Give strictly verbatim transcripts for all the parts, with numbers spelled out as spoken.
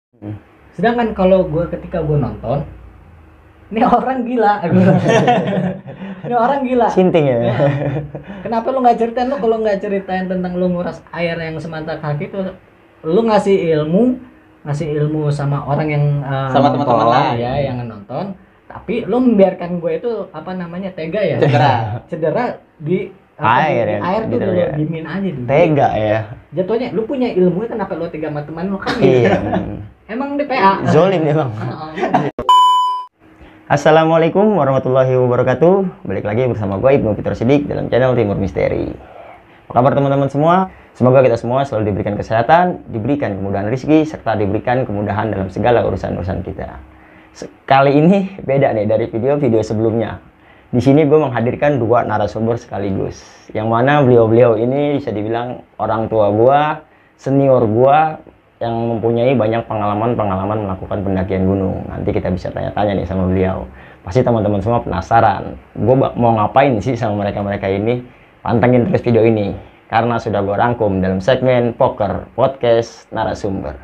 Hmm. Sedangkan kalau gue ketika gue nonton, ini orang gila, ini orang gila. Sinting ya. Ya. Kenapa lu nggak ceritain, lu kalau nggak ceritain tentang lu nguras air yang semata kaki itu, lu ngasih ilmu, ngasih ilmu sama orang yang uh, sama teman-teman lah ya, yang nonton. Tapi lu membiarkan gue itu apa namanya tega ya, cedera, cedera di apa, air, di, ya, air tuh gitu dulu ya. dimin aja dulu. Tega ya. Jatuhnya lu punya ilmu, kenapa lu tega sama teman lu kan? Iya. Emang di P A. Zolim dia bang. Assalamualaikum warahmatullahi wabarakatuh. Balik lagi bersama gue Ibnu Fitur Sidik dalam channel Timur Misteri. Apa kabar teman-teman semua? Semoga kita semua selalu diberikan kesehatan, diberikan kemudahan rezeki, serta diberikan kemudahan dalam segala urusan-urusan kita. Kali ini beda nih dari video-video sebelumnya. Di sini gue menghadirkan dua narasumber sekaligus, yang mana beliau-beliau ini bisa dibilang orang tua gue, senior gue, yang mempunyai banyak pengalaman-pengalaman melakukan pendakian gunung. Nanti kita bisa tanya-tanya nih sama beliau. Pasti teman-teman semua penasaran, gue mau ngapain sih sama mereka-mereka ini? Pantengin terus video ini, karena sudah gue rangkum dalam segmen Poker Podcast Narasumber.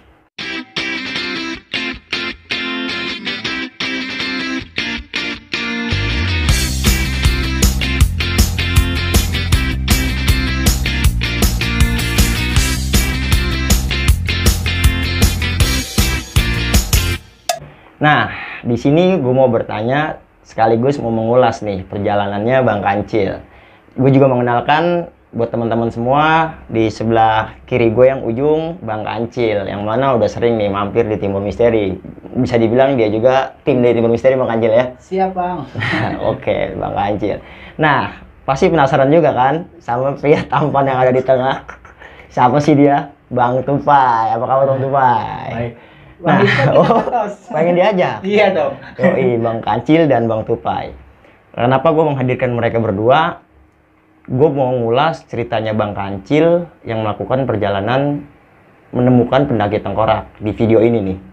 Nah, di sini gue mau bertanya sekaligus mau mengulas nih perjalanannya Bang Kancil. Gue juga mengenalkan buat teman-teman semua di sebelah kiri gue yang ujung Bang Kancil, yang mana udah sering nih mampir di Timur Misteri. Bisa dibilang dia juga tim dari Timur Misteri Bang Kancil ya? Siap Bang. Oke Bang Kancil. Nah, pasti penasaran juga kan sama pria tampan yang ada di tengah. Siapa sih dia? Bang Tupai. Apa kabar Bang Tupai? Baik. Nah, oh, pengen diajak? Iya dong. Yoi, Bang Kancil dan Bang Tupai. Kenapa gue menghadirkan mereka berdua? Gue mau ngulas ceritanya Bang Kancil yang melakukan perjalanan menemukan pendaki tengkorak di video ini nih.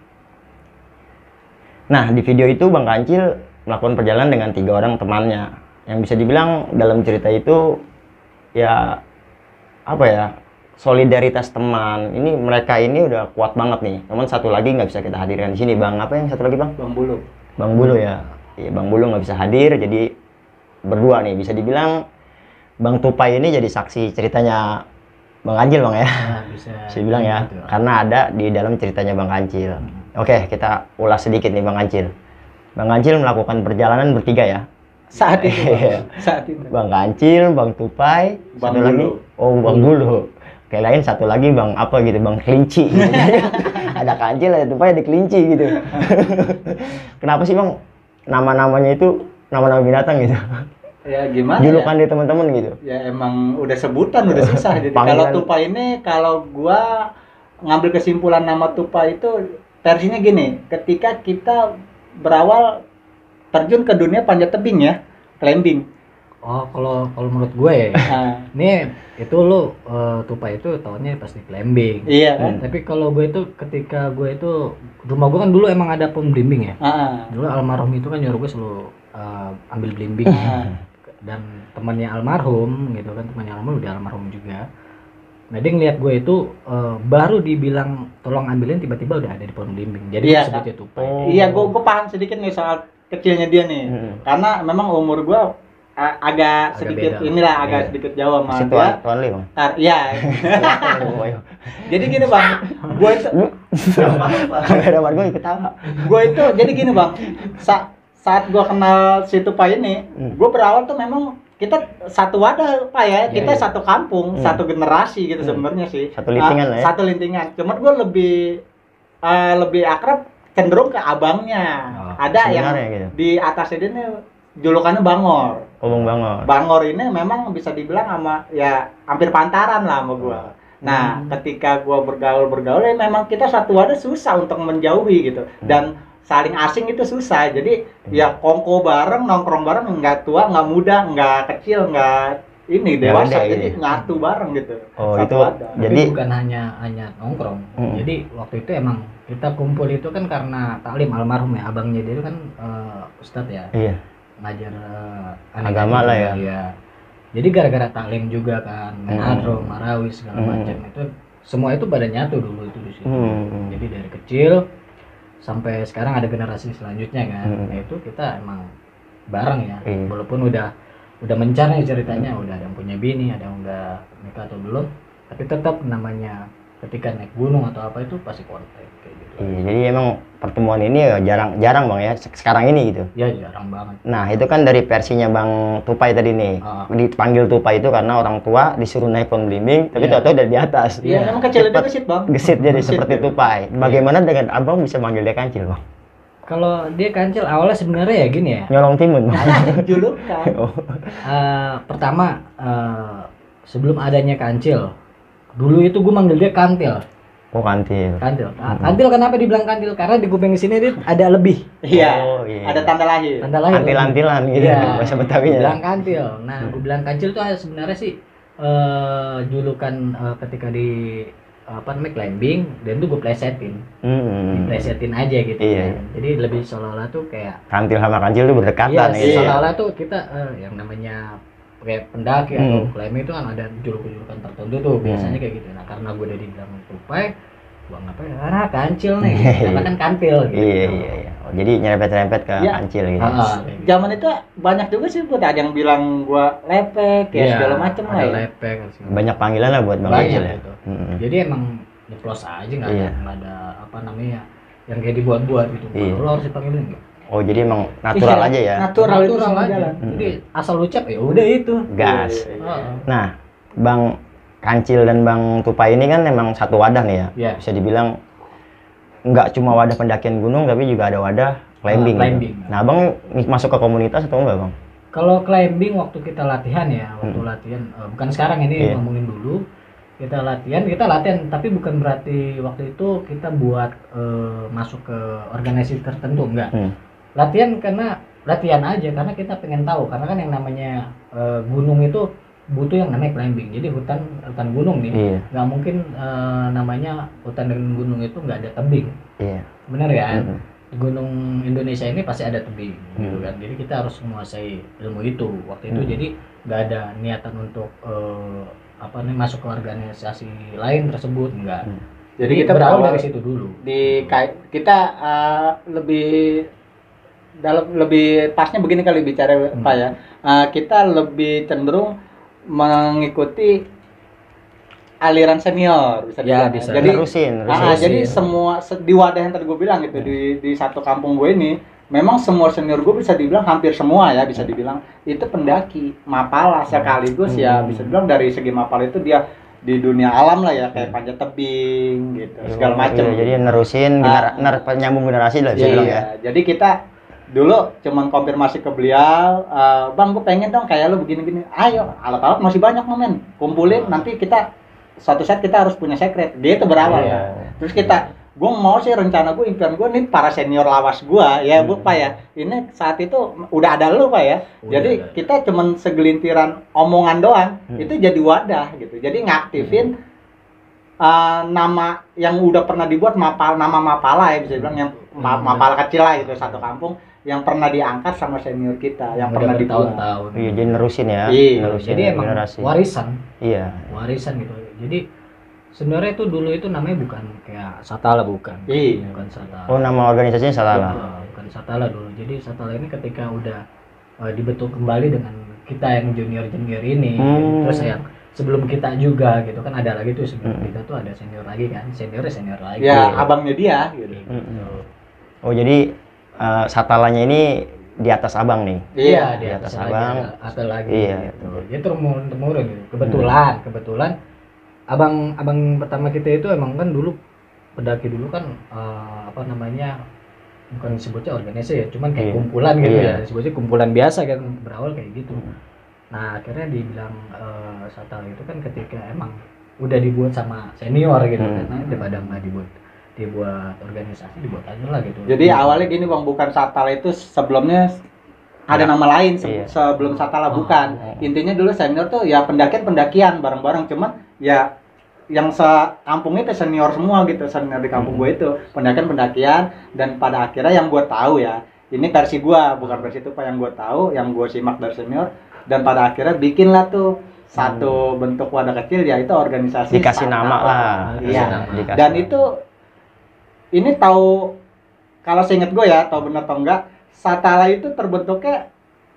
Nah, di video itu Bang Kancil melakukan perjalanan dengan tiga orang temannya. Yang bisa dibilang dalam cerita itu ya apa ya? Solidaritas teman. Ini mereka ini udah kuat banget nih. Namun satu lagi nggak bisa kita hadirkan di sini, Bang. Apa yang satu lagi, Bang? Bang Bulu. Bang Bulu ya. Iya, Bang Bulu nggak bisa hadir, jadi berdua nih. Bisa dibilang Bang Tupai ini jadi saksi ceritanya Bang Kancil, Bang ya. Nah, bisa, bisa dibilang ya, gitu. karena ada di dalam ceritanya Bang Kancil. Hmm. Oke, kita ulas sedikit nih Bang Kancil. Bang Kancil melakukan perjalanan bertiga ya. Saat itu. Bang. Saat itu. Bang Kancil, Bang Tupai, Bang satu Bulu. lagi. Oh, Bang Bulu. Kayak lain satu lagi Bang apa gitu, Bang Kelinci gitu. Ada Kancil, ada Tupai, ada Kelinci gitu. Kenapa sih Bang nama-namanya itu nama-nama binatang gitu? Ya gimana Julukan ya? di teman-teman gitu. Ya emang udah sebutan udah susah. Jadi kalau Panggilan- Tupai ini, kalau gua ngambil kesimpulan nama Tupai itu versinya gini, ketika kita berawal terjun ke dunia panjat tebing ya, climbing. Oh, kalau kalau menurut gue ya, Nah, ini itu lu uh, Tupai itu tahunnya pas di climbing. iya kan? Tapi kalau gue itu ketika gue itu rumah gue kan dulu emang ada pohon belimbing ya. Ah, Dulu almarhum itu kan nyuruh gue selalu uh, ambil belimbing. ah. Dan temannya almarhum gitu kan, temannya almarhum udah almarhum juga. Nah dia ngeliat gue itu uh, baru dibilang tolong ambilin, tiba-tiba udah ada di pohon belimbing. Jadi Iya, gue sebutnya Tupai. Oh. Iya, gua gua paham sedikit nih soal kecilnya dia nih. Hmm. Karena memang umur gua a- agak Agak sedikit beda. inilah agak Iya. sedikit jauh sama Si dia. Tuan, Tuan Li Bang. Tar, iya. Jadi gini bang, gue itu, Kamera gue ikut tawa. gue itu, jadi gini bang, sa- saat gue kenal si Tupai ini, Hmm. gue berawal tuh memang kita satu wadah pak ya, kita iya. satu kampung, Hmm. satu generasi gitu Hmm. sebenarnya sih. Satu lintingan Ah, lah ya. Satu lintingan. Cuman gue lebih ah, lebih akrab cenderung ke abangnya. Oh, Ada yang sebenarnya gitu. di atas ini nih, julukannya Bangor. Oh, Bang Bangor. Bangor ini memang bisa dibilang sama ya hampir pantaran lah sama gua. Nah, Hmm. ketika gua bergaul-bergaul ya memang kita satu wadah susah untuk menjauhi gitu. Dan saling asing itu susah. Jadi ya kongko bareng, nongkrong bareng, nggak tua, nggak muda, nggak kecil, nggak ini Nggak dewasa. ada Jadi gitu. nyatu bareng gitu. Oh, Satu itu wadah. Tapi jadi bukan hanya hanya nongkrong. Hmm. Jadi waktu itu emang kita kumpul itu kan karena taklim almarhum ya, abangnya dia itu kan uh, ustadz ya, iya. ngajar uh, Agama lah ya. Iya. Jadi gara-gara taklim juga kan, main Hmm. hadroh, marawis segala Hmm. macam itu semua itu pada nyatu dulu itu di situ. Hmm. Jadi dari kecil sampai sekarang ada generasi selanjutnya kan. Hmm. Nah itu kita emang bareng ya. Iya. Walaupun udah udah mencar nih ceritanya, udah ada yang punya bini, ada yang udah nikah atau belum, tapi tetap namanya ketika naik gunung atau apa itu pasti kontak kayak gitu. Iya, jadi emang pertemuan ini ya jarang jarang Bang ya se- sekarang ini gitu. Ya jarang banget. Nah, itu kan dari versinya Bang Tupai tadi nih. Ah. Dipanggil Tupai itu karena orang tua disuruh naik pohon belimbing, tapi Iya. tahu-tahu dari di atas. Iya, Iya. emang kecil itu Cepet gesit bang. Gesit jadi Gesit, seperti ya. Tupai. Bagaimana dengan Abang bisa manggil dia kancil, Bang? Kalau dia kancil awalnya sebenarnya ya gini ya. Nyolong timun, Bang. Julukan. Oh. Eh, pertama eh, sebelum adanya kancil, dulu itu gue manggil dia kantil. Oh, kantil. Kantil. Nah, kantil kenapa dibilang kantil? Karena di kuping sini dia ada lebih. Iya. Oh, iya. Ada tanda lahir. Tanda lahir. Antil-antilan gitu Iya. bahasa Gue Betawinya. bilang kantil. Nah, gue bilang kancil itu sebenarnya sih eh, julukan eh, ketika di apa namanya climbing dan itu gue plesetin, Hmm. plesetin aja gitu. Iya. kan. Jadi lebih seolah-olah tuh kayak Kantil sama kancil itu berdekatan iya, gitu. Iya. seolah-olah tuh kita eh, yang namanya kayak pendaki atau Hmm. climbing itu kan ada julukan-julukan tertentu tuh biasanya kayak gitu. Nah karena gue udah dibilang tupai, gua ngapain? Karena kancil nih, karena kan kantil gitu. Iya, iya, iya. Oh, jadi nyerempet-nyerempet ke Iya. kancil gitu. Ah, ah, kayak gitu. Zaman itu banyak juga sih buat ada yang bilang gua lepek ya Iya, segala macem lah ada ya. lepek, ada segala Banyak panggilan lah buat Bang Banyak Kancil ya. gitu. Hmm. Jadi emang nyeplos aja nggak Iya. ada nggak ada apa namanya yang kayak dibuat-buat gitu. Iya. Lo harus dipanggilin gitu. Oh, jadi emang natural Iya, aja ya. Natural, itu Natural semua aja. jalan. Jadi asal ucap ya udah itu. Gas. Iya, iya. Ah, Nah, Bang Kancil dan Bang Tupai ini kan memang satu wadah nih ya. Iya. Bisa dibilang nggak cuma wadah pendakian gunung, tapi juga ada wadah climbing. Ah, gitu. climbing. Nah, Bang masuk ke komunitas atau enggak, Bang? Kalau climbing waktu kita latihan ya, waktu Hmm. latihan eh, bukan sekarang ini Iya. ngomongin dulu. Kita latihan, kita latihan tapi bukan berarti waktu itu kita buat eh, masuk ke organisasi tertentu enggak. Hmm. Latihan karena latihan aja karena kita pengen tahu karena kan yang namanya eh, gunung itu butuh yang namanya climbing. Jadi hutan hutan gunung nih Iya, nggak mungkin eh, namanya hutan dan gunung itu nggak ada tebing. iya. Benar kan? Mm-mm. Gunung Indonesia ini pasti ada tebing gitu Hmm. kan, jadi kita harus menguasai ilmu itu waktu itu. Hmm. Jadi nggak ada niatan untuk eh, apa nih masuk ke organisasi lain tersebut, enggak. Hmm. Jadi kita berawal berawal dari situ dulu. di kai- kita uh, lebih dalam lebih pasnya begini kali bicara Hmm. Pak ya. Uh, kita lebih cenderung mengikuti aliran senior bisa Ya, dibilang. bisa. Jadi Nerusin, ah, nerusin. jadi semua se- di wadah yang tadi gue bilang gitu di di satu kampung gue ini memang semua senior gue bisa dibilang hampir semua ya bisa dibilang itu pendaki mapala sekaligus ya bisa dibilang dari segi mapala itu dia di dunia alam lah ya kayak panjat tebing gitu segala macam. Iya, jadi nerusin genera- Ah. ner- penyambung generasi lah bisa Iya, bilang ya. jadi kita dulu cuman konfirmasi ke beliau, "Eh, bang gue pengen dong kayak lu begini-gini, ayo alat-alat masih banyak men, kumpulin nanti kita suatu saat kita harus punya secret." Dia itu berawal Iya. ya. Terus kita, gue mau sih rencana gue, impian gue nih para senior lawas gue ya, bu Hmm. Pak ya. Ini saat itu udah ada lu Pak ya. Udah Jadi ada. kita cuman segelintiran omongan doang, Hmm. itu jadi wadah gitu. Jadi ngaktifin uh, nama yang udah pernah dibuat mapal nama mapala ya bisa bilang yang ma- Hmm. mapala kecil lah itu satu kampung yang pernah diangkat sama senior kita yang Udah pernah dibuat. bertahun-tahun. Iya, jadi nerusin ya. Iya, Nerusin Jadi emang generasi. warisan, Iya. warisan gitu. Jadi sebenarnya itu dulu itu namanya bukan kayak Satala, bukan. Iya. Bukan Satala. Oh, nama organisasinya salah. Bukan, bukan Satala dulu. Jadi Satala ini ketika udah eh, dibentuk kembali dengan kita yang junior-junior ini, Hmm. terus yang sebelum kita juga gitu kan ada lagi tuh sebelum Hmm. kita tuh ada senior lagi kan, seniornya senior lagi. Ya Gitu. abangnya dia gitu. Mm-mm. Oh, jadi eh, satalanya ini di atas abang nih. Iya, di di atas atas lagi abang. ada, ada lagi. Iya. Gitu. Dia turun temurun gitu. Kebetulan, kebetulan abang abang pertama kita itu emang kan dulu pendaki dulu kan eh, apa namanya bukan disebutnya organisasi ya, cuman kayak Iya. kumpulan gitu Iya. ya, disebutnya kumpulan biasa kan berawal kayak gitu. Hmm. Nah akhirnya dibilang eh, Satala itu kan ketika emang udah dibuat sama senior gitu Hmm. kan, nah, daripada nggak dibuat dibuat organisasi dibuat aja lah gitu. Jadi awalnya gini bang, bukan Satala itu sebelumnya ada Ya. nama lain se- Iya. sebelum Satala Oh. bukan. Oh. Intinya dulu senior tuh ya pendakian pendakian bareng-bareng, cuman ya yang sekampung itu senior semua gitu, senior di kampung Hmm. gue itu pendakian pendakian dan pada akhirnya yang gue tahu ya ini versi gue bukan versi itu pak yang gue tahu yang gue simak dari senior dan pada akhirnya bikinlah tuh satu bentuk wadah kecil yaitu organisasi Dikasih nama Satala. lah. Iya. Dikasih Dikasih Dan nama. itu ini tahu kalau seingat gue ya, tahu benar atau enggak, Satala itu terbentuknya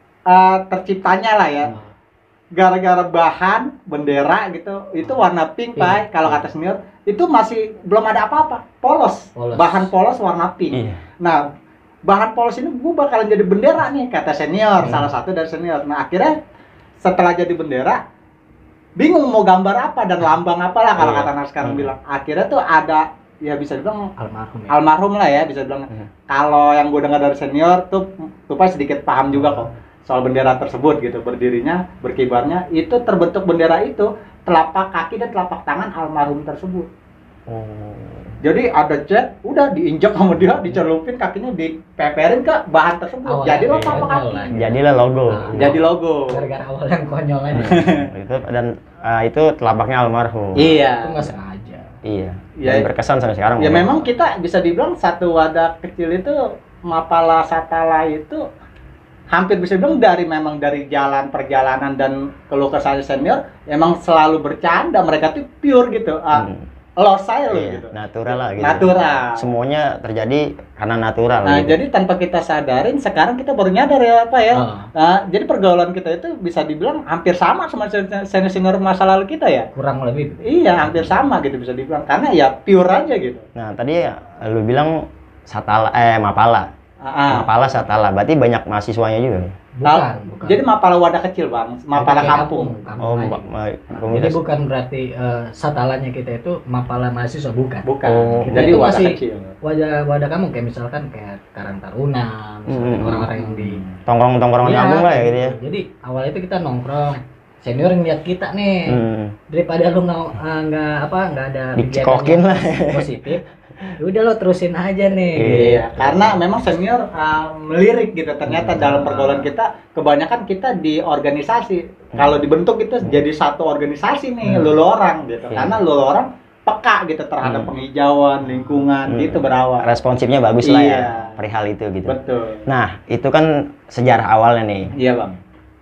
uh, terciptanya lah ya. Hmm. Gara-gara bahan bendera gitu, itu warna pink, Pink. Pak. Kalau kata senior, itu masih belum ada apa-apa. Polos. Polos. Bahan polos warna pink. Iya. Nah, bahan polos ini gue bakalan jadi bendera nih, kata senior, Hmm. salah satu dari senior. Nah, akhirnya setelah jadi bendera, bingung mau gambar apa dan lambang apalah kalau Iya. kata anak sekarang Hmm. bilang. Akhirnya tuh ada, ya bisa dibilang Almarhum ya. almarhum lah ya, bisa dibilang. Hmm. Kalau yang gue dengar dari senior tuh, tuh Pak sedikit paham juga kok soal bendera tersebut gitu, berdirinya, berkibarnya, itu terbentuk bendera itu telapak kaki dan telapak tangan almarhum tersebut. Oh. Jadi ada cat, udah diinjak sama dia, dicelupin kakinya, dipeperin ke bahan tersebut. Awalnya Jadilah iya, telapak kaki. awalnya. Jadilah logo. Nah, Jadi logo. Gara-gara awal yang konyol aja. Itu dan uh, itu telapaknya almarhum. Iya. Itu nggak sengaja. Iya. Ya, Dan berkesan sampai sekarang. Ya Bang. memang kita bisa dibilang satu wadah kecil itu, Mapala Satala itu hampir bisa dibilang dari memang dari jalan perjalanan dan keluh kesah senior emang selalu bercanda, mereka tuh pure gitu. Ah, Hmm. los saya loh Iya, gitu. natural lah gitu. Natural. Semuanya terjadi karena natural. Nah, gitu. jadi tanpa kita sadarin sekarang kita baru nyadar ya apa ya. Ah. Nah, jadi pergaulan kita itu bisa dibilang hampir sama sama senior-senior masa lalu kita ya. Kurang lebih. Iya, hampir sama gitu bisa dibilang karena ya pure aja gitu. Nah, tadi lu bilang Satala eh Mapala. Ah, ah. Mapala Satala, berarti banyak mahasiswanya juga. Bukan, Nah, bukan. Jadi Mapala wadah kecil, Bang. Mapala Jadi kampung. kampung Oh, aja. ma- ma- Jadi komunitas. bukan berarti eh, satalanya kita itu Mapala mahasiswa, bukan. Bukan. Oh. Jadi Itu wadah masih kecil. wadah wadah kamu kayak misalkan kayak Karang Taruna, misalkan Hmm. orang-orang yang di Tongkrong-tongkrongan Iya, kampung lah ya kayak gitu ya. Jadi awalnya itu kita nongkrong, senior ngeliat kita nih, Hmm. daripada lu nggak eh, nggak apa nggak ada Dicekokin kegiatan lah. yang positif, ya udah lo terusin aja nih. Iya, karena memang senior uh, melirik gitu. Ternyata Hmm. dalam pergaulan kita, kebanyakan kita di organisasi. Kalau dibentuk itu jadi satu organisasi nih, Hmm. lulu orang gitu. Iya. Karena lulu orang peka gitu terhadap Hmm. penghijauan, lingkungan, Hmm. gitu berawal. Responsifnya bagus lah ya, Iya. perihal itu gitu. Betul. Nah, itu kan sejarah awalnya nih. Iya, Bang.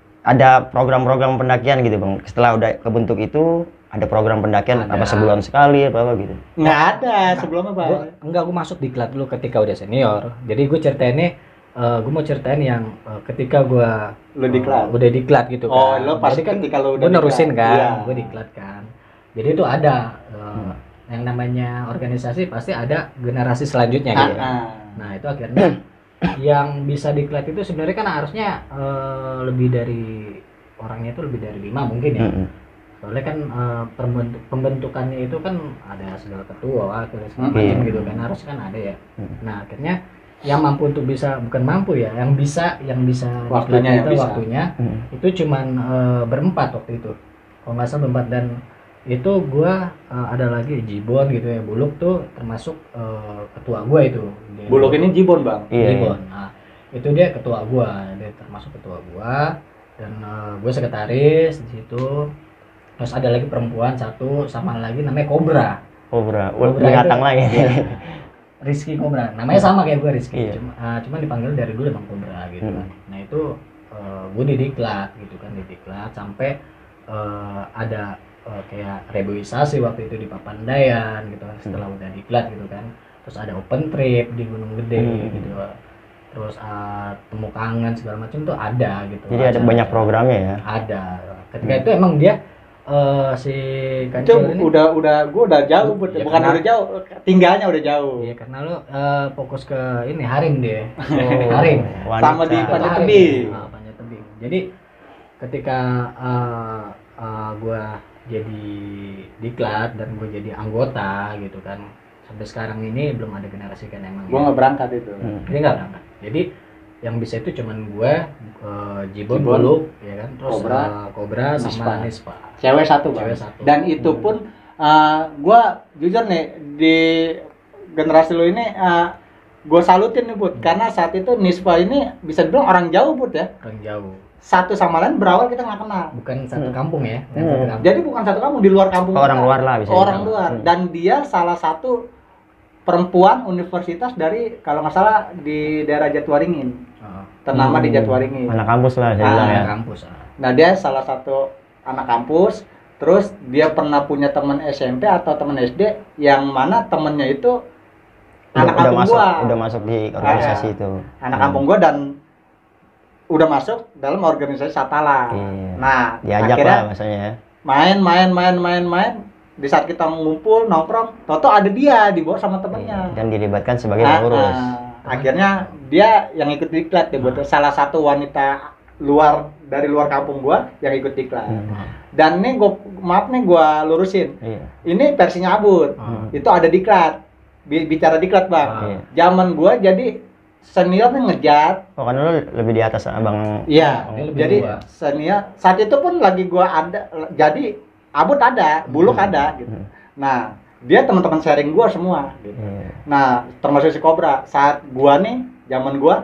Ada program-program pendakian gitu, Bang. Setelah udah kebentuk itu, ada program pendakian Ada. apa sebulan sekali apa apa gitu. Nggak ada sebelumnya, Bang. Gua, enggak, gue masuk diklat dulu ketika udah senior. Jadi gue ceritainnya, eh gue mau ceritain yang eh, ketika gue Lu diklat. udah diklat gitu Oh, kan. lo pas Jadi kan ketika lu udah gue nerusin diklat. kan, Iya. gue diklat kan. Jadi itu ada eh, yang namanya organisasi pasti ada generasi selanjutnya Ah, gitu. ah. Nah itu akhirnya yang bisa diklat itu sebenarnya kan harusnya eh, lebih dari orangnya itu lebih dari lima mungkin ya. Mm-mm. Soalnya kan eh, perbentuk- pembentukannya itu kan ada segala ketua, wakil segala Hmm. macam Iya. gitu kan, harus kan ada ya. Hmm. Nah akhirnya yang mampu untuk bisa, bukan mampu ya, yang bisa yang bisa Waktunya diklat yang itu bisa. waktunya Mm. itu cuman eh, berempat waktu itu, kalau nggak salah berempat. Dan itu gua eh, ada lagi Jibon gitu ya, Buluk tuh termasuk eh, ketua gua itu. Dia- Bulog ini Jibon, Bang. Iya. Jibon. Nah, itu dia ketua gua, dia termasuk ketua gua, dan uh, gue sekretaris di situ. Terus ada lagi perempuan satu, sama lagi namanya Kobra. Kobra, Kobra binatang itu- lagi. Iya. Rizky Kobra. Namanya sama kayak gue, Rizky. Iya. Cuma, uh, cuman dipanggil dari dulu Bang Kobra gitu Hmm. kan. Nah, itu uh, gue didiklat gitu kan, didiklat sampai uh, ada uh, kayak reboisasi waktu itu di Papandayan gitu kan, setelah udah diklat gitu kan. Terus ada open trip di Gunung Gede Hmm. gitu. Terus uh, temu kangen segala macam tuh ada gitu. Jadi ada Acara- banyak programnya ya. Ada. Ketika itu emang dia eh, si Itu Kancil ini udah udah gua udah jauh, Bud. Ya, Bukan karena- udah jauh, tinggalnya udah jauh. iya, karena lu eh, fokus ke ini harim dia. Oh, Harim. wanita. Sama di Itu Panjat harim. Tebing. Ah, Panjat Tebing. Jadi ketika eh, eh, gua jadi diklat dan gua jadi anggota gitu kan, sampai sekarang ini belum ada generasi kan emang. Gua nggak berangkat itu. Hmm. Dia nggak berangkat. Jadi yang bisa itu cuman gue, uh, Jibon, Jibon, Buluk, ya kan, terus Kobra, uh, Kobra sama Nispa. Cewek satu, Bang. Cewek satu. Dan itu pun uh, gua jujur nih di generasi lu ini uh, gua salutin nih, Bud. Karena saat itu Nispa ini bisa dibilang orang jauh, Bud ya. Orang jauh, Satu sama lain berawal kita nggak kenal. bukan satu Hmm. kampung ya. bukan Hmm. satu kampung. Jadi bukan satu kampung, di luar kampung. Orang kita. luar lah bisa Orang dibilang. luar. Hmm. Dan dia salah satu perempuan universitas dari kalau nggak salah di daerah Jatiwaringin. Oh, Ternama di Hmm. Jatiwaringin. Anak kampus lah saya Ah, bilang ya. anak kampus. ah. Nah, dia salah satu anak kampus. Terus dia pernah punya teman S M P atau teman S D yang mana temennya itu anak udah kampung masuk, gua. udah masuk di organisasi Ah, itu. Anak kampung gua dan udah masuk dalam organisasi Satala. Iya. Nah, Diajak akhirnya lah maksudnya ya. main main main main main di saat kita ngumpul nongkrong, toto ada dia dibawa sama temennya. Iya, dan dilibatkan sebagai Ah, pengurus. ah. Akhirnya dia yang ikut diklat ya, buat salah satu wanita luar dari luar kampung gua yang ikut diklat. Hmm. Dan nih gua maaf nih gua lurusin. Iya. Ini versinya Abud. Hmm. Itu ada diklat. Bi- Bicara diklat, Bang. Iya. Zaman gua jadi senior nih ngejat. Oh, kan lu lebih di atas abang. Iya. Dia lebih Jadi tua. senior saat itu pun lagi gua ada jadi Abud ada, Buluk Hmm. ada gitu. Hmm. Nah, dia teman-teman sharing gua semua gitu. Iya. Nah, termasuk si Cobra. Saat gua nih, zaman gua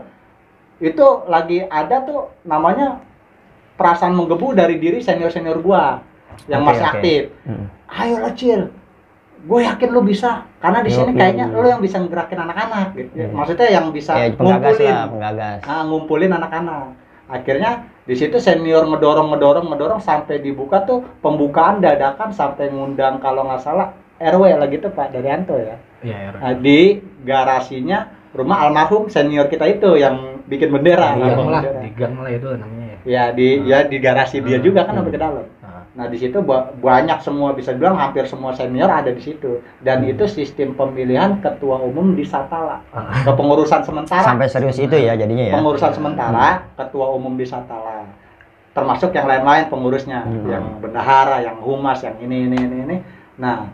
itu lagi ada tuh namanya perasaan menggebu dari diri senior-senior gua yang Oke, masih oke. aktif. Hmm. Ayo lah, Cil. Gue yakin lu bisa. Karena di sini Yoi. kayaknya lu yang bisa ngerakin anak-anak gitu. Iya. Maksudnya yang bisa Ya, penggagas ngumpulin. lah, penggagas. Ah, ngumpulin anak-anak. Akhirnya di situ senior ngedorong ngedorong ngedorong sampai dibuka tuh pembukaan dadakan sampai ngundang kalau nggak salah R W lagi tuh Pak Daryanto ya. Iya, ya. Nah, di garasinya rumah almarhum senior kita itu yang bikin bendera. Di gang lambang lah, bendera. di gang lah itu namanya ya. Ya di ya di garasi dia Hmm. juga kan Hmm. sampai ke dalam. Nah, Nah di situ ba- banyak semua bisa bilang hampir semua senior ada di situ dan Hmm. itu sistem pemilihan ketua umum di Satala ah, kepengurusan sementara Sampai serius itu ya jadinya ya. pengurusan sementara ketua umum di Satala termasuk yang lain-lain pengurusnya Hmm. yang bendahara yang humas yang ini ini ini ini nah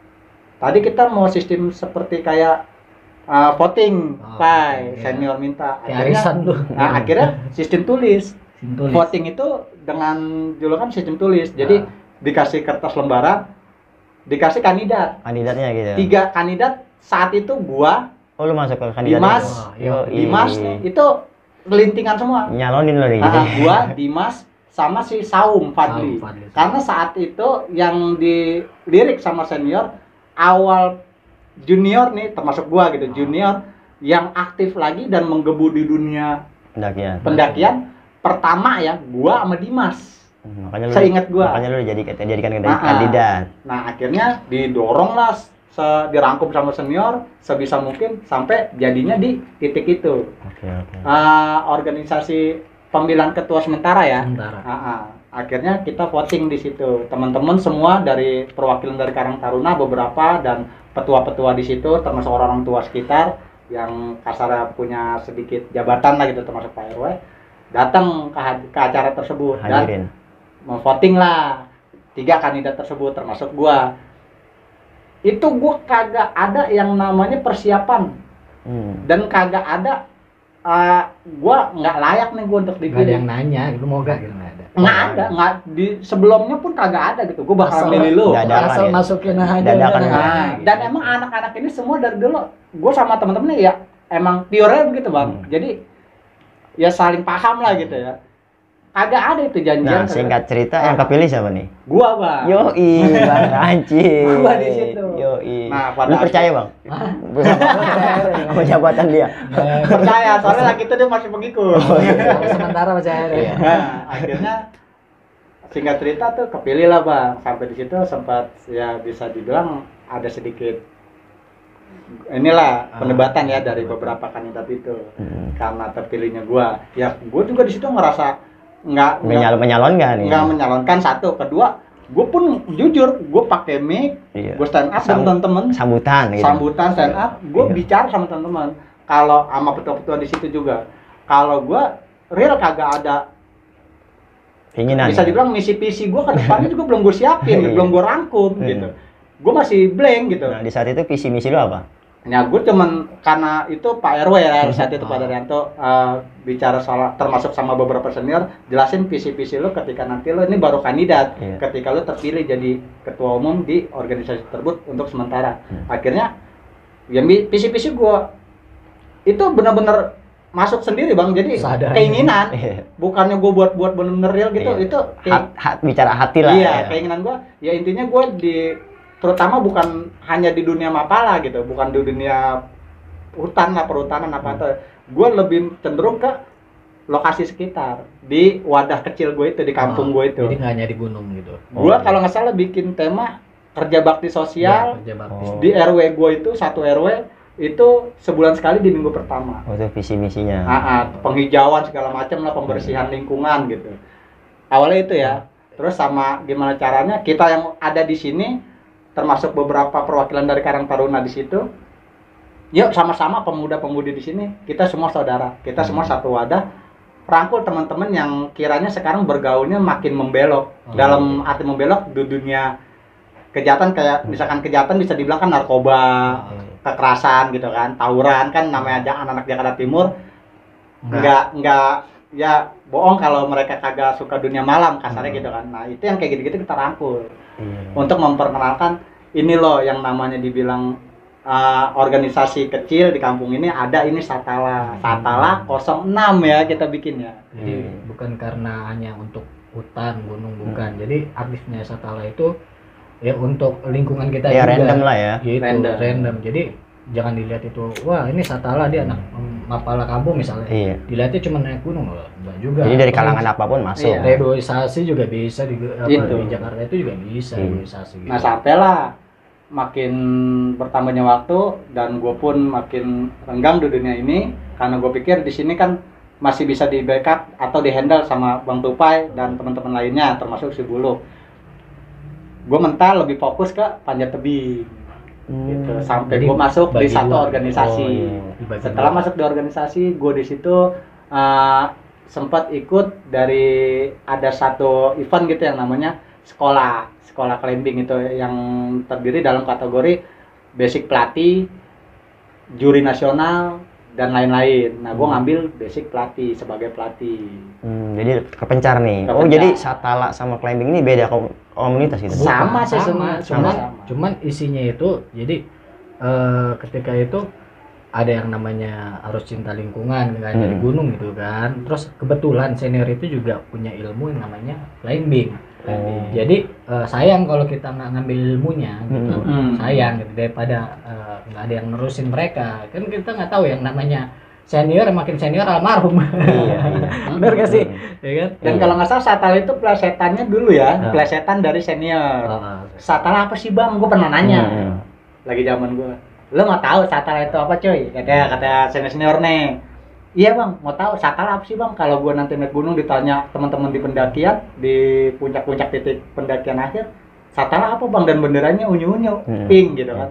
tadi kita mau sistem seperti kayak uh, voting Oh, Pak iya. senior minta kayak arisan lu. nah akhirnya sistem tulis Sintulis. voting itu dengan julukan sistem tulis. Jadi Nah. dikasih kertas lembaran, dikasih kandidat. Kandidatnya gitu. Tiga kandidat saat itu gua, Oh, lu masuk ke kandidat. Dimas, Wah, iya. Yo, Dimas itu gelintingan semua. nyalonin lo nih gitu. Ah, gua, Dimas sama si Saum Fadli. Saum Fadli. Karena saat itu yang dilirik sama senior awal junior nih termasuk gua gitu, junior yang aktif lagi dan menggebu di dunia Pendakian. pendakian pertama ya gua sama Dimas. Hmm, Makanya lu Seingat gua. Makanya lu jadi dijadikan Nah, kandidat. Nah akhirnya didorong lah, se- dirangkum sama senior sebisa mungkin sampai jadinya di titik itu. Oke, oke. Ah, organisasi pemilihan ketua sementara ya. Sementara. Ah, ah. Akhirnya kita voting di situ. Teman-teman semua dari perwakilan dari Karang Taruna beberapa dan petua-petua di situ termasuk orang-orang tua sekitar yang kasarnya punya sedikit jabatan lah gitu termasuk Pak R W datang ke, had- ke acara tersebut dan Hadirin. memvoting lah tiga kandidat tersebut termasuk gua. Itu gua kagak ada yang namanya persiapan Hmm. dan kagak ada uh, gua nggak layak nih gua untuk Gak ada dipilih. yang nanya, lu mau gak gitu nggak ada. Nggak ada, nggak di sebelumnya pun kagak ada gitu. Gua bakal Asal- milih lu. nggak ada. Asal ya. masukin aja. Dadakan udah, aja. Nah, gitu. dan emang anak-anak ini semua dari dulu gua sama temen-temennya ya emang pure begitu bang. Hmm. Jadi ya saling paham lah gitu ya. Kagak ada itu janjian. Nah, kagak. singkat cerita yang kepilih siapa nih? Gua bang. Yoi, Bang Anci. Gua di situ. Yoi. Nah, pada Lu percaya, Bang? Sama jabatan dia. Percaya soalnya lagi itu dia masih pengikut. Kalau sementara percaya deh. Iya. Nah, akhirnya singkat cerita tuh kepilih lah bang. Sampai di situ sempat ya bisa dibilang ada sedikit inilah Ah, perdebatan ya dari perdebatan. beberapa kandidat itu Hmm. karena terpilihnya gua. Ya gua juga di situ ngerasa nggak nggak Menyalon menyalonkan nih. nggak menyalonkan satu, kedua gua pun jujur gua pakai mic, Iya. gua stand up Sam- dengan temen-temen Sambutan gitu. sambutan stand up, gue Iya. bicara sama teman-teman. Kalau sama petua-petua di situ juga, kalau gue real kagak ada, Keinginan. bisa ya? dibilang misi visi gue ke depannya juga belum gue siapin, Iya. belum gue rangkum Iya. gitu. Gue masih blank gitu. Nah, di saat itu visi misi lu apa? Nah, gue cuman karena itu Pak R W ya saat itu Pak Oh. Daryanto uh, bicara soal termasuk sama beberapa senior, jelasin visi-visi lu ketika nanti lu ini baru kandidat, Iya. ketika lu terpilih jadi ketua umum di organisasi tersebut untuk sementara. Hmm. Akhirnya ya mi- visi-visi gue itu benar-benar masuk sendiri bang, jadi Sadar. keinginan, Iya. bukannya gue buat-buat bener-bener real gitu, Iya. itu Hat, kayak, hat- bicara hati lah. iya ya. keinginan gue, ya intinya gue di terutama bukan hanya di dunia mapala gitu, bukan di dunia hutan lah perhutanan apa Hmm. itu, gue lebih cenderung ke lokasi sekitar di wadah kecil gue itu di kampung gue itu. Jadi nggak hanya di gunung gitu. Gue Oh. kalau nggak salah bikin tema kerja bakti Ya, sosial kerja bakti. Oh. di R W gue itu satu R W itu sebulan sekali di minggu pertama. Oh, itu visi misinya. Ah, ah, penghijauan segala macam lah, pembersihan lingkungan gitu. Awalnya itu ya. Terus sama gimana caranya kita yang ada di sini, termasuk beberapa perwakilan dari Karang Taruna di situ. Yuk sama-sama pemuda-pemudi di sini, kita semua saudara, kita semua satu wadah. Rangkul teman-teman yang kiranya sekarang bergaulnya makin membelok. Hmm. Dalam arti membelok di dunia kejahatan, kayak misalkan kejahatan bisa dibilang kan narkoba, kekerasan gitu kan, tawuran kan namanya anak-anak Jakarta Timur. Enggak enggak ya bohong kalau mereka kagak suka dunia malam kasarnya Hmm. gitu kan. Nah, itu yang kayak gitu-gitu kita rangkul Iya. untuk memperkenalkan ini loh yang namanya dibilang uh, organisasi kecil di kampung ini ada, ini Satala. Satala nol enam ya kita bikin ya. Jadi Hmm. bukan karena hanya untuk hutan, gunung, bukan. Jadi aktifnya Satala itu ya untuk lingkungan kita Ya juga. random lah ya. Gitu, Random. random. Jadi jangan dilihat itu, wah ini Satala dia anak mm, Mapala kampung misalnya. Iya. Dilihatnya cuma naik gunung loh, enggak juga. Jadi dari Apa, kalangan apapun masuk. Iya. reboisasi juga bisa di, apa, Gitu. di Jakarta itu juga bisa Hmm. reboisasi gitu. Nah, sampailah makin bertambahnya waktu dan gue pun makin renggang di dunia ini karena gue pikir di sini kan masih bisa di backup atau di handle sama Bang Tupai dan teman-teman lainnya termasuk si Bulu. Gue mental lebih fokus ke panjat tebing gitu Hmm. sampai Jadi gue masuk di bagi satu dua. organisasi. Oh, iya. Dibagi Setelah dua. masuk di organisasi, gue di situ uh, sempat ikut dari ada satu event gitu yang namanya sekolah sekolah climbing itu yang terdiri dalam kategori basic pelatih, juri nasional dan lain-lain. Nah, gue Hmm. ngambil basic pelatih sebagai pelatih. Hmm, jadi kepencar nih. Oh, Kepencar. jadi Satala sama climbing ini beda kom- komunitas gitu. Bukan, Sama sih sama, semua, cuman sama. cuman isinya itu jadi eh, ketika itu ada yang namanya harus cinta lingkungan kan dari Hmm. gunung gitu kan. Terus kebetulan senior itu juga punya ilmu yang namanya climbing. Oh. Jadi eh, sayang kalau kita nggak ngambil ilmunya gitu. Hmm. Sayang gitu daripada eh, nggak ada yang nerusin mereka. Kan kita nggak tahu yang namanya senior makin senior almarhum. Iya, iya. Bener gak sih? Hmm. Ya kan? Dan Iya. kalau nggak salah Satala itu plesetannya dulu ya, Nah. plesetan dari senior. Oh, Satala apa sih bang? Gue pernah nanya. Hmm. Lagi zaman gue, lo mau tahu Satala itu apa cuy? Katanya kata senior senior nih. Iya bang, mau tahu Satala apa sih bang? Kalau gue nanti naik gunung ditanya teman-teman di pendakian di puncak-puncak titik pendakian akhir, Satala apa bang? Dan benderanya unyu-unyu, Hmm. pink gitu kan.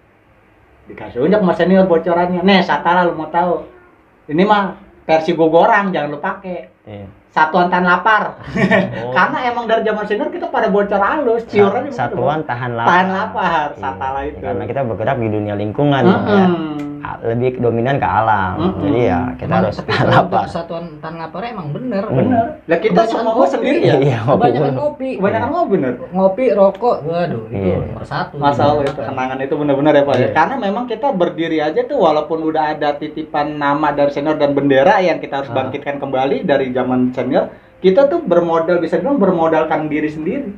Dikasih unjuk sama senior bocorannya. Nih Satala lo mau tahu? Ini mah versi gogorang, jangan lo pakai. Iya. Satuan tahan lapar. Oh. Karena emang dari zaman senior kita pada bocor halus, ciurannya begitu, Satuan Bang. tahan lapar. Tahan lapar, Iya. Satala itu. Karena kita bergerak di dunia lingkungan Bang, ya. Mm-mm. A- Lebih dominan ke alam. Mm-mm. Jadi ya kita Emang, harus tapi tahan kalau lapar. untuk satuan tahan lapar emang bener. Hmm. Bener. Lah kita Kebanyakan semua ngopi. sendiri ya. Iya, ngopi Kebanyakan mulu. ngopi. Kebanyakan ngopi bener. Ngopi, rokok, waduh itu Iya. nomor satu. Masalah itu kenangan itu benar-benar ya Pak. ya. Iya. Karena memang kita berdiri aja tuh walaupun udah ada titipan nama dari senior dan bendera yang kita harus Ah. bangkitkan kembali dari zaman senior, kita tuh bermodal bisa bilang bermodalkan diri sendiri.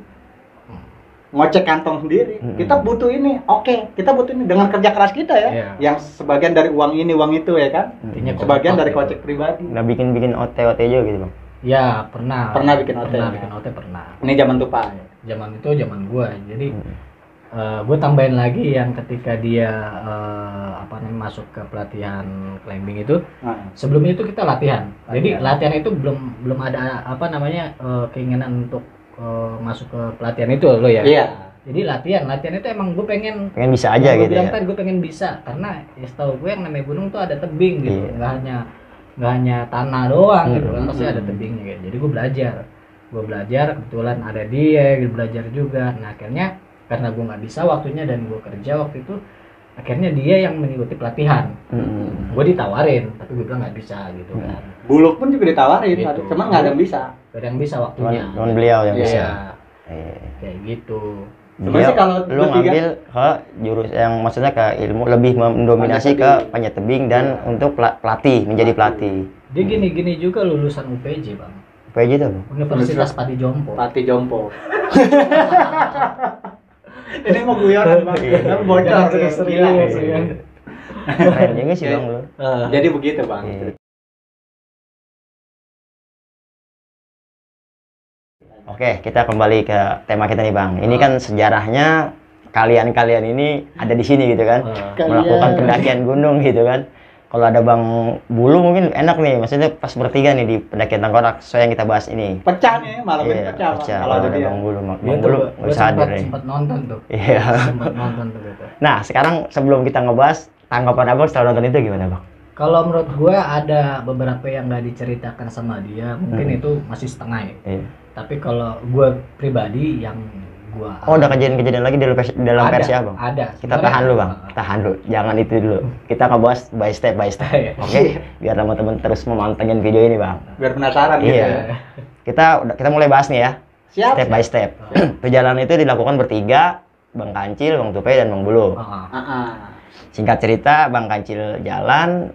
Ngocek kantong sendiri. Mm-mm. Kita butuh ini. Oke, kita butuh ini dengan kerja keras kita ya. Iya. Yang sebagian dari uang ini, uang itu ya kan. Intinya Hmm. Sebagian kompak dari gitu. kocek pribadi. Nggak bikin-bikin O T O T juga gitu Bang. Ya pernah. Pernah bikin O T. Pernah bikin O T pernah. Ini zaman tupai. Zaman itu zaman gua. Jadi Hmm. gue tambahin lagi yang ketika dia eh, apa namanya masuk ke pelatihan climbing itu. Nah, Sebelum itu kita latihan. Jadi Latihan. latihan itu belum belum ada apa namanya eh, keinginan untuk eh, masuk ke pelatihan itu lo ya. iya. Jadi latihan, latihan itu emang gue pengen Pengen bisa aja yang gua gitu bilang ya. tadi gue pengen bisa karena ya setahu gue yang namanya gunung tuh ada tebing gitu, Iya. nggak hanya nggak hanya tanah doang gitu kan, Hmm. pasti ada tebingnya gitu. Jadi gue belajar, gue belajar kebetulan ada dia, gue belajar juga. Nah akhirnya karena gue nggak bisa waktunya dan gue kerja waktu itu, akhirnya dia yang mengikuti pelatihan. Hmm. Gue ditawarin, tapi gue bilang nggak bisa gitu kan. Buluk pun juga ditawarin, Gitu. cuma nggak ada yang bisa. Gak ada yang bisa Cuman, waktunya. cuman beliau yang Iya. bisa. Iya, Iya. kayak gitu. Sebenarnya Beliau, sih kalau lu bertiga- ngambil ke jurus yang maksudnya ke ilmu lebih mendominasi Panjat ke tebing. panjat tebing dan Iya. untuk pela- pelatih menjadi pelatih. Dia gini-gini juga lulusan U P J bang, P J itu Bang. Universitas Pati Jompo. Pati Jompo. Ini mau guyon bang, Iya. Tapi bocor Jangan ya, serius-serius, gila. ya. Keren juga sih Iya. Bang lu. Jadi begitu bang. Iya. Oke, kita kembali ke tema kita nih Bang. Ini kan sejarahnya kalian-kalian ini ada di sini gitu kan, Eh, melakukan pendakian gunung gitu kan. Kalau ada Bang Bulu mungkin enak nih, maksudnya pas bertiga nih di pendakian Tengkorak sesuai yang kita bahas ini. Pecah nih, malam ini Iya, pecah. pecah. Kalau Kalau ada ada dia. Bang Bulu, Bang Dia tuh Bulu gua nggak sadar sempat nih. sempat nonton tuh. Iya. Sempat nonton tuh gitu. Nah, sekarang sebelum kita ngebahas tanggapan Abang setelah nonton itu gimana, Bang? Kalau menurut gue ada beberapa yang nggak diceritakan sama dia, mungkin Hmm. itu masih setengah ya. Iya. Tapi kalau gue pribadi yang gue Oh, ada kejadian-kejadian lagi dalam versi, dalam ada, versi Abang? Ada. Kita tahan dulu, Bang. Tahan dulu. Jangan itu dulu. Kita ngebahas by step by step. Iya. Oke? Biar teman-teman terus memantengin video ini, Bang. Biar penasaran gitu. Iya. ya. Kita udah kita mulai bahas nih ya. Siap. Step by step. Perjalanan itu dilakukan bertiga, Bang Kancil, Bang Tupai, dan Bang Bulu. Heeh. Ah, ah. Singkat cerita, Bang Kancil jalan,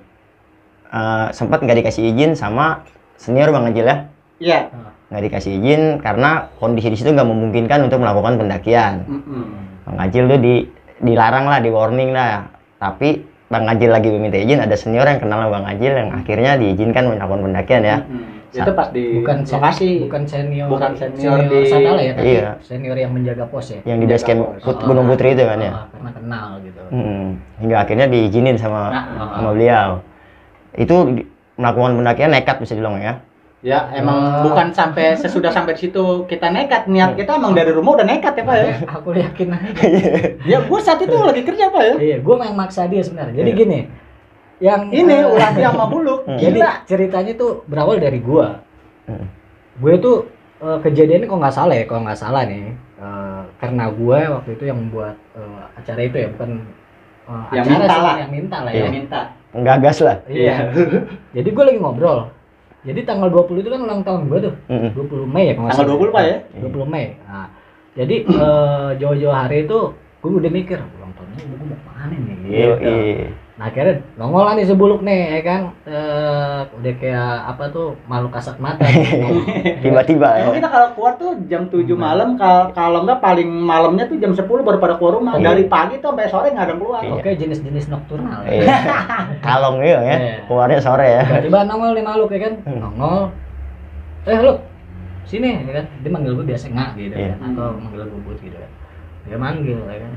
eh, sempat nggak dikasih izin sama senior Bang Kancil ya. Iya. Nggak dikasih izin karena kondisi di situ nggak memungkinkan untuk melakukan pendakian. Mm-mm. Bang Kancil tuh di dilarang lah, di warning lah. Tapi Bang Kancil lagi meminta izin, ada senior yang kenal sama Bang Kancil yang akhirnya diizinkan melakukan pendakian ya. Mm-mm. Itu pas di Bukan sen- lokasi. bukan senior, Bukan senior di- Satala ya, tapi Iya. senior yang menjaga pos ya. Yang di base camp Menjaga Put- pos. Gunung Putri itu kan ya. Ah, karena kenal gitu. Hmm, hingga akhirnya diizinin sama Nah, sama beliau. Itu di- melakukan pendakian nekat bisa dibilang ya. Ya, emang Ah. bukan sampai sesudah sampai di situ kita nekat. Niat kita emang dari rumah udah nekat ya, Pak ya. Aku yakin aja. Ya, gua saat itu lagi kerja, Pak ya. Iya, gue main maksa dia sebenarnya. Jadi Iya. gini, yang Ini eh, ulah dia sama Buluk. Hmm. jadi Gila. ceritanya tuh berawal dari gua. Hmm. Gue tuh eh, kejadiannya kok nggak salah ya, kalau nggak salah nih, eh, karena gue waktu itu yang membuat eh, acara itu ya, bukan eh, Yang acara minta sih, lah. yang minta lah Ya ya. minta. Penggagas lah. Iya. Jadi gue lagi ngobrol. Jadi tanggal dua puluh itu kan ulang tahun gue tuh. Mm-mm. dua puluh Mei ya kalau nggak Tanggal dua puluh, Pak ya. dua puluh Mei. Nah, jadi eh, jauh-jauh hari itu gue udah mikir ulang tahunnya gue mau kemana nih gitu. Yoi. Nah akhirnya nongol lah nih si Buluk nih ya kan. Eh, udah kayak apa tuh makhluk kasat mata. Tiba-tiba ya. Emang kita kalau keluar tuh jam tujuh malam, kal- kalau enggak paling malamnya tuh jam sepuluh baru pada keluar rumah. Iya. Dari pagi tuh sampai sore nggak ada yang keluar. Iya. Oke, jenis-jenis nokturnal ya. Iya. Kalong gitu ya. Iya. Keluarnya sore ya. Tiba-tiba nongol nih makhluk ya kan. Hmm. Nongol. Eh lu sini ya kan. Dia manggil gue biasa nggak gitu Iya. kan. Atau manggil gue but gitu kan. Dia manggil ya kan.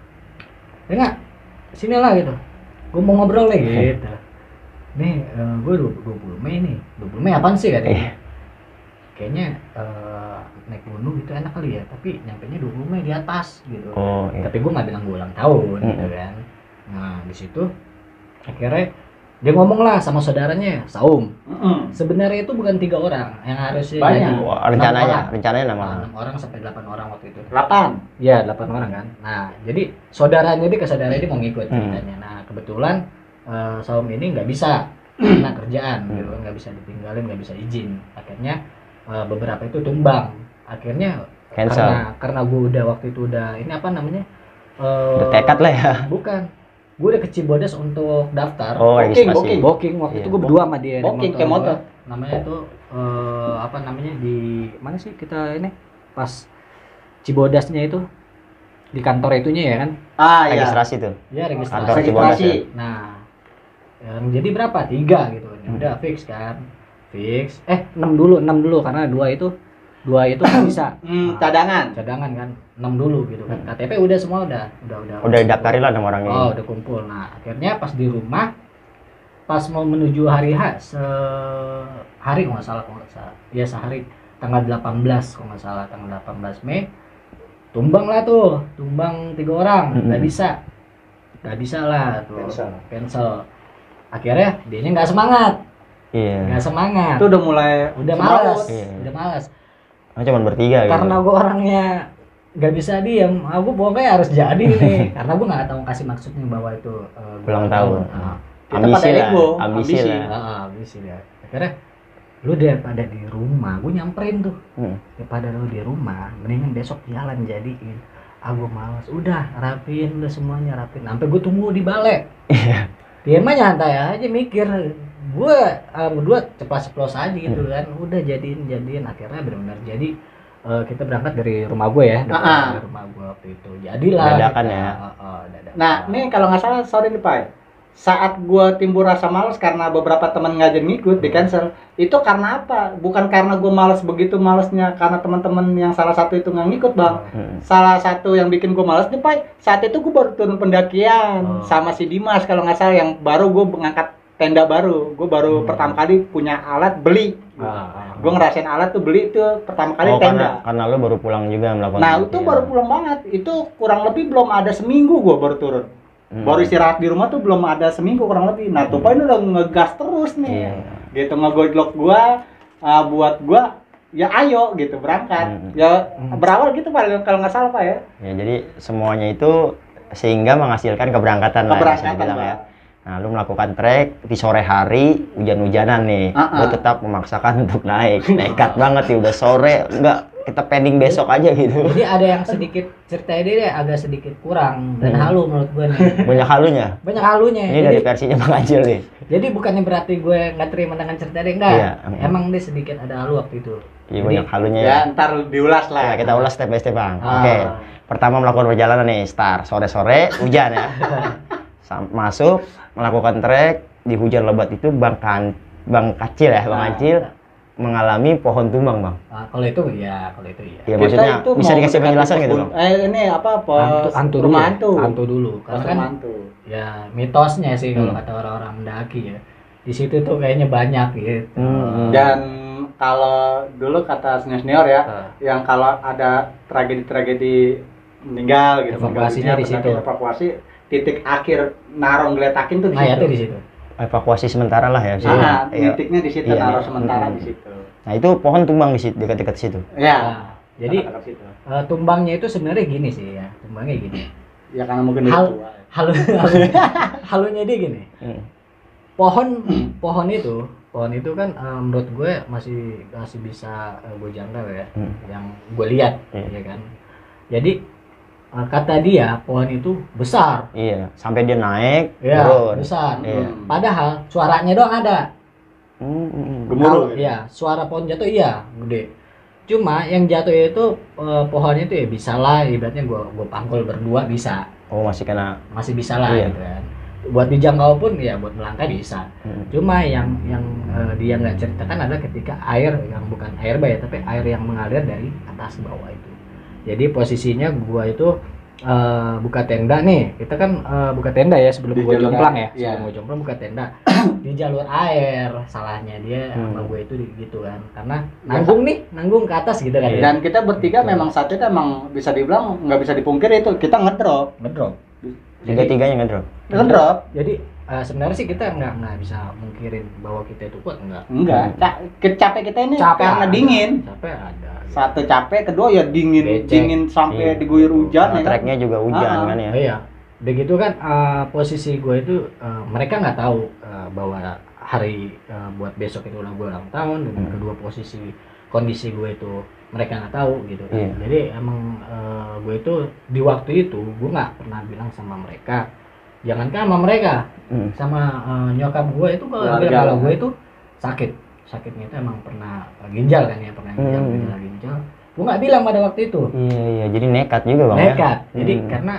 Ya nggak. Sini lah gitu. Gue mau ngobrol nih gitu. Nih, eh, gue dua puluh Mei nih. dua puluh Mei apaan sih Iya. katanya? Kayaknya eh, naik gunung gitu enak kali ya, tapi nyampe nya dua puluh Mei di atas gitu. Oh, iya. Tapi gue nggak bilang gue ulang tahun Mm-mm. gitu kan. Nah di situ akhirnya dia ngomong lah sama saudaranya Saum. Mm-mm. Sebenarnya itu bukan tiga orang yang harusnya Banyak. jadi Wah, enam rencananya, orang. rencananya nama. Nah, enam orang sampai delapan orang waktu itu. Delapan. Iya delapan orang kan. Nah jadi saudaranya dia ke saudaranya dia mau ngikut Hmm. ceritanya. Nah kebetulan eh, Saum ini nggak bisa karena kerjaan Hmm. gitu, nggak bisa ditinggalin, nggak bisa izin. Akhirnya eh, beberapa itu tumbang. Akhirnya Cancel. karena karena gue udah waktu itu udah ini apa namanya? Eh, Udah tekad lah ya. Bukan. Gue udah ke Cibodas untuk daftar. Oh, Booking, registrasi. booking. Booking waktu Iya. itu gue berdua sama dia. naik Booking motor kayak gua. motor. Namanya itu eh, apa namanya di mana sih kita ini pas Cibodasnya itu di kantor itunya ya kan? Ah iya. Registrasi tuh. Ya registrasi. Kantor Cibodas ya. Nah, yang jadi berapa? Tiga gitu. Ya Hmm. udah fix kan? Fix. Eh enam dulu, enam dulu karena dua itu dua itu nggak bisa. Hmm, Nah, cadangan. cadangan kan enam dulu gitu kan. K T P udah semua udah udah udah. Udah didaftarin lah nama orangnya. Oh, udah kumpul. Nah, akhirnya pas di rumah, pas mau menuju hari H, sehari kalau nggak salah, kalau nggak salah, ya sehari, tanggal delapan belas kalau nggak salah, tanggal delapan belas Mei, tumbang lah tuh, tumbang tiga orang, nggak Mm-mm. bisa, nggak bisa lah tuh, Cancel. cancel. Akhirnya dianya nggak semangat, Iya. nggak semangat, Itu udah mulai udah semrawut. malas, Iya. udah malas. Oh, cuma bertiga gitu. Karena gue orangnya nggak bisa diem, aku pokoknya harus jadi nih, karena gue nggak tahu kasih maksudnya bahwa itu uh, gua Ulang tahun. Nah, Kita ambisi pada lah, ego, ambisi ambisi. lah. ah, ambisi ya. Akhirnya lu daripada di rumah, gue nyamperin tuh, Hmm. daripada lu di rumah, mendingan besok jalan jadiin. Ah gue malas, udah rapiin udah semuanya rapin, sampai gue tunggu di balai. Iya. Dia mah nyantai aja mikir, gue uh, berdua ceplos-ceplos aja gitu kan, udah jadiin jadiin akhirnya benar-benar jadi. Eh, kita berangkat dari rumah gue ya, dari, Ah, ah. dari rumah gue waktu itu. Jadilah. Dadakan kita, ya. oh, oh, dadakan. Nah, nih kalau nggak salah, sorry nih Pak. saat gua timbul rasa malas karena beberapa teman ngajak ngikut di cancel, itu karena apa? Bukan karena gua malas begitu malesnya karena teman-teman yang salah satu itu nggak ngikut, Bang. Hmm. Salah satu yang bikin gua malas nih, Pak, saat itu gua baru turun pendakian Oh. sama si Dimas kalau nggak salah, yang baru gua ngangkat tenda baru. Gua baru Hmm. pertama kali punya alat, beli. Ah, ah. Gua ngerasain alat tuh beli tuh pertama kali Oh, tenda. karena karena lu baru pulang juga melakukan. Nah, itu iya. baru pulang banget. Itu kurang lebih belum ada seminggu gua baru turun. Hmm. Baru istirahat di rumah tuh belum ada seminggu kurang lebih. Nah, tuh Hmm. ini udah ngegas terus nih. Iya. Gitu ngegodlok gua, uh, buat gua ya ayo gitu berangkat. Hmm. Ya Hmm. berawal gitu Pak kalau nggak salah Pak ya. Ya, jadi semuanya itu sehingga menghasilkan keberangkatan lah, ya, bisa Keberangkatan, dibilang Pak. ya. Nah, lu melakukan trek di sore hari, hujan-hujanan nih. Uh-uh. Lu tetap memaksakan untuk naik. Nekat banget ya, udah sore, enggak kita pending besok aja gitu. Jadi ada yang sedikit ceritanya dia deh agak sedikit kurang dan Hmm. halu menurut gue nih. Banyak halunya. Banyak halunya. Ini jadi, dari versinya Bang Acil nih. jadi bukannya berarti gue nggak terima dengan cerita dia enggak. Iya. Emang dia sedikit ada halu waktu itu. Iya, Jadi, banyak halunya ya. Ya ntar diulas lah. Nah, kita ulas step by step, Bang. Ah. Oke. Pertama melakukan perjalanan nih, start sore-sore, hujan ya. Sam- Masuk, melakukan trek di hujan lebat itu Bang Kan Bang Kacil ya, Bang Nah. Acil mengalami pohon tumbang, Bang. Ah, kalau itu ya, kalau itu ya. Iya, Kita maksudnya itu bisa mau dikasih mendekati penjelasan gitu, pos- Bang. Eh ini apa pos Antu, antu dulu. rumah ya. hantu. Antu dulu. Pos Karena kan rumah hantu. ya mitosnya sih kalau Hmm. kata orang-orang mendaki ya. Di situ tuh kayaknya banyak gitu. Hmm. Dan kalau dulu kata senior-senior ya, Ah. yang kalau ada tragedi-tragedi meninggal gitu, Evakuasinya meninggal di dunia, situ. pendaki evakuasi, titik akhir naruh ngeletakin tuh di Nah, ya situ. tuh di situ. Evakuasi sementara lah ya. Nah, Iya. titiknya di situ, Iya, naruh iya. sementara Hmm. di situ. Nah, itu pohon tumbang di situ, dekat-dekat situ. Ya. Nah, jadi dekat situ. eh, tumbangnya itu sebenarnya gini sih ya. Tumbangnya gini. Ya karena mungkin Hal- itu. Halu, halu- halunya dia gini. Hmm. Pohon pohon itu, pohon itu kan eh, menurut gue masih masih bisa eh, gue jangkau ya. Hmm. Yang gue lihat Iya. ya kan. Jadi eh, kata dia pohon itu besar. Iya, sampai dia naik, Ya, turun. besar. Iya. Hmm. Padahal suaranya doang ada. Hmm, hmm, hmm. Gemuruh Kalau- gitu. Iya, suara pohon jatuh iya, gede. Cuma yang jatuh itu eh, pohonnya itu ya bisa lah, ibaratnya gua gua pangkul berdua bisa, Oh, masih kena. masih bisa lah Iya. gitu kan. Buat dijangkau pun ya buat melangkah bisa. Hmm. Cuma yang yang eh, dia nggak ceritakan adalah ketika air yang bukan air bah ya, tapi air yang mengalir dari atas ke bawah itu. Jadi posisinya gua itu eh, buka tenda nih, kita kan eh, buka tenda ya sebelum Di gua jalur jomplang air, ya, iya. sebelum gua jomplang buka tenda di jalur air, salahnya dia sama Hmm. gue itu gitu kan, karena nanggung nih, nanggung ke atas gitu kan, ya. Dan kita bertiga Gitu. memang saat itu emang bisa dibilang nggak bisa dipungkiri itu kita ngedrop, ngedrop. Tiga-tiganya ngedrop. ngedrop. Jadi eh, sebenarnya sih kita nggak nggak bisa mungkirin bahwa kita itu kuat, enggak. Enggak, Ca- ke- capek kita ini Capek karena ada, dingin. Capek ada. gitu. Satu capek, kedua ya dingin, Becek. dingin sampai Iya. diguyur hujan Nah, ya kan. treknya juga hujan Ah, kan ya. Oh iya, begitu kan eh, posisi gue itu eh, mereka nggak tahu eh, bahwa hari eh, buat besok itu ulang gue ulang tahun, dan Hmm. kedua posisi kondisi gue itu mereka nggak tahu gitu kan. Iya. Jadi emang eh, gue itu di waktu itu gue nggak pernah bilang sama mereka, jangankan sama mereka, Hmm. sama eh, nyokap gue itu kalau Keluarga. bilang kalau gue itu sakit, sakitnya itu emang pernah eh, ginjal kan ya, pernah ginjal, Hmm. ginjal, ginjal. Gue nggak bilang pada waktu itu. Iya, iya. Jadi nekat juga, Bang ya. Nekat. Jadi Hmm. karena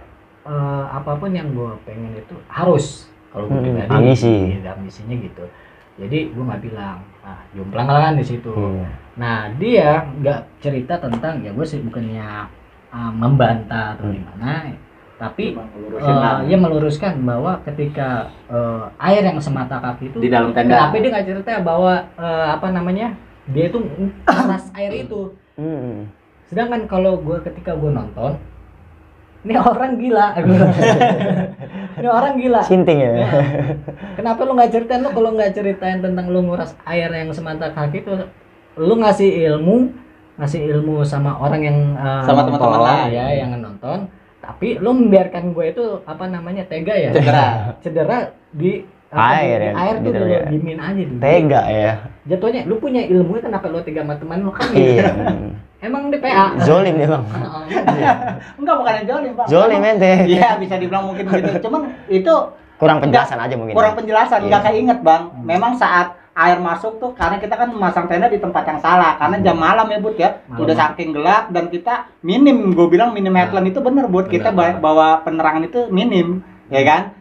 eh, apapun yang gue pengen itu harus, kalau gue Hmm, pribadi, ambisi. iya, ambisinya gitu. Jadi gue nggak bilang, ah jomplang lah kan di situ. Iya. Nah dia nggak cerita tentang, ya gue sih bukannya ah, membantah atau Hmm. gimana, tapi Cuma ngelurusin eh, lah. ia meluruskan bahwa ketika eh, air yang semata kaki itu, Di dalam tenda. kenapa dia nggak cerita bahwa eh, apa namanya, dia itu panas air itu. Hmm. Sedangkan kalau gue ketika gue nonton, ini orang gila, ini orang gila. Sinting ya. Ya. Kenapa lu nggak ceritain, lu kalau nggak ceritain tentang lu nguras air yang semata kaki itu, lu ngasih ilmu, ngasih ilmu sama orang yang uh, Sama teman-teman nonton, lain. ya, yang nonton. Tapi lu membiarkan gue itu apa namanya tega ya, Cedera. cedera di apa, Air di, ya, di air tuh gitu lu ya. dimin aja dulu. Tega ya. Jatuhnya lu punya ilmu, kenapa lu tega sama teman lu kan gitu. Iya. Hmm. Emang di P A. Zolim dia, Bang. Enggak, bukan yang jolim, Pak. Zolim ente. Iya, bisa dibilang mungkin gitu. Cuman itu Kurang penjelasan aja mungkin. kurang penjelasan, Iya. nggak keinget, Bang. Memang saat air masuk tuh, karena kita kan memasang tenda di tempat yang salah, karena jam malam ya, Bud ya. Malam. Udah saking gelap dan kita minim, gue bilang minim headlamp itu bener, Bud. Kita Bener. ba- bawa penerangan itu minim, ya kan?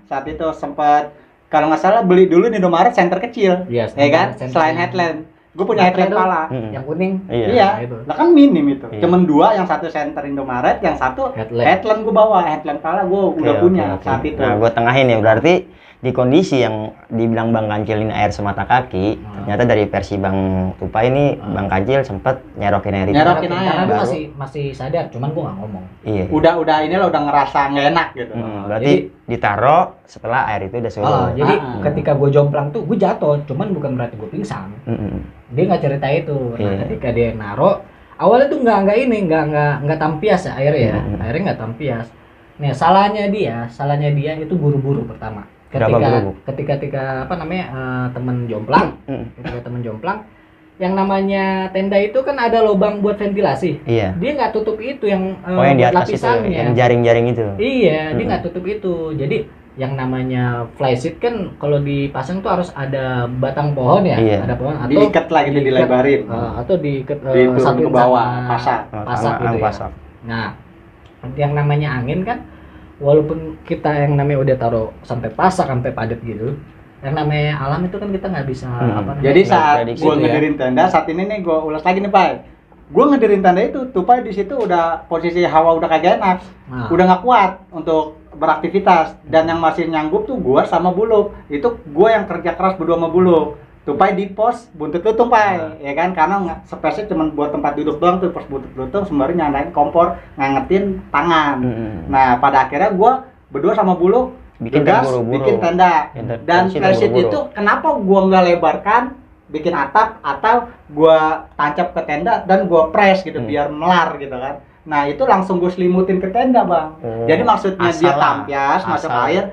saat itu sempat kalau nggak salah beli dulu di Indomaret center kecil, Iya, ya kan? center Selain yang- headlamp, gue punya headlamp Headlamp pala. Hmm. Yang kuning. Iya. Iya, Nah, itu. lah kan minim itu. Iya. Cuman dua, yang satu center Indomaret, yang satu Headlamp. headlamp gue bawa, headlamp pala gue udah Oke, punya oke, oke. saat itu. Nah, gue tengahin ya, berarti di kondisi yang dibilang Bang Kancil ini air semata kaki, Hmm. ternyata dari versi Bang Tupai ini Bang Kancil sempet nyerokin air itu. Nyerokin air, Karena dia baru. masih masih sadar, cuman gua nggak ngomong. Iya. Udah udah inilah udah ngerasa nggak enak gitu. Hmm, berarti ditaro setelah air itu udah surut. Oh, jadi Ah. ketika gue jomplang tuh gue jatuh, cuman bukan berarti gue pingsan. Mm-mm. Dia nggak cerita itu. Nah, Iya. ketika dia naro, awalnya tuh nggak nggak ini, nggak nggak nggak tampias ya airnya ya. Hmm. Airnya nggak tampias. Nih salahnya dia, salahnya dia itu buru-buru pertama. Kenapa Ketika buru-buru? ketika ketika apa namanya eh, temen jomplang, Mm. ketika temen jomplang, yang namanya tenda itu kan ada lubang buat ventilasi. Iya. Dia nggak tutup itu yang eh, Oh, yang di buat atas itu, lapisannya. yang jaring-jaring itu. Iya, dia Mm-mm. nggak tutup itu. Jadi yang namanya flysheet kan kalau dipasang tuh harus ada batang pohon ya, Iya. ada pohon atau Diikat lagi, diikat, dilebarin. eh, atau diikat eh, Diturun ke satuin bawah, sama pasak. pasak Sama- gitu sama ya. pasak. Nah, yang namanya angin kan, walaupun kita yang namanya udah taruh sampai pasak sampai padat gitu, yang namanya alam itu kan kita nggak bisa Hmm. apa namanya. Jadi Nggak saat prediksi gue itu ya. ngedirin tenda, saat ini nih gue ulas lagi nih Pak. Gue ngedirin tenda itu, Tupai di situ udah posisi hawa udah kagak enak, Nah, udah nggak kuat untuk beraktivitas. Dan yang masih nyanggup tuh gue sama Buluk. Itu gue yang kerja keras berdua sama Buluk. Tupai di pos buntut lutung Pai, ya kan? Karena nggak space-nya cuma buat tempat duduk doang tuh, pos buntut lutung sembari nyalain kompor, ngangetin tangan. Mm-mm. Nah pada akhirnya gue berdua sama Buluk Bikin gegas, terburu-buru. bikin tenda. Bikin ter- Dan versi flysheet terburu-buru. itu kenapa gua nggak lebarkan bikin atap atau gua tancap ke tenda dan gua press gitu Hmm. biar melar gitu kan. Nah itu langsung gue selimutin ke tenda Bang. Oh. Jadi maksudnya dia Asal lah. tampias masuk Asal. air,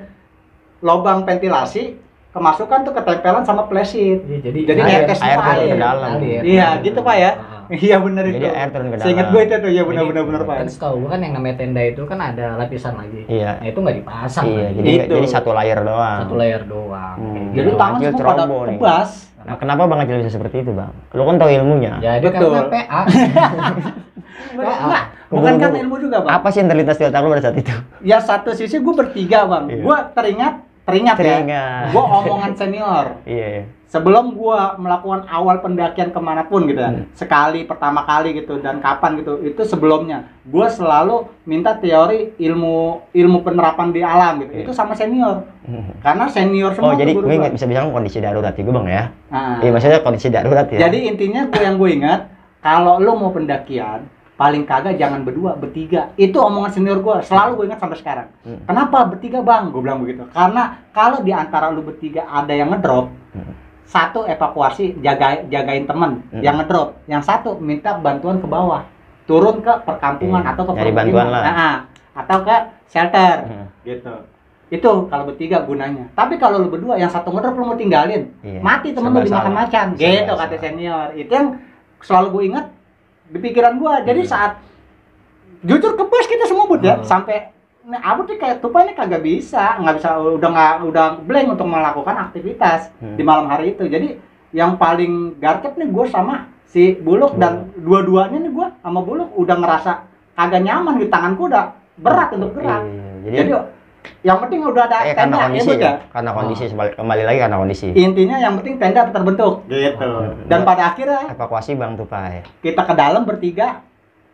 lubang ventilasi kemasukan tuh ketempelan sama flysheet. iya, jadi Jadi air- ngekes air semua turun ke air. dalam. Alir. Iya gitu Pak ya. Ah. Iya benar itu. Jadi air turun ke dalam. Seingat gue itu tuh ya benar-benar Jadi, benar Pak. Kan setahu gua kan yang namanya tenda itu kan ada lapisan lagi. Iya. Nah itu nggak dipasang. Iya, lagi. jadi Itu. jadi satu layer doang. satu layer doang. Hmm. Kayak Jadi gitu. tangan Kecil semua pada trombo nih. kebas. Nah, kenapa Bang Kancil bisa seperti itu, Bang? Lu kan tahu ilmunya. Jadi Betul. karena P A. Enggak, P A. bukan kan Buru-buru. ilmu juga Bang. Apa sih yang terlintas di otak lu pada saat itu? Ya satu sisi gue bertiga Bang. Iya. Gue teringat, teringat, ya. Teringat. Gue omongan senior. Iya, iya. Sebelum gue melakukan awal pendakian kemanapun gitu ya, Hmm. sekali, pertama kali gitu, dan kapan gitu, itu sebelumnya. Gue selalu minta teori ilmu ilmu penerapan di alam gitu. Iya. Itu sama senior. Hmm. Karena senior Oh, semua jadi tuh guru gue gua. nggak bisa bilang kondisi darurat ya, gue Bang ya. Nah, Iya, maksudnya kondisi darurat ya. jadi intinya gue yang gue ingat, kalau lo mau pendakian, paling kagak jangan berdua, bertiga. Itu omongan senior gue, selalu gue ingat sampai sekarang. Hmm. Kenapa bertiga Bang? Gue bilang begitu. Karena kalau di antara lu bertiga ada yang ngedrop, Hmm. satu evakuasi, jaga, jagain temen Hmm. yang ngedrop, yang satu minta bantuan ke bawah, turun ke perkampungan Iya, atau ke nyari permukiman. bantuan lah. Nah, atau ke shelter, Hmm. gitu. Itu kalau bertiga gunanya. Tapi kalau lu berdua, yang satu ngedrop lu mau tinggalin, Iya. mati temen lu Serba dimakan salah. macan, Serba gitu salah. kata senior. Itu yang selalu gue ingat di pikiran gue. Jadi Hmm. saat jujur kebas kita semua bud ya, Hmm. sampai nah, Abu tuh kayak Tupai ini kagak bisa, nggak bisa, udah nggak, udah blank untuk melakukan aktivitas Hmm. di malam hari itu. Jadi yang paling garcep nih gue sama si Buluk, dan dua-duanya nih gue sama Buluk udah ngerasa kagak nyaman di tanganku, udah berat untuk gerak. Iya, jadi, Jadi yang penting udah ada eh, karena tenda ya kondisi Bud ya. ya. Karena kondisi sebalik- kembali lagi karena kondisi. Intinya yang penting tenda terbentuk gitu. Hmm. Dan pada akhirnya Evakuasi Bang Tupai. kita ke dalam bertiga,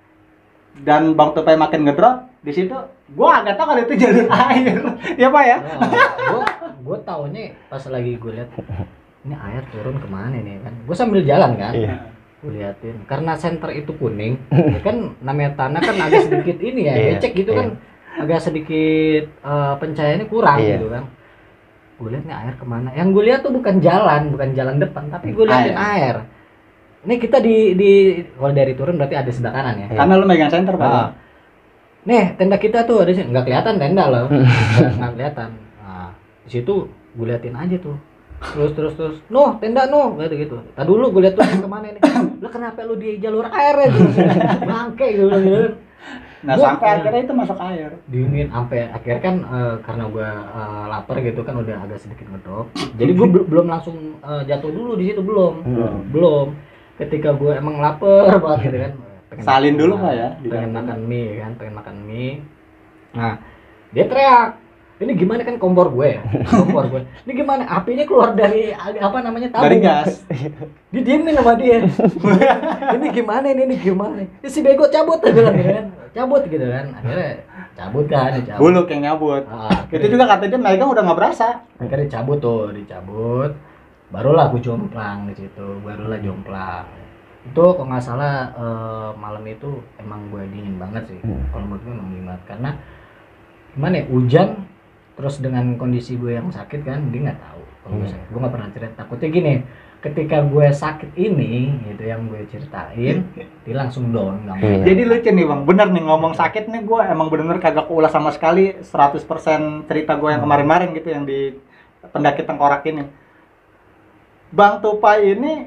dan Bang Tupai makin ngedrop di situ. Gua agak tahu kalau itu jalur air. Ya Pak ya. gue gue taunya pas lagi gue lihat ini air turun kemana nih kan, gue sambil jalan kan, Iya. gue liatin karena center itu kuning, ya kan namanya tanah kan agak sedikit ini ya, Iya, becek gitu iya. kan, agak sedikit eh, pencahayaannya kurang Iya. gitu kan. Gue lihat nih air kemana, yang gue lihat tuh bukan jalan, bukan jalan depan, tapi gue liatin air. Ini kita di di kalau dari turun berarti ada sebelah kanan ya. Karena lu megang center Pak. Ah. Nih tenda kita tuh ada sini, nggak kelihatan tenda loh, nggak nggak kelihatan. Nah di situ gue liatin aja tuh, terus terus terus, noh tenda noh, gitu gitu. Tadi dulu gue liat tuh kemana nih, lu kenapa lu di jalur air ya, gitu. Bangke gitu gitu. Nah, Gua- sampai akhirnya itu masuk air. Dingin sampai akhirnya kan eh, karena gue eh, lapar gitu kan udah agak sedikit ngedrop, jadi gue bel- belum langsung eh, jatuh dulu di situ belum, Hmm. belum. Ketika gue emang lapar banget gitu kan. pengen Salin makan- dulu Pak ya. pengen makan mie kan, pengen makan mie. Nah, dia teriak, ini gimana kan kompor gue ya, kompor gue. Ini gimana? Apinya keluar dari apa namanya tabung. Dari gas. Didiemin sama dia. Ini gimana ini, ini gimana? Ya, si bego cabut dia bilang gitu kan. Cabut gitu kan. Akhirnya cabut kan, cabut. Buluk yang nyabut. Ah, Itu juga kata dia megang udah nggak berasa. akhirnya dicabut tuh, dicabut. Barulah gue jomplang di situ, barulah jomplang. Itu kalau nggak salah eh, malam itu emang gue dingin banget sih. Kalau menurut gue emang dingin banget karena gimana ya, hujan terus dengan kondisi gue yang sakit kan, dia nggak tahu kalau gue sakit. Gue nggak pernah cerita. Takutnya gini, ketika gue sakit ini, gitu yang gue ceritain, dia langsung down. Nggak mau. Iya. Jadi lucu nih bang, bener nih ngomong sakit nih gue emang bener-bener kagak keulas sama sekali seratus persen cerita gue yang kemarin-kemarin gitu yang di pendaki tengkorak ini. Bang Tupai ini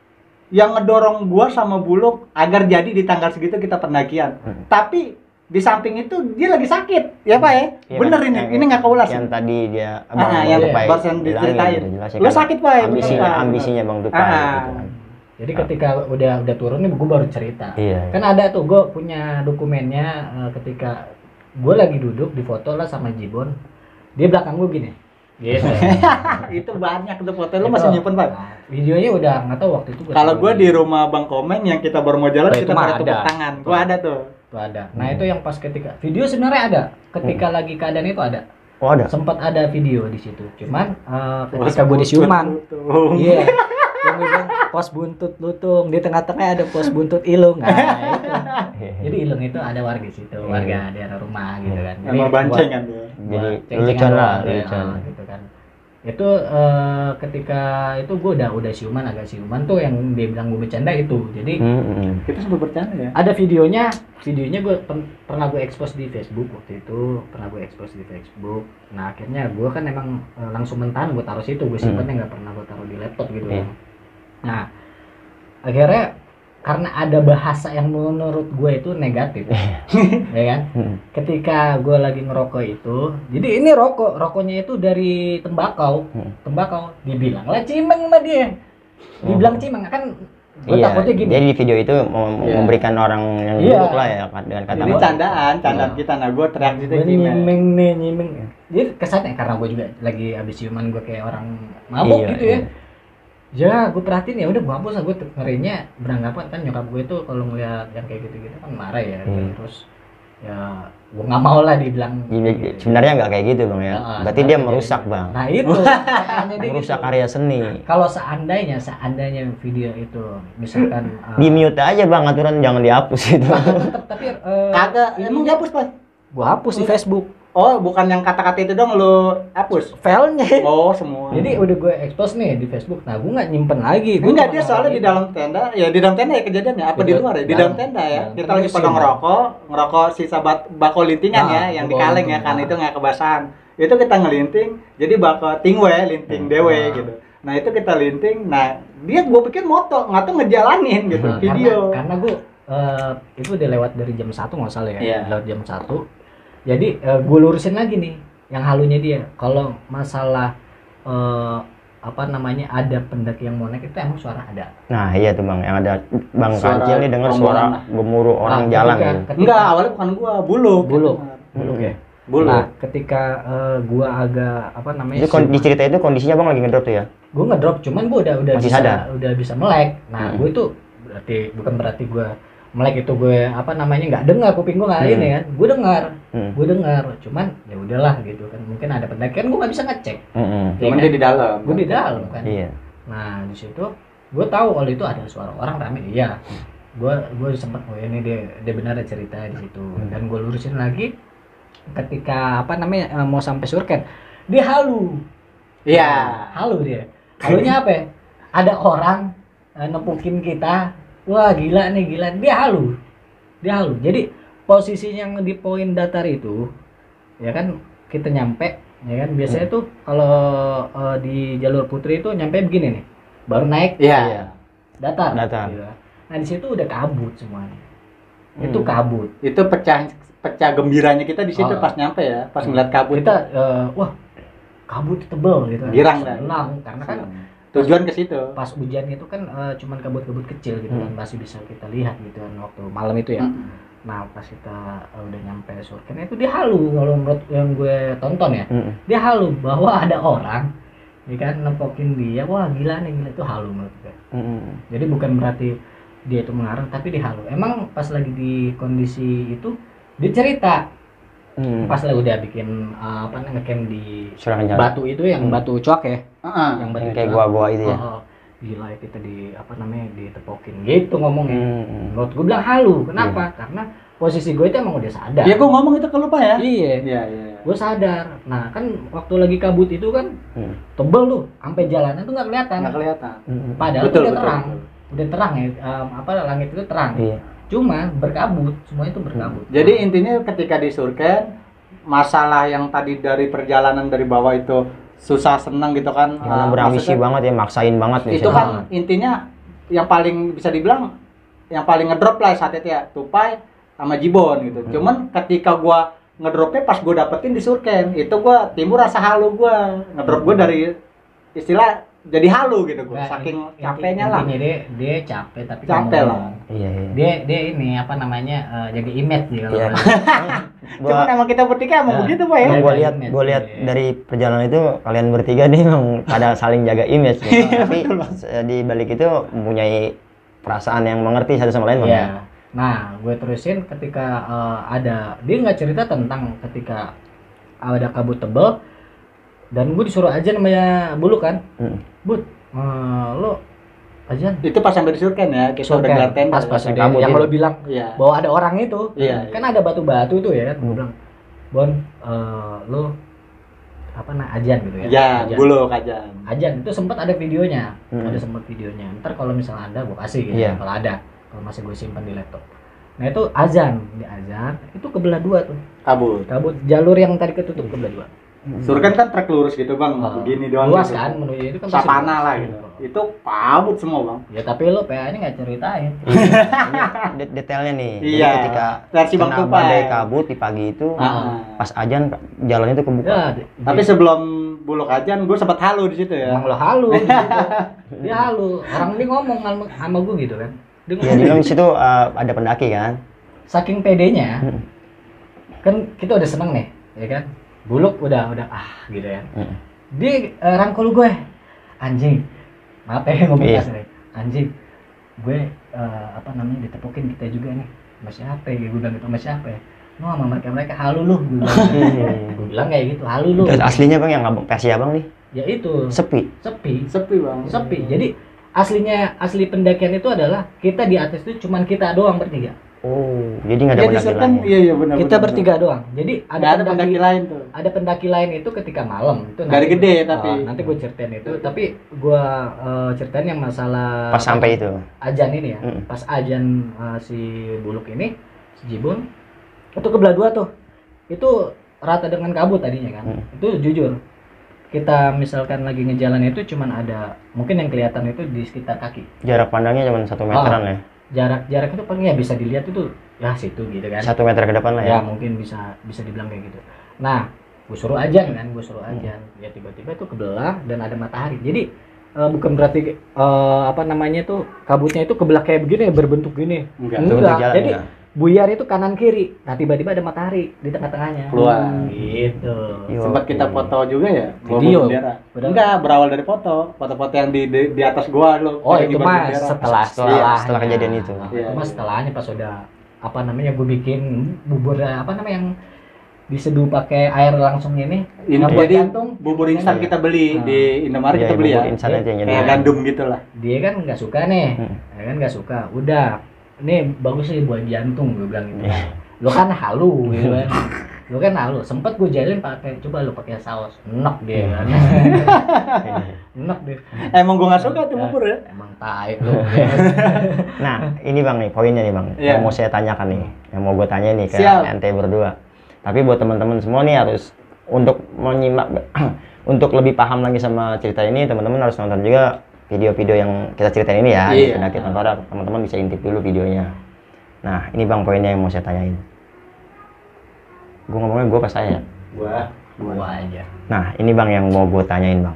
yang ngedorong gue sama Buluk agar jadi di tanggal segitu kita pendakian. Hmm. Tapi di samping itu dia lagi sakit, ya Pak ya? Iya, Bener kan? ini, Yang- ini nggak keulas. Yang tadi dia Ah, yang Tupai barusan bilangin, diceritain. udah jelas ya Lu kan. sakit, Pak, ya? Ambisinya, Bener, Pak. ambisinya Bang Tupai. Ah. gitu kan. Jadi ketika udah udah turun nih, gue baru cerita. Iya. Kan ada tuh, gue punya dokumennya eh, ketika gue lagi duduk di foto lah sama Jibon, dia belakang gue gini. Gitu. Itu banyak tuh foto lu masih Itu, nyimpen, Pak. nah, videonya udah nggak tahu waktu itu. gua Kalau taruh gue di di- rumah Bang Komeng yang kita baru mau jalan Oh, itu kita mah pada tepuk ada. tangan. Gue ada tuh. Itu ada. Nah itu yang pas ketika video sebenarnya ada, ketika lagi keadaan itu ada. Oh ada. Sempat ada video di situ. Cuman eh, ketika gue di Siuman, iya, yang gue bilang pos buntut lutung, di tengah-tengah ada pos buntut ilung. Nah itu. Jadi ilung itu ada warga situ, warga daerah rumah gitu kan. Jadi Emang buat- banceng kan dia. Jadi buat ceng-cengan lelucon lah, doang, ya, lelucon. gitu kan. Itu eh, ketika itu gue udah udah siuman, agak siuman tuh yang dia bilang gue bercanda itu. Jadi Hmm, hmm. Kita sempat bercanda ya. ada videonya, videonya gue pen- pernah gue expose di Facebook waktu itu, pernah gue expose di Facebook. Nah akhirnya gue kan emang eh, langsung mentahan gue taruh situ, gue simpennya nggak pernah gue taruh di laptop gitu. Iya. Nah akhirnya karena ada bahasa yang menurut gue itu negatif, ya kan? Hmm. Ketika gue lagi ngerokok itu, jadi ini rokok, rokoknya itu dari tembakau, Hmm. tembakau, dibilang lah cimeng sama dia, dibilang cimeng kan, gue Iya, takutnya gini. jadi di video itu mem- Iya. memberikan orang yang Iya. buruk lah ya dengan kata Ini orang. candaan, candaan Iya. kita. Nah, gue teriak gitu Gue gimana? nyimeng nih, nyimeng. Jadi kesannya karena gue juga lagi abis ciuman, gue kayak orang mabuk Iya, gitu ya. iya. Ya, gue perhatiin ya udah gue hapus lah, gue ngerinya beranggapan kan nyokap gue tuh kalau ngeliat yang kayak gitu-gitu kan marah ya. Hmm. Terus ya gue nggak mau lah dibilang. Iya, gitu. sebenarnya nggak kayak gitu bang ya. Nah, Berarti dia sebenarnya merusak kayak bang. gitu. Nah itu makanya dia Merusak gitu. karya seni. Kalau seandainya, seandainya video itu misalkan uh, Di mute aja bang, aturan jangan dihapus itu. tetap tapi uh, Kagak, emang dihapus, Pak? gue hapus di Facebook Oh, bukan yang kata-kata itu dong lu hapus. filenya. Oh, semua. Jadi udah gue expose nih di Facebook. Nah gue nggak nyimpen lagi. Gue enggak, cuma dia soalnya naruh di gitu. dalam tenda, ya di dalam tenda ya kejadiannya. Apa di Di luar ya? Di dalam. dalam tenda ya. Dalam. Kita lagi Terus pada siuman. ngerokok, ngerokok sisa bat- bako lintingan Nah, ya, yang bako di kaleng ya, linting. kan Nah. itu nggak kebasahan. Itu kita ngelinting, jadi bako tingwe, linting dewe Nah. gitu. Nah itu kita linting, nah dia gue pikir moto, nggak tuh ngejalanin gitu, Nah, video. Karena, karena gue eh, itu udah lewat dari jam satu nggak salah ya. Iya. Lewat jam satu. Jadi eh, gue lurusin lagi nih yang halunya dia. Kalau masalah eh, apa namanya ada pendaki yang mau naik itu emang suara ada. Nah iya tuh bang, yang ada bang Suara Kancil nih dengar rombongan suara lah. gemuruh orang Nah, jalan ketika- gitu. ketika- Enggak, awalnya bukan gua, buluk. Buluk. Gitu. Buluk ya. Buluk. Nah, ketika eh, gua agak apa namanya? Jadi kon- di cerita itu kondisinya bang lagi ngedrop tuh ya? Gue ngedrop, cuman gue udah udah Masih bisa sadar? udah bisa melek. Nah, Hmm. gue itu berarti bukan berarti gue melek itu gue apa namanya nggak dengar, kuping gue nggak Hmm. ini kan, gue dengar, Hmm. gue dengar, cuman ya udahlah gitu kan, mungkin ada pendakian gue nggak bisa ngecek, Mm-mm. Cuman dia di dalam. gue di dalam kan. Iya. Nah di situ gue tahu kalau itu ada suara orang rame, iya, gue gue sempat oh ini dia dia benar ada cerita di situ, dan gue lurusin lagi ketika apa namanya eh, mau sampai surken, dia halu. Iya. Halu dia. Halunya apa ya? Ada orang eh, nempukin kita. Wah, gila nih, gila. Dia halu. Dia halu. Jadi posisinya yang di poin datar itu ya kan kita nyampe ya kan biasanya tuh kalau eh, di jalur putri itu nyampe begini nih. Baru naik Iya. datar. Datar. Gitu. Nah, di situ udah kabut semuanya. Itu Hmm. kabut. Itu pecah pecah gembiranya kita di situ Oh. pas nyampe ya, pas ngeliat kabut. Kita eh, wah, kabut tebel gitu. Girang dah. Senang karena kan Tujuan ke situ. pas hujan itu kan eh, cuman kabut-kabut kecil gitu Hmm. kan masih bisa kita lihat gitu kan waktu malam itu ya. Hmm. Nah pas kita uh, udah nyampe Surken itu dia halu kalau menurut yang gue tonton ya. Mm. Dia halu bahwa ada orang ya kan nempokin dia, wah gila nih gila, itu halu menurut gue. Mm. Jadi bukan berarti dia itu mengarang, tapi dia halu. Emang pas lagi di kondisi itu dia cerita Mm. pas lagi udah bikin uh, apa namanya ngecamp di Surah Kencana. batu itu yang Hmm. batu cuak ya, Heeh. yang batu Yang kayak cuak. gua-gua itu ya. Oh, oh. Gila ya kita di apa namanya ditepokin gitu ngomongnya. Mm. Menurut gue bilang halu, kenapa? Karena posisi gue itu emang udah sadar. Ya gua ngomong itu ke lupa ya. Iya, Iya, iya. gue sadar. Nah kan waktu lagi kabut itu kan Mm. tebel tuh, sampai jalanan tuh nggak kelihatan. Nggak kelihatan. Mm. Padahal Betul, tuh udah betul, terang, betul. udah terang ya. um, apa langit itu terang. Iya. Cuma berkabut, semuanya itu berkabut. Jadi intinya ketika di Surken, masalah yang tadi dari perjalanan dari bawah itu susah senang gitu kan. Karena eh, berambisi maksudnya banget ya, maksain banget nih. itu saya. kan intinya yang paling bisa dibilang yang paling ngedrop lah saat itu ya, Tupai sama Jibon gitu. Hmm. Cuman ketika gua ngedropnya pas gua dapetin di Surken, itu gua timbul rasa halu gua. Ngedrop gua dari istilah jadi halu gitu gua, Nggak, saking inti- capeknya lah. intinya dia dia capek tapi Capek ngomong. lah. Iya, iya. Dia dia ini apa namanya uh, jaga image sih kalau Iya. bahasa. Cuman Gua emang kita bertiga emang Nah, begitu Pak ya. Emang gue Jaga lihat image, gue lihat iya. dari perjalanan itu kalian bertiga nih emang pada saling jaga image nih. Tapi eh, di balik itu mempunyai perasaan yang mengerti satu sama lain Bang, ya. Iya. Nah, gue terusin ketika uh, ada dia nggak cerita tentang ketika ada kabut tebel dan gue disuruh aja namanya Bulu kan. Mm. Bud, uh, lo aja Itu pas sampai di Surken ya, kita udah gelar tenda. pas pas yang udah kabut yang itu. lo bilang Iya. bahwa ada orang itu. Iya, Kan ada batu-batu tuh ya kan. Gue Hmm. bilang, "Bon, uh, lo apa nah ajan gitu ya." Ya, Ajan. bulu kajan. Ajan itu sempat ada videonya, Hmm. ada sempat videonya. Ntar kalau misalnya ada gue kasih gitu, Iya. kalau ada, kalau masih gue simpan di laptop. Nah itu azan, di azan itu kebelah dua tuh, Kabut. kabut jalur yang tadi ketutup kebelah dua. Surken kan trek lurus gitu bang, Oh, begini doang. luas gitu. kan menuju itu kan pasti Sapana luas. lah gitu. Itu kabut semua bang. Ya tapi lo P A-nya nggak ceritain. Ini de- detailnya nih. Jadi Iya. ketika Versi Bang kena Tupai. badai kabut di pagi itu, Ah. pas ajan jalan itu kebuka. Ya, Tapi di- sebelum bulu kajan, gue sempat halu di situ ya. emang lo halu, di situ. Dia halu. Orang ini ngomong sama, sama gue gitu kan. Dia Ya ngomong, di dalam situ eh, ada pendaki kan. saking pedenya, Hmm. kan kita udah seneng nih, ya kan. Buluk udah udah ah gitu ya. Hmm. Dia uh, rangkul gue, anjing, maaf ya ngomong Iya. kasar ya. Anjing, gue uh, apa namanya ditepukin kita juga nih, sama siapa ya, gue bilang gitu sama siapa ya, no sama mereka mereka halu lu, gue bilang, gue bilang kayak gitu halu lu. Terus aslinya bang yang abang versi abang nih Ya itu sepi. sepi, Sepi bang. sepi. Jadi aslinya asli pendakian itu adalah kita di atas itu cuman kita doang bertiga. Oh, jadi nggak ada Iya di pendaki Surken, lain. iya iya benar. Kita benar, bertiga doang. Jadi benar. ada Nggak ada pendaki, pendaki lain tuh. ada pendaki lain itu ketika malam itu Dari gede tapi. Oh, nanti gue ceritain itu, tapi gue uh, ceritain yang masalah Pas sampai itu. ajan ini ya. Mm. Pas ajan uh, si Buluk ini, si Jibun itu kebelah dua tuh. Itu rata dengan kabut tadinya kan. Mm. Itu jujur. Kita misalkan lagi ngejalan itu cuman ada mungkin yang kelihatan itu di sekitar kaki. Jarak pandangnya cuma satu meteran ya. Jarak-jarak itu paling ya bisa dilihat itu ya situ gitu kan. Satu meter ke depan lah ya. Ya mungkin bisa bisa dibilang kayak gitu. Nah, gue suruh ajan kan, gue suruh ajan. Ya tiba-tiba itu kebelah dan ada matahari. Jadi eh, bukan berarti eh, apa namanya tuh kabutnya itu kebelah kayak begini berbentuk gini. Enggak. Itu bentuk jalan, Jadi enggak? buyar itu kanan kiri. Nah tiba-tiba ada matahari di tengah-tengahnya. Keluar. Gitu. Iya. Sempat kita foto juga ya. bawa Video. bendera. Benar. Enggak, berawal dari foto. Foto-foto yang di di, di atas gua lo. Oh itu mah setelah Setelah- setelah setelah kejadian itu. Nah, Iya, itu mah iya. setelahnya pas udah apa namanya gue bikin bubur apa namanya yang diseduh pakai air langsung ini. Ini yang buat jadi jantung. bubur instan kita beli Nah. di Indomaret Iya, kita beli ya. bubur instan aja yang jadi. Kayak gandum gitu lah. Dia kan nggak suka nih, Hmm. ya kan nggak suka. Udah, ini bagus sih buat jantung, gue bilang gitu. Iya. Lo kan halu, gitu kan. Lo kan halu. Sempet gue jalin pakai, coba lo pakai saus, enak dia kan. Enak dia. Emang gua nggak suka tuh bubur ya. Emang tai lo. Nah, ini bang nih poinnya nih bang. Iya. Yang mau saya tanyakan nih, yang mau gue tanya nih ke Siap. ente berdua. Tapi buat teman-teman semua nih harus untuk menyimak, untuk lebih paham lagi sama cerita ini, teman-teman harus nonton juga video-video yang kita ceritain ini ya. Di Iya. Pendaki Tengkorak, teman-teman bisa intip dulu videonya. Nah, ini bang poinnya yang mau saya tanyain. Gue ngomongnya gue pas saya. Gua Gua aja. Nah, ini bang yang mau gue tanyain bang.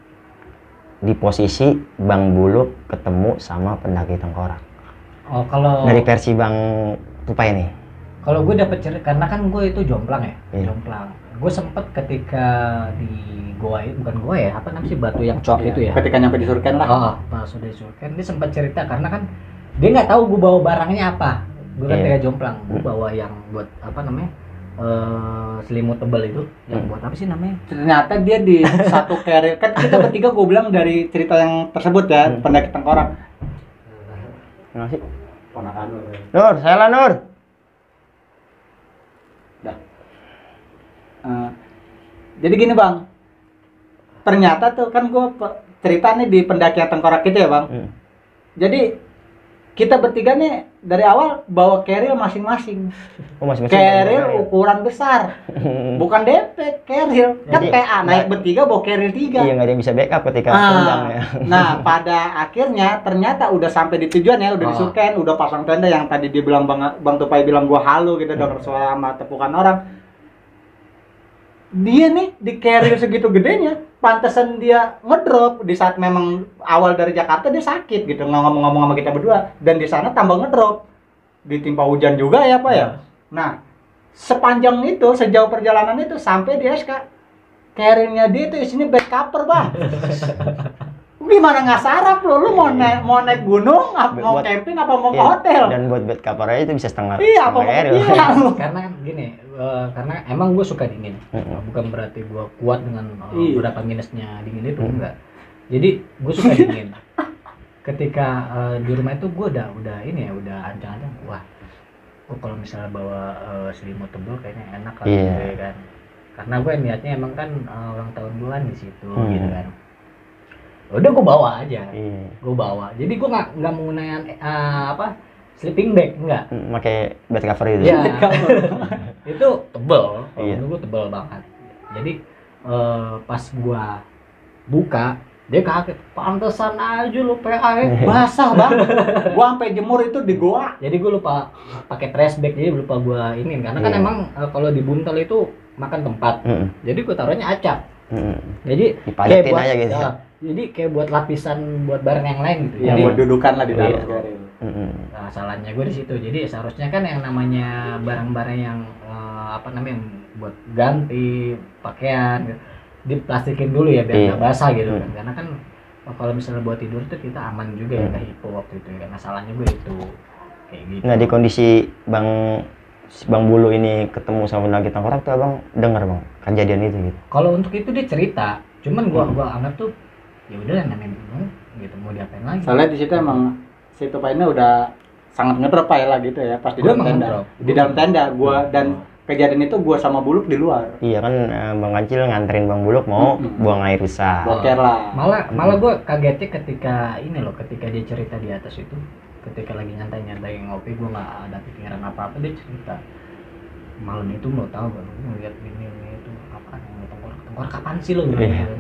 Di posisi Bang Buluk ketemu sama pendaki Tengkorak. Oh kalau Dari versi Bang Tupai nih. Kalau gue dapet cerita, karena kan gue itu jomplang ya, Iya. jomplang. Gue sempet ketika di goa, bukan goa ya, apa namanya sih, batu yang cok itu ya. Ketika nyampe di Surken lah. Oh, pas sudah disuruhkan, dia sempat cerita karena kan dia nggak tahu gue bawa barangnya apa. Gue kan Iya. kayak jomplang, gue bawa yang buat apa namanya, eh, selimut tebal itu, yang buat apa sih namanya? Ternyata dia di satu carrier. Kan kita bertiga gue bilang dari cerita yang tersebut ya, Hmm. pendaki tengkorak. Terima kasih. Ponakan lu. Nur, saya lah Nur. Dah. Eh, jadi gini bang, ternyata tuh kan gue cerita nih di pendakian tengkorak itu ya bang. Hmm. Jadi kita bertiga nih dari awal bawa carrier masing-masing. Oh, masih masih. Carrier ukuran besar, bukan D P, carrier. Kan Jadi, P A naik nggak- bertiga bawa carrier tiga. Iya, nggak ada yang bisa backup ketika Ah, tendang ya. nah pada akhirnya ternyata udah sampai di tujuan ya, udah di Oh. Surken, udah pasang tenda yang tadi dia bilang bang bang Tupai bilang gua halu gitu, denger suara sama tepukan orang. Dia nih di carrier segitu gedenya, pantesan dia ngedrop di saat memang awal dari Jakarta dia sakit gitu, nggak ngomong-ngomong sama kita berdua, dan di sana tambah ngedrop, ditimpa hujan juga ya pak ya. Nah sepanjang itu, sejauh perjalanan itu sampai di S K, carrier-nya dia itu isinya bed cover bang. Gimana nggak sarap lo? Lu mau naik mau naik gunung, apa mau Buat- camping, apa mau ke Iya, hotel? Dan buat bed cover aja itu bisa setengah. Iya, apa setengah mau carrier. iya lu. Karena kan gini, eh, karena emang gue suka dingin, Mm-mm. bukan berarti gue kuat dengan eh, Iya. berapa minusnya dingin itu, Mm. enggak. Jadi gue suka dingin. Ketika eh, di rumah itu gue udah udah ini ya, udah ancang-ancang, wah, gue kalau misalnya bawa eh, selimut tebal kayaknya enak kan, Iya. gitu ya kan. Karena gue niatnya emang kan eh, ulang tahun gue kan di situ, Hmm. gitu kan. Udah gue bawa aja, Iya. gue bawa. Jadi gue nggak nggak menggunakan eh, apa sleeping bag, enggak. Hmm, pakai bed cover itu. Iya. Itu tebel, kalau Iya. menurut gua tebel banget. Jadi eh, pas gua buka, dia kaget, pantesan aja lu P A ya. Basah bang, gua sampai jemur itu di goa. Jadi gua lupa pakai trash bag, jadi lupa gua ini, karena kan Iya. emang eh, kalau di buntel itu makan tempat. Mm-mm. Jadi gua taruhnya acak. Mm-mm. Jadi Dipadetin aja gitu. ya, jadi kayak buat lapisan buat barang yang lain gitu. Yang Jadi buat dudukan lah di dalam Iya. carrier. Mm-mm. nah, salahnya gue di situ. Jadi seharusnya kan yang namanya barang-barang yang eh, apa namanya yang buat ganti pakaian gitu, diplastikin dulu ya biar Iya. nggak basah gitu kan. Hmm. Karena kan oh, kalau misalnya buat tidur tuh kita aman juga ya, Hmm. nggak hipo waktu itu ya. Karena salahnya gue itu kayak gitu. Nah, di kondisi Bang si Bang Bulu ini ketemu sama pendaki tengkorak tuh Abang dengar Bang kejadian itu gitu. Kalau untuk itu dia cerita, cuman gua Hmm. gua anggap tuh ya udah namanya gunung gitu, mau diapain lagi. Soalnya di situ emang si Tupai ini udah sangat ngedrop ya lah gitu ya, pas di Gua dalam emang tenda. ngedrop. Di dalam tenda gua, dan kejadian itu gua sama Buluk di luar. Iya kan eh, Bang Kancil nganterin Bang Buluk mau Mm-mm. buang air besar. Boker lah. Malah malah gue kagetnya ketika ini loh, ketika dia cerita di atas itu, ketika lagi nyantai-nyantai ngopi, gue nggak ada pikiran apa-apa, dia cerita malam itu mau tahu gak lu ngeliat ini ini itu apaan yang tengkorak tengkorak kapan sih lo gitu. Iya.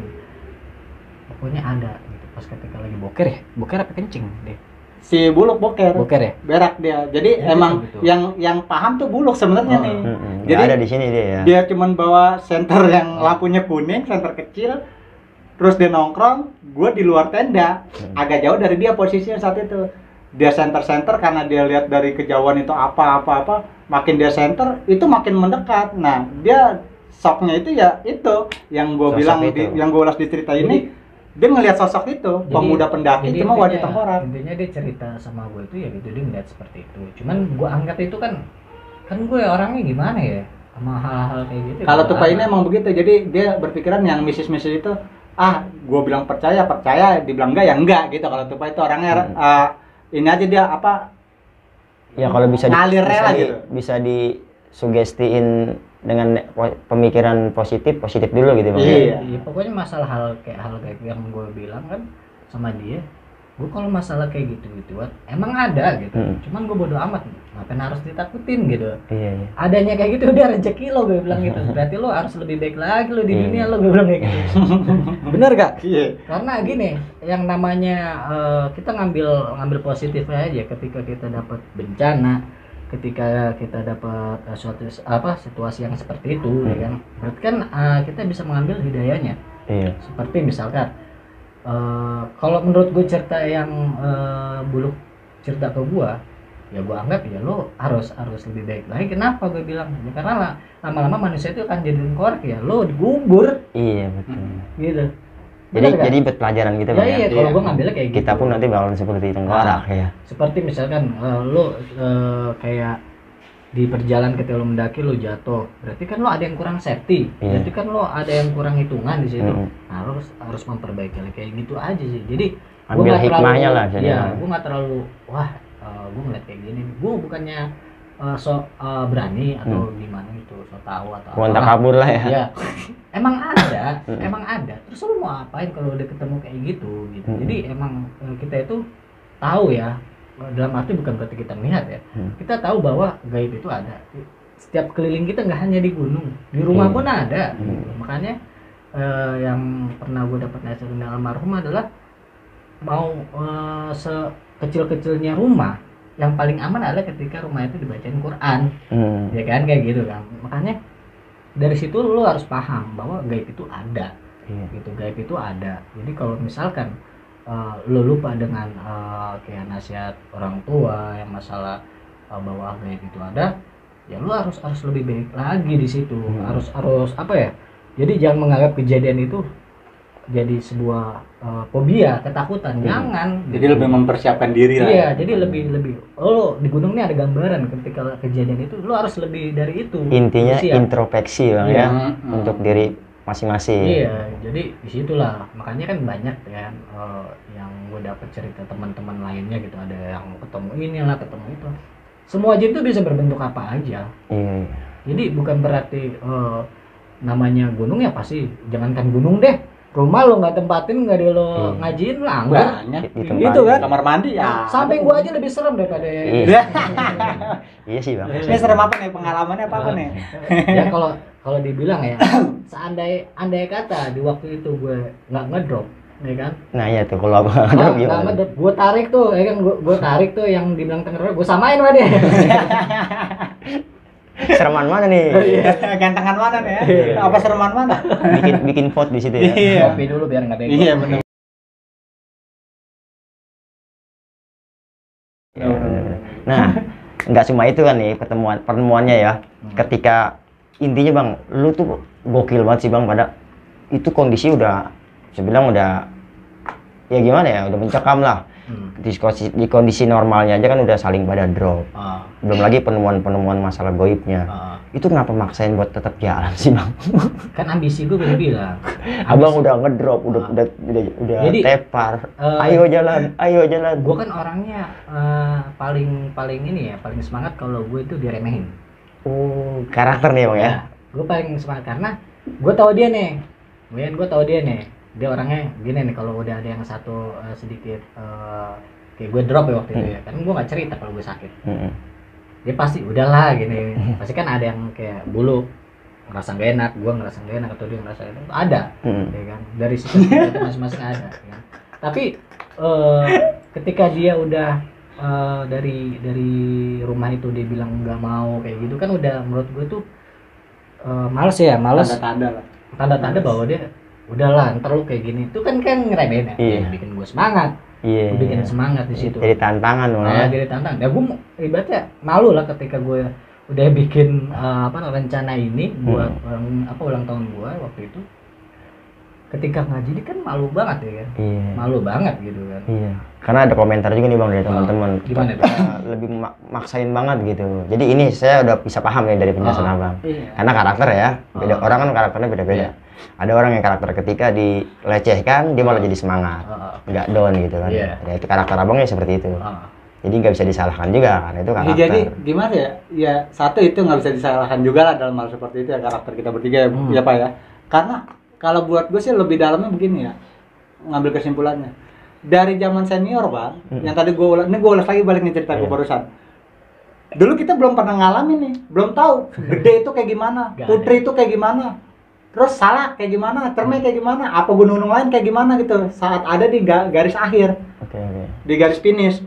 Pokoknya ada gitu pas ketika lagi boker ya, boker apa kencing deh, Si Buluk boker. boker ya. Berak dia. Jadi Ya, emang gitu. yang yang paham tuh Buluk sebenarnya Oh. nih. Mm-mm. Nggak Jadi ada di sini dia ya. Dia cuman bawa senter yang Oh. lampunya kuning, senter kecil. Terus dia nongkrong, gue di luar tenda, Hmm. agak jauh dari dia posisinya saat itu. Dia center-center karena dia lihat dari kejauhan itu apa-apa-apa, makin dia center itu makin mendekat. Nah, dia shocknya itu ya itu yang gue Sosok bilang itu. di, yang gue ulas di cerita ini, dia ngelihat sosok itu, Jadi- pemuda pendaki Jadi cuma wajah intinya- tengkorak. intinya dia cerita sama gue itu ya gitu, dia ngeliat seperti itu. Cuman gue anggap itu kan kan gue orangnya gimana ya sama hal-hal kayak gitu. Kalau Gua Tupai ini aman. emang begitu, jadi dia berpikiran yang misis-misis itu, ah, gue bilang percaya, percaya, dibilang enggak ya enggak gitu. Kalau Tupai itu orangnya Hmm. eh, ini aja dia apa Ya kalau bisa di, ngalir bisa, rela di, gitu. bisa disugestiin dengan po- pemikiran positif, positif dulu gitu Bang. Iya. Iya, pokoknya masalah hal kayak hal kayak yang gue bilang kan sama dia, gue kalau masalah kayak gitu gituan emang ada gitu. Hmm. Cuman gue bodo amat, ngapain harus ditakutin gitu. Iya, iya. Adanya kayak gitu udah rezeki lo, gue bilang gitu. Berarti lo harus lebih baik lagi lo di Iya. dunia lo, gue bilang kayak gitu. Bener gak? Iya. Karena gini, yang namanya eh, kita ngambil ngambil positifnya aja ketika kita dapat bencana, ketika kita dapat eh, suatu apa situasi yang seperti itu, Hmm. ya kan? Berarti kan eh, kita bisa mengambil hidayahnya. Iya. Seperti misalkan eh, kalau menurut gue cerita yang eh, Buluk cerita ke gua, ya gue anggap ya lo harus harus lebih baik lagi. Kenapa gue bilang? Ya karena lah, lama-lama manusia itu akan jadi korek ya, lo digubur Iya betul. gitu. Jadi Benar nggak? jadi buat pelajaran kita ya Bang, iya, ya. kalau Iya. gue ngambilnya kayak gitu. Kita pun nanti bakalan seperti tengkorak ya. Seperti misalkan eh, lo eh, kayak di perjalanan ketika lo mendaki lo jatuh, berarti kan lo ada yang kurang safety, Iya. berarti kan lo ada yang kurang hitungan di situ. Mm-mm. Nah, lo harus harus memperbaiki lagi kayak gitu aja sih. Jadi gua Ambil nggak hikmahnya terlalu- lah, jadi. Iya, gue nggak terlalu wah uh, gue ngeliat kayak gini, gue bukannya uh, so uh, berani atau gimana gitu, so tahu atau Kontak apa. kabur lah ya. Iya. Emang ada, Mm. emang ada. Terus lo mau apain kalau udah ketemu kayak gitu gitu. Mm. Jadi emang uh, kita itu tahu ya, dalam arti bukan berarti kita melihat ya. Hmm. Kita tahu bahwa gaib itu ada. Setiap keliling kita nggak hanya di gunung, di rumah Hmm. pun ada. Hmm. Gitu. Makanya eh, yang pernah gue dapat nasihat dari almarhum adalah mau eh, sekecil-kecilnya rumah, yang paling aman adalah ketika rumah itu dibacain Quran, Hmm. ya kan kayak gitu kan. Makanya dari situ lo harus paham bahwa gaib itu ada, Iya. gitu. Gaib itu ada. Jadi kalau misalkan uh, lo lupa dengan uh, kayak nasihat orang tua yang masalah uh, bahwa gaib itu ada, ya lo harus harus lebih baik lagi di situ. Hmm. Harus harus apa ya? Jadi jangan menganggap kejadian itu jadi sebuah uh, fobia, ketakutan. Hmm. Jangan. Jadi lebih mempersiapkan diri lah. Iya, jadi lebih lebih. Oh, di gunung ini ada gambaran ketika kejadian itu, lo harus lebih dari itu. Intinya Siap. introspeksi Bang Iya. ya, Hmm. untuk diri masing-masing. Iya, jadi disitulah makanya kan banyak kan eh, yang gue dapet cerita teman-teman lainnya gitu, ada yang ketemu inilah ketemu itu. Semua jin itu bisa berbentuk apa aja. Iya, iya. Jadi bukan berarti eh, namanya gunung ya pasti jangankan gunung deh, rumah lo nggak tempatin nggak di lo Hmm. ngajiin langgar. Banyak. Di- di Gitu tempat. kan? Kamar mandi ya. Samping gua aja lebih serem daripada Iya. Iya sih Bang. Ini serem apa nih? Pengalamannya apa apa nih? ya kalau kalau dibilang ya, seandai andai kata di waktu itu gue nggak ngedrop, ya kan? Nah iya tuh kalau abang Ah, ada nggak gimana? ngedrop, gue tarik tuh, ya kan? Gue gue tarik tuh yang dibilang tenggelam, gue samain sama dia. Sereman mana nih? Iya, gantengan mana nih ya? Apa sereman mana? Bikin bikin vote di situ ya. Iya. Kopi dulu biar nggak bego. Iya benar. Ya, bener-bener. Nah, nggak cuma itu kan nih pertemuan pertemuannya ya. Hmm. Ketika intinya Bang, lu tuh gokil banget sih Bang, pada itu kondisi udah saya bilang udah ya gimana ya, udah mencekam lah. Hmm. Di kondisi, di kondisi normalnya aja kan udah saling pada drop. Ah, Belum lagi penemuan-penemuan masalah goibnya. ah. Itu kenapa maksain buat tetap jalan sih Bang? Kan ambisi gue udah bilang. Abang udah ngedrop, udah Ah. udah udah, udah Jadi, tepar. eh, ayo jalan, ayo jalan. Gue kan orangnya eh, paling paling ini ya, paling semangat kalau gue itu diremehin. Oh, karakter nih Bang ya. Gue paling semangat karena gue tahu dia nih, gue gue tahu dia nih, dia orangnya gini nih. Kalau udah ada yang satu eh, sedikit eh, kayak gue drop ya waktu itu ya, kan gue nggak cerita kalau gue sakit. Mm-mm. Dia pasti udahlah gini, pasti kan ada yang kayak bulu ngerasa gak enak, gue ngerasa gak enak atau dia ngerasa enak, ada, Mm-mm. ya kan? Dari situ itu masing-masing ada. Ya kan? Tapi eh, ketika dia udah eh, dari dari rumah itu dia bilang nggak mau kayak gitu kan, udah menurut gue tuh eh, males ya, males. Tanda-tanda lah. Tanda-tanda bahwa dia udahlah ntar lu kayak gini itu kan kan ngeremehin ya. Iya. Bikin gue semangat, Iya. gue bikin semangat di situ. Jadi tantangan Bang ya. Nah, jadi tantang. Ya gue ibaratnya malu lah ketika gue udah bikin eh, apa rencana ini buat ulang- apa ulang tahun gue waktu itu. Ketika ngaji ini kan malu banget ya kan. Iya. Malu banget gitu kan. Iya. Karena ada komentar juga nih Bang dari teman-teman. Gimana tuh? Eh, lebih mak- maksain banget gitu. Jadi ini saya udah bisa paham nih dari penjelasan Ah. Abang. Iya. Karena karakter ya, beda Ah. orang kan karakternya beda-beda. Iya. Ada orang yang karakter ketika dilecehkan dia malah jadi semangat, Ah, nggak down gitu kan. Iya. Ya, itu karakter abangnya seperti itu. ah. Jadi nggak bisa disalahkan juga karena itu Ya, karakter. jadi gimana ya? Ya satu itu nggak bisa disalahkan juga lah dalam hal seperti itu ya, karakter kita bertiga ya, Hmm. ya Pak ya. Karena kalau buat gue sih lebih dalamnya begini ya, ngambil kesimpulannya dari zaman senior Bang, Hmm. yang tadi gue ulas, ini gue ulas lagi balik nih cerita gue Iya. barusan. Dulu kita belum pernah ngalamin nih, belum tahu gede itu kayak gimana, Gak putri itu kayak gimana, terus salah kayak gimana, cermai kayak gimana, apa gunung lain kayak gimana gitu. Saat ada di ga- garis akhir, Oke oke. di garis finish,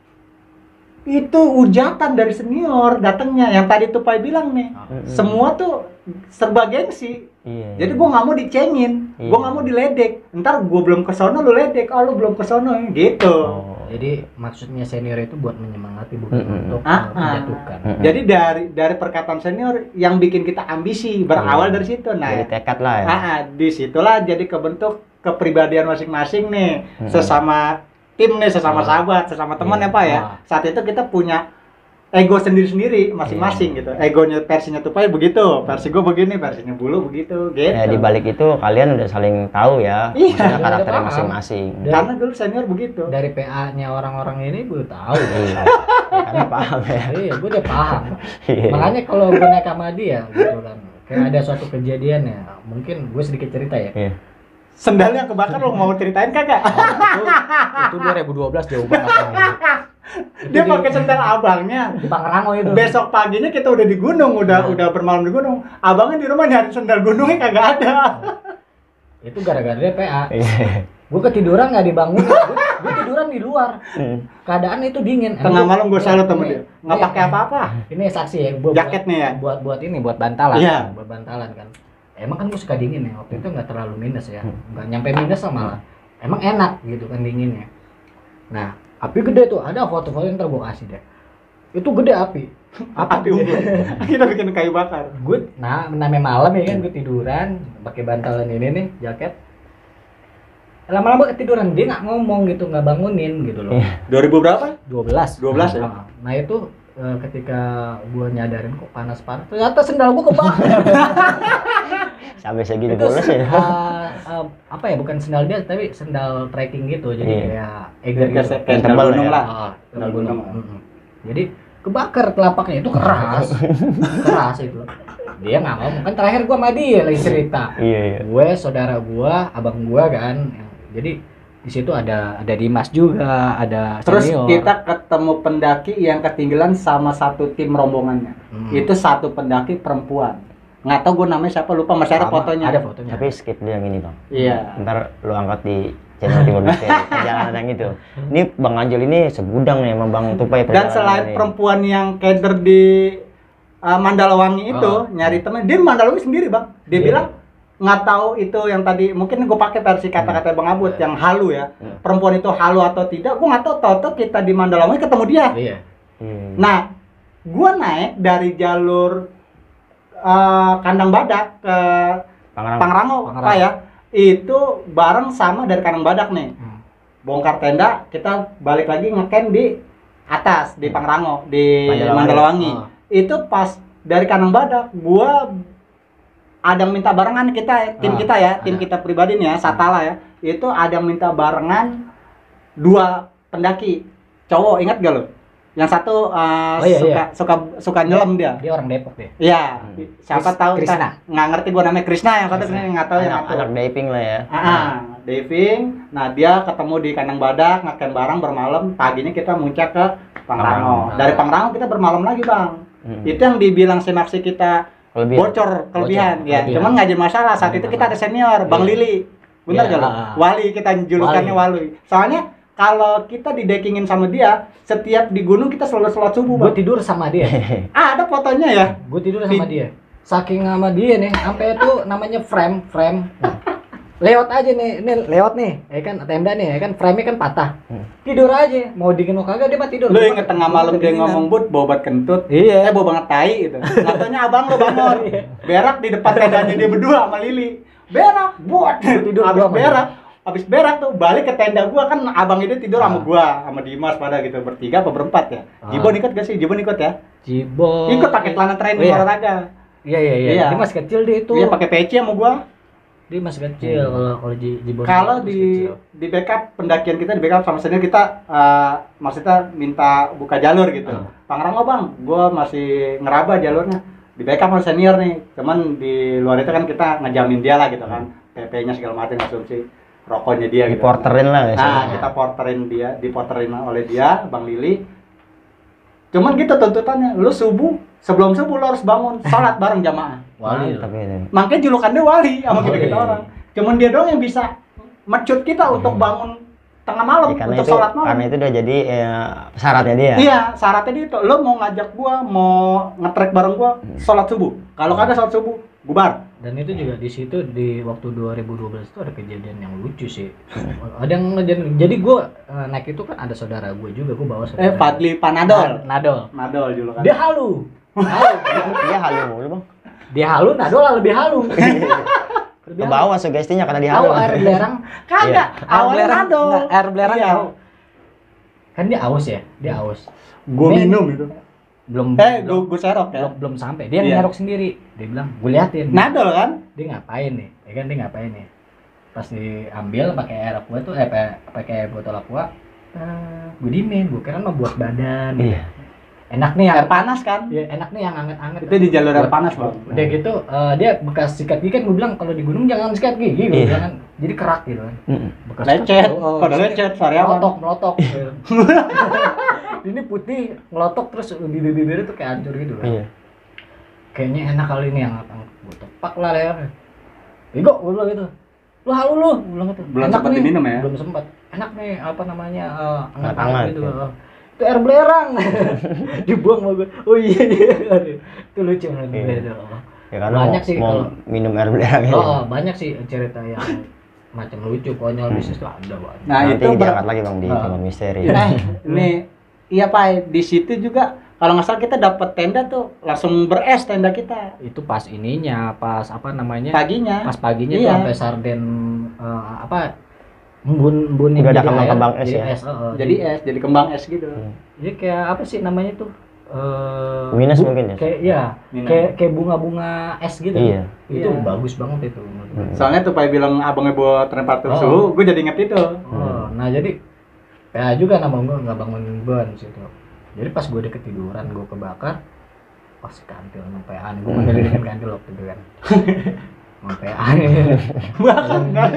itu hujatan dari senior datangnya. Yang tadi Tupai bilang nih, Mm-mm. semua tuh serba gengsi. Iya. Jadi gua nggak mau dicengin, Iya. gua nggak mau diledek. Ntar gua belum ke sono lu ledek, oh lu belum ke sono gitu. Oh, Jadi maksudnya senior itu buat menyemangati, bukan Mm-mm. untuk Ah, uh, ah. menjatuhkan. Mm-mm. Jadi dari dari perkataan senior yang bikin kita ambisi berawal Iya. dari situ. Nah, Jadi tekad lah ya. ah, ah, di situlah jadi kebentuk kepribadian masing-masing nih, Mm-mm. sesama tim nih, sesama Ah. sahabat, sesama teman Iya. ya Pak ya. Ah. Saat itu kita punya ego sendiri-sendiri masing-masing Iya. gitu. Egonya versinya Tupai begitu, versi gue begini, versinya Bulu begitu gitu. Ya di balik itu kalian udah saling tahu ya, Iya. maksudnya Udah karakternya paham. masing-masing. Dan- Karena dulu senior begitu. Dari P A-nya orang-orang ini gue tahu. Iya. Ya, kan paham ya. Iya, gue udah paham. Iya. Makanya kalau gue naik sama dia gitu kan, kayak ada suatu kejadian ya, mungkin gue sedikit cerita ya. Iya. Sendal yang kebakar lo mau ceritain kagak? itu, itu dua ribu dua belas jauh banget. Dia pakai sendal abangnya. Di Pangrango itu. Besok paginya kita udah di gunung, udah Nah. udah bermalam di gunung. Abangnya di rumah nyari sendal gunungnya kagak ada. Itu gara-gara dia P A. Iya. Gue ketiduran nggak dibangun. Gue tiduran di luar. Hmm. Keadaan itu dingin. Tengah Emang malam gue salut sama ini- dia. Nggak ini- pakai apa-apa. Ini saksi ya. Gua Jaket buat, nih ya? Buat buat ini, buat bantalan. Iya. Buat bantalan kan. Emang kan gue suka dingin ya. Waktu itu nggak terlalu minus ya. Nggak nyampe minus lah malah. Emang enak gitu kan dinginnya. Nah, api gede tuh. Ada foto-foto yang ntar gue kasih deh. Itu gede api. Api unggun. Kita bikin kayu bakar. Gue, nah, namanya malam ya kan, gue tiduran pakai bantalan ini nih, jaket. Lama-lama ketiduran, dia nggak ngomong gitu, nggak bangunin gitu loh. dua ribu berapa? dua belas dua belas ya? Nah, nah itu eh, ketika gue nyadarin kok panas-panas, ternyata sendal gue kebakar. Sampai segitu Itu bolos ya. eh, eh, apa ya, bukan sendal dia tapi sendal trekking gitu, jadi Iya. kayak eger Kayak gitu. kayak sendal Tebal gunung ya? lah. Ah, Sendal sendal gunung. gunung. Mm-mm. Jadi kebakar telapaknya itu keras, keras itu. Dia nggak ngomong, kan terakhir gua sama dia lagi cerita. Iya iya. Gue, saudara gua, abang gua kan. Jadi di situ ada ada Dimas juga, ada Terus senior. kita ketemu pendaki yang ketinggalan sama satu tim rombongannya. Hmm. Itu satu pendaki perempuan. Nggak tahu gue namanya siapa, lupa, masih ada Sama, fotonya. Ada fotonya. Tapi skip dulu yang ini bang. Iya. Ntar lu angkat di channel Timur Misteri perjalanan yang itu. Ini Bang Anjel ini segudang nih sama Bang Tupai. Dan perjalanan selain ini. perempuan yang keder di uh, Mandalawangi itu, Oh. nyari temen, dia Mandalawangi sendiri bang. Dia Iya. bilang nggak tahu itu yang tadi, mungkin gue pakai versi kata-kata Bang Abut Iya. yang halu ya. Hmm. Perempuan itu halu atau tidak, gue nggak tahu. Tahu-tahu kita di Mandalawangi ketemu dia. Iya. Hmm. Nah, gue naik dari jalur uh, Kandang Badak ke Pangrango. Pangrango, Pangrango. Pak ya. Itu bareng sama dari Kandang Badak nih. Hmm. Bongkar tenda, kita balik lagi ngecamp di atas di Pangrango, di Mandalawangi. Mandalawangi. Oh. Itu pas dari Kandang Badak, gua ada yang minta barengan kita, tim Ah, kita ya, tim ada. kita pribadi nih ya, Satala ya. Itu ada yang minta barengan dua pendaki cowok, ingat gak lo? Yang satu uh, Oh, iya, suka, iya. suka suka nyelam dia. Dia orang Depok deh. Iya, Hmm. siapa Kris- tahu Krisna. entah, nggak ngerti gua namanya Krisna, yang satu Krisna. Krisna nggak tahu yang Anak, satu. anak diving lah ya. Ah, ah, diving. Nah, dia ketemu di Kandang Badak, ngecamp bareng bermalam. Paginya kita muncak ke Pangrango. Pangrango. Dari Pangrango kita bermalam lagi, Bang. Hmm. Itu yang dibilang sinaksi kita Kelebihan. bocor kelebihan. Bocor, Ya, kelebihan. cuman nggak jadi masalah. Saat Nggak itu jadi kita ada senior, Bang Iya. Lili. Bener Iya, gak lo? ah. Wali, kita julukannya Wali. Soalnya kalau kita didekingin sama dia, setiap di gunung kita selalu sholat subuh, Gue Bang. tidur sama dia. Ah, ada fotonya ya. Gue tidur sama dia. Saking sama dia nih, sampai itu namanya frame, frame. Nah, lewat aja nih, ini lewat nih, ya kan tenda nih, ya kan frame-nya kan patah. Hmm. Tidur aja, mau dingin mau kagak dia mah tidur. Lu inget tengah malam dia Kedinginan. ngomong, "Bud, bau obat kentut." Iya. Eh, bau banget tai gitu. Katanya abang lu bangun. Berak di depan tendanya dia berdua sama Lili. Berak, buat Tidur habis gua sama berak. Habis berak tuh balik ke tenda gua, kan abang itu tidur sama Ah. gua, sama Dimas pada gitu, bertiga apa berempat ya. Ah. Jibon ikut gak sih? Jibon ikut ya? Jibon. Ikut pakai celana training Oh, iya. olahraga. Iya iya iya. Iya. Dia masih kecil dia itu. Dia pakai peci sama gua. Dia masih kecil kalau kalau Ji- Jibon. Kalau masih di kecil. di backup pendakian kita di backup sama senior kita eh, maksudnya minta buka jalur gitu. Ah. Pangrango bang, gua masih ngeraba jalurnya. Di backup sama senior nih. Cuman di luar itu kan kita ngejamin dia lah gitu kan. P P-nya segala macam, asumsi rokoknya dia gitu. Diporterin lah guys. Nah, kita porterin dia, diporterin oleh dia, Bang Lili. Cuman gitu tuntutannya, lu subuh, sebelum subuh lu harus bangun, sholat bareng jamaah. Wali. Mantap ini. Makanya julukannya wali sama Oh, kita-kita iya. orang. Cuman dia doang yang bisa mecut kita untuk bangun tengah malam, Ya, karena untuk itu sholat malam. karena itu udah jadi ya, syaratnya dia. Iya, syaratnya dia itu, lu mau ngajak gua, mau nge-trek bareng gua, sholat subuh. Kalau kagak sholat subuh, bubar. Dan itu juga di situ di waktu dua ribu dua belas itu ada kejadian yang lucu sih. Ada yang ngejadian. Jadi gue uh, naik itu kan ada saudara gue juga, gue bawa saudara. Eh Fadli Panadol. Nadol. Nadol dulu kan. Dia halu. Halu. Dia halu mulu bang. Dia halu, Nadol lah lebih halu. Ke bawah sugestinya karena dia Tahu halu. air belerang? Kagak, Air awalnya belerang. Nadol. Nggak, air belerang Iya. tahu. Kan dia aus ya, dia aus. Gua Nih, minum itu. Belum Eh, belum, gua gua serok ya. belum, belum sampai. Dia Iya. ngerok sendiri. Dia bilang, "Gue liatin." Nadol kan? Dia ngapain nih? Ya kan dia ngapain nih? Pas diambil pakai air aqua tuh eh pa- pakai botol aqua, eh, gue dimin, gue kira mah buat badan. Iya. Enak nih yang Air panas kan? ya, enak nih yang anget-anget. Itu di jalur air Buat- panas, Bang. Udah gitu eh, dia bekas sikat gigi kan gue bilang kalau di gunung jangan sikat gigi, gue Iya. jangan jadi kerak gitu kan. Mm-mm. Bekas Lecet, Oh, pada terus lecet sariawan. melotok melotok. Ini putih ngelotok terus bibir-bibirnya tuh kayak hancur gitu kan. Iya. Kayaknya enak kali ini yang gue tepak lah lehernya. Bego gue bilang gitu. Lu halu lu, gue bilang gitu. Belum Enak sempat nih. diminum ya? Belum sempat. Enak nih apa namanya eh, Hangat-hangat, hangat-hangat gitu. ya. Eh, Itu air belerang. Dibuang sama gue. Oh iya iya. Aduh, itu lucu banget. Iya. Belerang. Ya kan Banyak mau, sih mau kalau- minum air belerang ini. Oh, banyak sih cerita yang macam lucu konyol bisnis tuh ada banget. Nah, Nanti itu ber- diangkat lagi bang di Ah. Timur Misteri. Nah, ini iya Pak, di situ juga kalau nggak salah kita dapat tenda tuh langsung beres tenda kita Itu pas ininya, pas apa namanya? paginya. Pas paginya tuh Iya. sampai sarden eh, apa embun embun Udah ada kembang-kembang es jadi ya? es, heeh. Jadi es, jadi kembang es gitu. Hmm. Jadi kayak apa sih namanya tuh? Eh, Minus bu- mungkin ya? Kayak ya, Minus. kayak kayak bunga-bunga es gitu. Iya. Itu Iya. bagus banget itu. menurut gue. Hmm. Soalnya tuh Pak bilang abangnya buat temperatur Oh. suhu, gue jadi inget itu. Oh, nah jadi ya juga nama gue nggak bangun ban situ. Jadi pas gue deket tiduran gue kebakar, pas kantil sampai aneh gue ngelilingan kantil waktu itu kan. Sampai aneh. Bahkan enggak.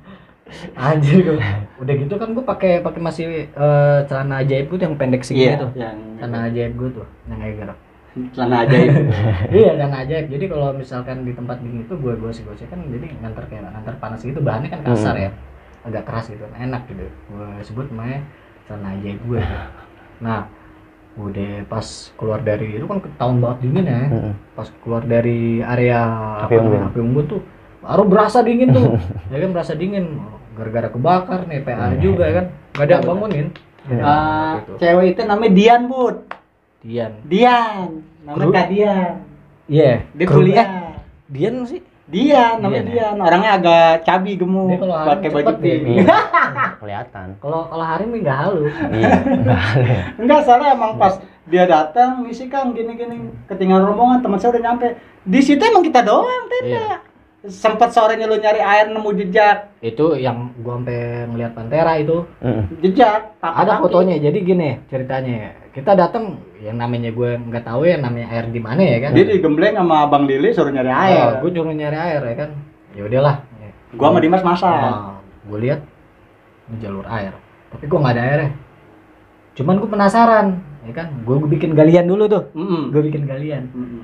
Anjir gue. Udah gitu kan gue pakai pakai masih eh, celana ajaib gue tuh yang pendek segini Iya, tuh. yang Celana ajaib gue tuh yang eger. celana ajaib. Iya celana ajaib. Jadi kalau misalkan di tempat dingin itu gue gosip-gosip kan jadi nganter kayak nganter panas gitu, bahannya kan kasar Hmm. ya. Agak keras gitu. Enak gitu. Gue sebut namanya celana ajaib gue. Gitu. Nah, udah pas keluar dari itu kan tahun banget dingin ya. Mm-mm. Pas keluar dari area Api apa unggun. namanya, api unggun tuh baru berasa dingin tuh. Ya kan berasa dingin. Gara-gara kebakar nih P A juga ya kan. Gak ada yang bangunin. Ah, Gitu. cewek itu namanya Dian, Bud. Dian. Dian. Namanya Kru- Kak Dian. Iya. Dia Kru- kuliah. eh, Dian sih. Dian, namanya Dian, Dian. Orangnya agak cabi gemuk, Dia kalau hari pakai baju cepet pink. deh. Iya. Kelihatan. Kalau kalau hari ini nggak halu. Iya. Nggak ada. Enggak, soalnya emang pas dia datang, misi Kang gini-gini, ketinggalan rombongan, teman saya udah nyampe. Di situ emang kita doang tenda. Iya. Sempet sorenya lu nyari air nemu jejak, Itu yang gua sampai ngeliat Pantera itu. Mm-mm. jejak. tapak Ada kaki. fotonya. Jadi gini ceritanya. Kita datang yang namanya gue nggak tahu ya namanya air di mana ya kan. Dia digembleng sama Bang Lili suruh nyari air. gue cuma nyari air ya kan. Ya udahlah. Gua sama Dimas masak. Nah, gue lihat ini jalur air. Tapi gua nggak ada airnya. Cuman gue penasaran, ya kan? Gue bikin galian dulu tuh. Mm-mm. Gue bikin galian. Mm-mm.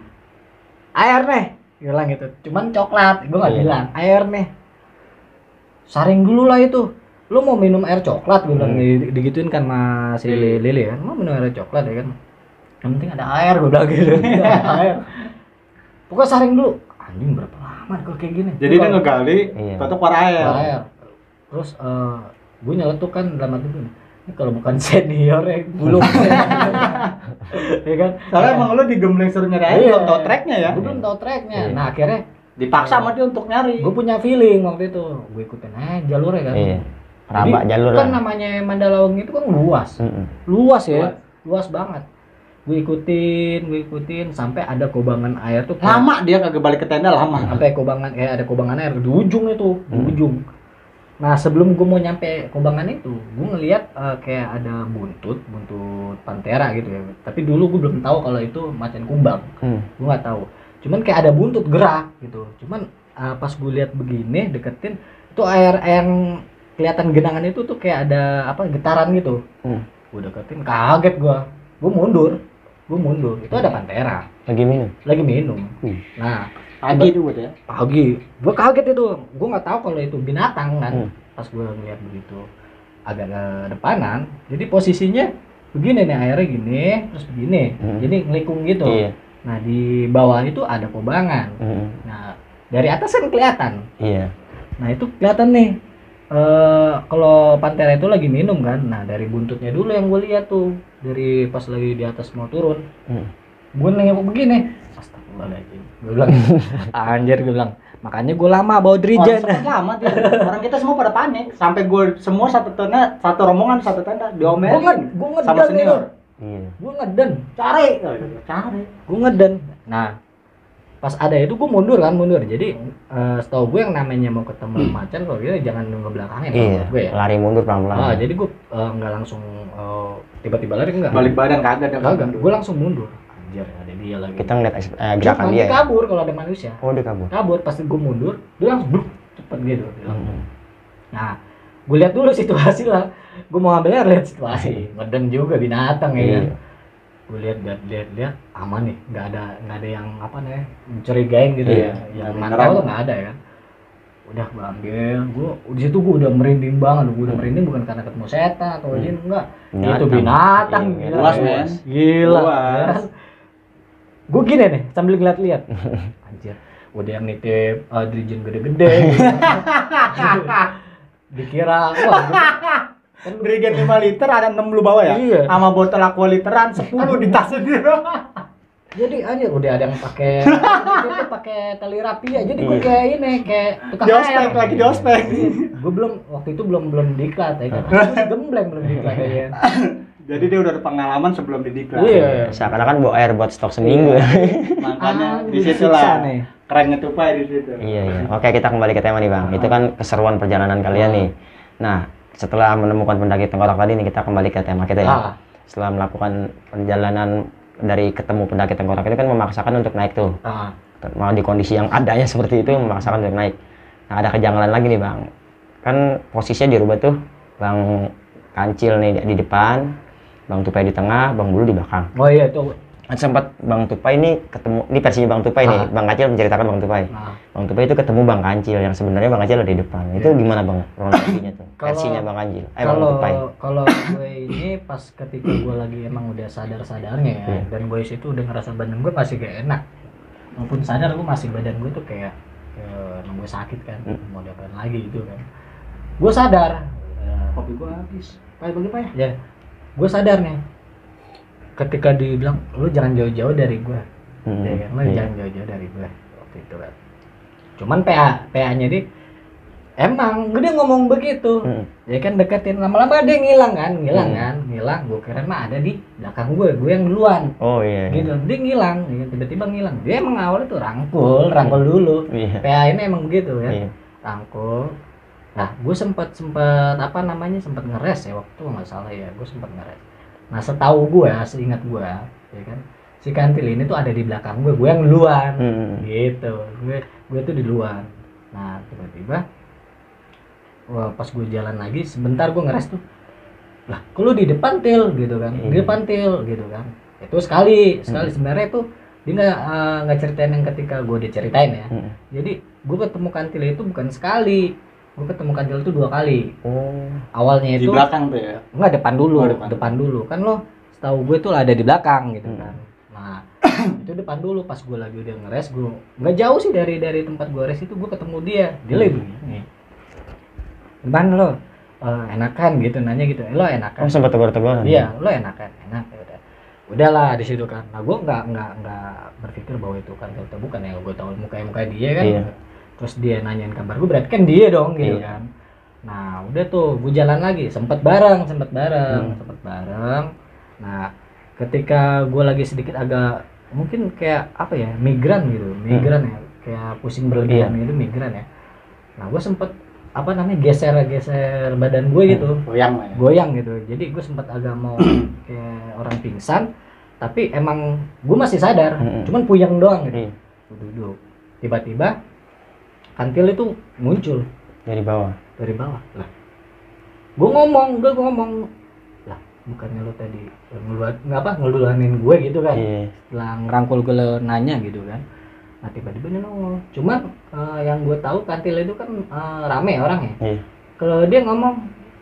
Air nih, bilang gitu. Cuman coklat, gue nggak Iya. bilang air nih. Saring dulu lah itu. Lu mau minum air coklat, gue bilang Hmm. Di- digituin kan sama si Iya. Lili kan. Mau minum air coklat ya kan. Yang penting ada air, gue bilang gitu. Air. Pokoknya saring dulu. Anjing berapa lama kalau kayak gini? Jadi dia ngegali, Iya. tutup keluar air. Keluar air. Terus eh gue nyeletuk kan dalam hati gue. Ini kalau bukan senior ya belum. Ya kan? Soalnya emang lu digembleng suruh nyari air, Iya. belum tau tracknya ya. Gue belum tahu tracknya. Iya. Nah akhirnya Dipaksa sama dia untuk nyari. gue punya feeling waktu itu. Gue ikutin aja jalurnya kan. Iya. Jadi, Rabak jalur kan lah. namanya Mandalawang itu kan luas. Mm-mm. Luas ya. Luas. Luas banget. Gue ikutin, gue ikutin sampai ada kobangan air tuh. kayak- Lama dia kagak balik ke tenda lama. Sampai kobangan kayak ada kobangan air di ujung itu, di Hmm. ujung. Nah, sebelum gue mau nyampe kobangan itu, gue ngelihat eh, kayak ada buntut, buntut pantera gitu ya. Tapi dulu gue belum tahu kalau itu macan kumbang. Hmm. Gue nggak tahu. Cuman kayak ada buntut gerak gitu. Cuman eh, pas gue lihat begini deketin itu air yang kelihatan genangan itu tuh kayak ada apa getaran gitu. Hmm. Gue deketin kaget gue. Gue mundur. Gue mundur. Itu ada pantera Lagi minum. lagi minum. Hmm. Nah, Pagi tuh buat ya. pagi gue kaget itu, gue nggak tahu kalau itu binatang kan. Hmm. Pas gue ngeliat begitu agak ke depanan, jadi posisinya begini nih, airnya gini terus begini, Hmm. jadi ngelikung gitu. Iya. Nah di bawah itu ada kobangan. Mm-mm. Nah dari atas kan kelihatan. Iya. Nah itu kelihatan nih. Eh kalau Pantera itu lagi minum kan. Nah dari buntutnya dulu yang gue lihat tuh, dari pas lagi di atas mau turun. Hmm. Gue nengok begini. Astagfirullahaladzim. Gue bilang, anjir gue bilang. Makanya gue lama bawa dirijen. Orang lama tuh. Orang kita semua pada panik. Sampai gue semua satu tenda, satu rombongan satu tenda diomelin Gue sama senior. Iya. Gue ngeden. Cari, cari. Gue ngeden. Nah pas ada itu gue mundur kan mundur. Jadi uh, setahu gue yang namanya mau ketemu macan kalau gitu jangan nunggu belakangnya. Iya. Gue ya. Lari mundur pelan-pelan. Ah, jadi gue uh, nggak langsung uh, tiba-tiba lari enggak. Balik badan kagak ada. Kagak. Gue langsung mundur. Anjir ada dia lagi. Kita ngeliat eks- eh, gerakan Cuma dia. Ya? kabur kalau ada manusia. Oh dia kabur. Kabur pasti gue mundur. Dia langsung bluk, cepet gitu. Dia langsung. Hmm. Nah gue lihat dulu situasi lah. Gue mau ambilnya lihat situasi. Ngedem juga binatang ya. Iya. Kan? Gue lihat lihat lihat lihat aman nih, nggak ada nggak ada yang apa nih mencurigain gitu Iya. ya, yang mantau tuh nggak ada ya kan. Udah gue ambil, gue di situ gue udah merinding banget, gue udah merinding bukan karena ketemu setan atau jin enggak, Binatang. itu binatang, Iya, gila, luas, men. gila. Luas. Gue gini nih sambil ngeliat-liat, anjir, udah yang nitip uh, dirijen gede-gede, gitu. Dikira, wah, gua, Kan Dirigen lima liter ada enam lu bawa ya? Iya. Sama botol aqua literan sepuluh di tasnya dia. jadi anjir udah ada yang pakai itu pakai tali rapi ya, jadi gue kayak ini kayak tukang Di ospek lagi di ospek. Gue belum waktu itu belum belum diklat ya kan, gue gembleng belum diklat ya. Jadi dia udah ada pengalaman sebelum didiklat. Iya. Seakan-akan bawa air buat stok seminggu. Makanya Ah, di disiksa situ lah nih. kerennya tupai di situ. Iya, iya. Oke, kita kembali ke tema nih, Bang. Itu kan keseruan perjalanan kalian nih. Nah, setelah menemukan pendaki tengkorak tadi nih, kita kembali ke tema kita ya. Ah. Setelah melakukan perjalanan dari ketemu pendaki tengkorak itu kan memaksakan untuk naik tuh. Ah. Mau di kondisi yang adanya seperti itu memaksakan untuk naik. Nah, ada kejanggalan lagi nih, Bang. Kan posisinya dirubah tuh. Bang Kancil nih di depan, Bang Tupai di tengah, Bang Bulu di belakang. Oh iya itu. Sempat Bang Tupai ini ketemu, ini versinya Bang Tupai nih. Ah. Bang Kancil menceritakan Bang Tupai. Nah, Bang Tupai itu ketemu Bang Kancil yang sebenarnya Bang Kancil ada di depan. Itu gimana Bang kronologinya tuh? Kalau- Versinya Bang Kancil. Eh Bang kalau Tupai. kalau gue ini pas ketika gue lagi emang udah sadar-sadarnya ya, Iya. dan gue situ udah ngerasa badan gue masih gak enak. Walaupun sadar gue masih badan gue tuh kayak kayak emang gue sakit kan, Hmm. mau diapain lagi gitu kan. Gue sadar. eh, Kopi gua habis. Kayak bagi Pak ya? ya gue sadar nih ketika dibilang lu jangan jauh-jauh dari gue, Hmm, ya kan, lu iya. jangan jauh-jauh dari gue waktu itu kan. Cuman P A P A nya dia emang dia ngomong begitu, Hmm. ya kan deketin lama-lama dia ngilang kan, ngilang Hmm. kan, ngilang. Gue kira mah ada di belakang gue, gue yang duluan. Oh iya. Gitu, dia ngilang, ya, tiba-tiba ngilang. Dia emang awalnya tuh rangkul, rangkul dulu. Iya. P A ini emang begitu ya. Iya. Rangkul. Nah, gue sempet sempet apa namanya sempet ngeres ya waktu nggak salah ya, gue sempet ngeres. Nah, setahu gue, seingat gue, ya kan, si Kantil ini tuh ada di belakang gue, gue yang duluan, Hmm. gitu. Gue gue tuh di luar. Nah, tiba-tiba, wah, pas gue jalan lagi, sebentar gue ngeres tuh, lah, kok lu di depan Til, gitu kan, di Iya. depan Til, gitu kan. Itu sekali, sekali Hmm. sebenarnya itu dia nggak eh, nggak ceritain yang ketika gue diceritain ya. Hmm. Jadi gue ketemu Kantil itu bukan sekali, gue ketemu Kantil itu dua kali. Oh. Awalnya Di itu belakang tuh ya. enggak depan dulu, Oh, depan. depan. dulu kan lo setahu gue tuh ada di belakang gitu Hmm. kan. Nah itu depan dulu pas gue lagi udah ngeres, gue nggak jauh sih dari dari tempat gue res itu gue ketemu dia, dia Hmm. lagi begini. Gimana lo? Eh, enakan gitu nanya gitu, eh, lo enakan? Oh sempat tegur-teguran. Iya, lo enakan, enak ya udah. Udahlah di situ kan. Nah, gue nggak nggak nggak berpikir bahwa itu kan atau bukan ya. Gue tahu muka muka dia kan. Iya. Terus dia nanyain kabar gue, berarti kan dia dong gitu Iya. kan. Nah, udah tuh gue jalan lagi, sempet bareng, sempet bareng, Hmm. sempet bareng. Nah, ketika gue lagi sedikit agak mungkin kayak apa ya, migran gitu, migran ya, kayak pusing berlebihan gitu, migran ya. Nah, gue sempet apa namanya geser-geser badan gue gitu, Goyang lah ya. goyang gitu. Jadi gue sempat agak mau kayak orang pingsan, tapi emang gue masih sadar, Mm-mm. cuman puyeng doang gitu. Iya. Gue duduk, tiba-tiba Kantil itu muncul Dari bawah. dari bawah. Lah, gue ngomong, gue ngomong, lah bukannya lo tadi ngeluar nggak apa ngeluluanin gue gitu kan? Iya. Setelah ngerangkul gue lo nanya gitu kan. Nah tiba-tiba dia nongol. Cuma eh, yang gue tahu Kantil itu kan eh, rame orangnya. Iya. Kalau dia ngomong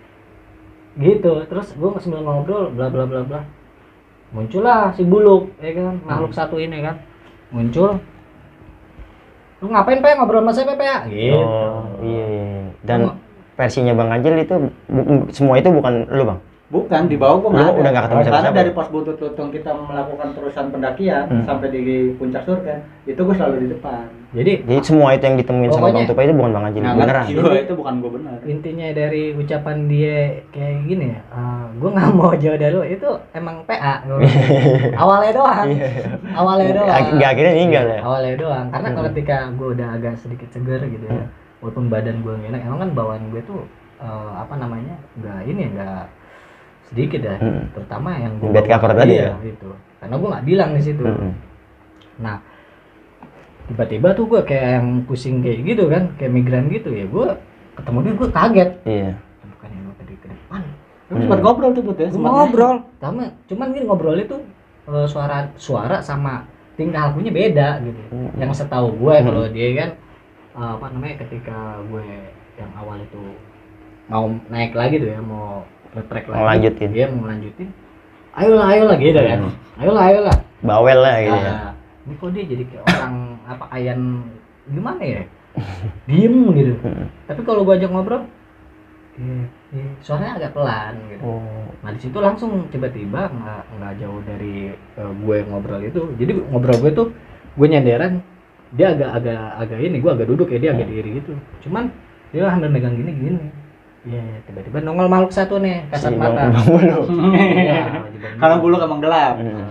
gitu, terus gue sambil ngobrol bla bla bla bla, muncullah si Buluk, ya kan, makhluk satu ini kan muncul. Lu ngapain Pe ngobrol sama saya Pe ya? Gitu. Oh, iya, iya. Dan Oh. versinya Bang Ajil itu bu- semua itu bukan lu, Bang. Bukan, di bawah gua Lu nggak ada. udah nggak ketemu Karena siapa-siapa? dari pos Butut Lutung kita melakukan terusan pendakian Hmm. sampai di puncak Surken, itu gua selalu di depan. Jadi Jadi semua itu yang ditemuin sama Pokoknya- Bang Tupai itu bukan Bang Ajil, Nggak beneran. ngerti gua, itu bukan gua benar. intinya dari ucapan dia kayak gini ya, gue nggak mau jauh dari lu itu emang P A. Awalnya doang. Awalnya doang. Ag- nggak akhirnya meninggal ya? Awalnya doang. Karena Hmm. ketika gue udah agak sedikit seger gitu ya, walaupun badan gue nggak enak, emang kan bawaan gue tuh eh, apa namanya nggak ini ya, nggak sedikit ya, Hmm. terutama yang gue Bed cover tadi ya? gitu. Karena gue nggak bilang di situ. Mm-mm. Nah, tiba-tiba tuh gue kayak yang pusing kayak gitu kan, kayak migran gitu ya, gue ketemu dia gue kaget. Iya. Bukan yang tadi ke depan. Lu sempat ngobrol tuh, Bud ya? Gua Sempat ngobrol, sama cuman gini ngobrolnya tuh eh, suara suara sama tingkah lakunya beda gitu. Hmm. Yang setahu gue Hmm. kalau dia kan eh, apa namanya ketika gue yang awal itu mau naik lagi tuh ya, mau nge-track lagi, Mau lanjutin. dia mau lanjutin, ayolah ayolah gitu kan, Hmm. ayolah ayolah. Bawel lah gitu ya. Ah, ini kok dia jadi kayak orang apa ayan gimana ya, diem gitu. Hmm. Tapi kalau gue ajak ngobrol, eh, eh, suaranya agak pelan gitu. Oh. Nah di situ langsung tiba-tiba nggak nggak jauh dari eh, gue ngobrol itu. Jadi ngobrol gue tuh gue nyenderan, dia agak agak agak ini, gue agak duduk ya, dia agak diri gitu. Cuman dia sambil megang gini gini. Iya, iya, tiba-tiba nongol makhluk satu nih, kasat Si Bang mata. Bang Bulu. Iya, Karena bulu emang gelap. Hmm.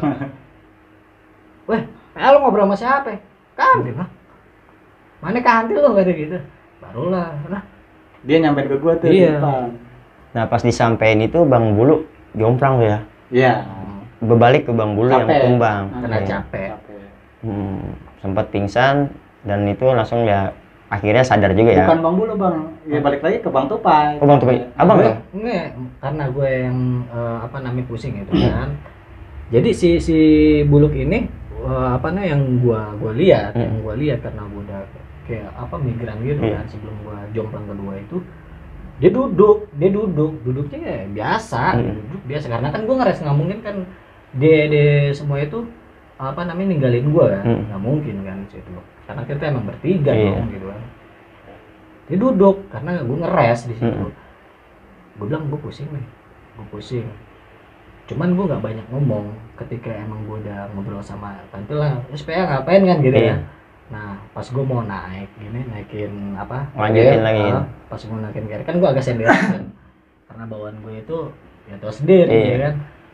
Weh, eh, lo ngobrol sama siapa? Kantin lah. Mana kantin lo kata gitu. Barulah, lah. Dia nyampein ke gua tuh di Iya. depan. Nah, pas disampein itu Bang Bulu jomplang tuh ya. Iya. Berbalik ke Bang Bulu yang Capek. tumbang. Kena Iya. capek. Capek. Hmm, sempat pingsan dan itu langsung ya akhirnya sadar juga ya. Bukan Bang Bulu, Bang. Ya balik lagi ke Bang Tupai. Oh, Bang Tupai. Abang gue, ya? Nggak, karena gue yang eh, apa namanya pusing itu kan. Jadi si si buluk ini eh, apa namanya yang gua gua lihat, Hmm. yang gua lihat karena gua udah kayak apa migran gitu Iya. kan sebelum gua jomplang kedua itu dia duduk, dia duduk, duduknya ya biasa, Hmm. duduk biasa karena kan gua ngeres nggak mungkin kan dia dia semua itu apa namanya ninggalin gua kan, Hmm. nggak mungkin kan situ. Karena kita emang bertiga Iya. dong gitu kan. Dia duduk karena gua ngeres di situ. Hmm. Gue bilang gue pusing nih, gue pusing. Cuman gue nggak banyak ngomong ketika emang gue udah ngobrol sama tante lah, S P A ngapain kan gitu Iya. ya. Nah pas gue mau naik gini, naikin apa? Lanjutin gear, lagi. ah, pas gue naikin gear kan gue agak sendirian kan. Karena bawaan gue itu ya tau sendiri Iya. ya kan.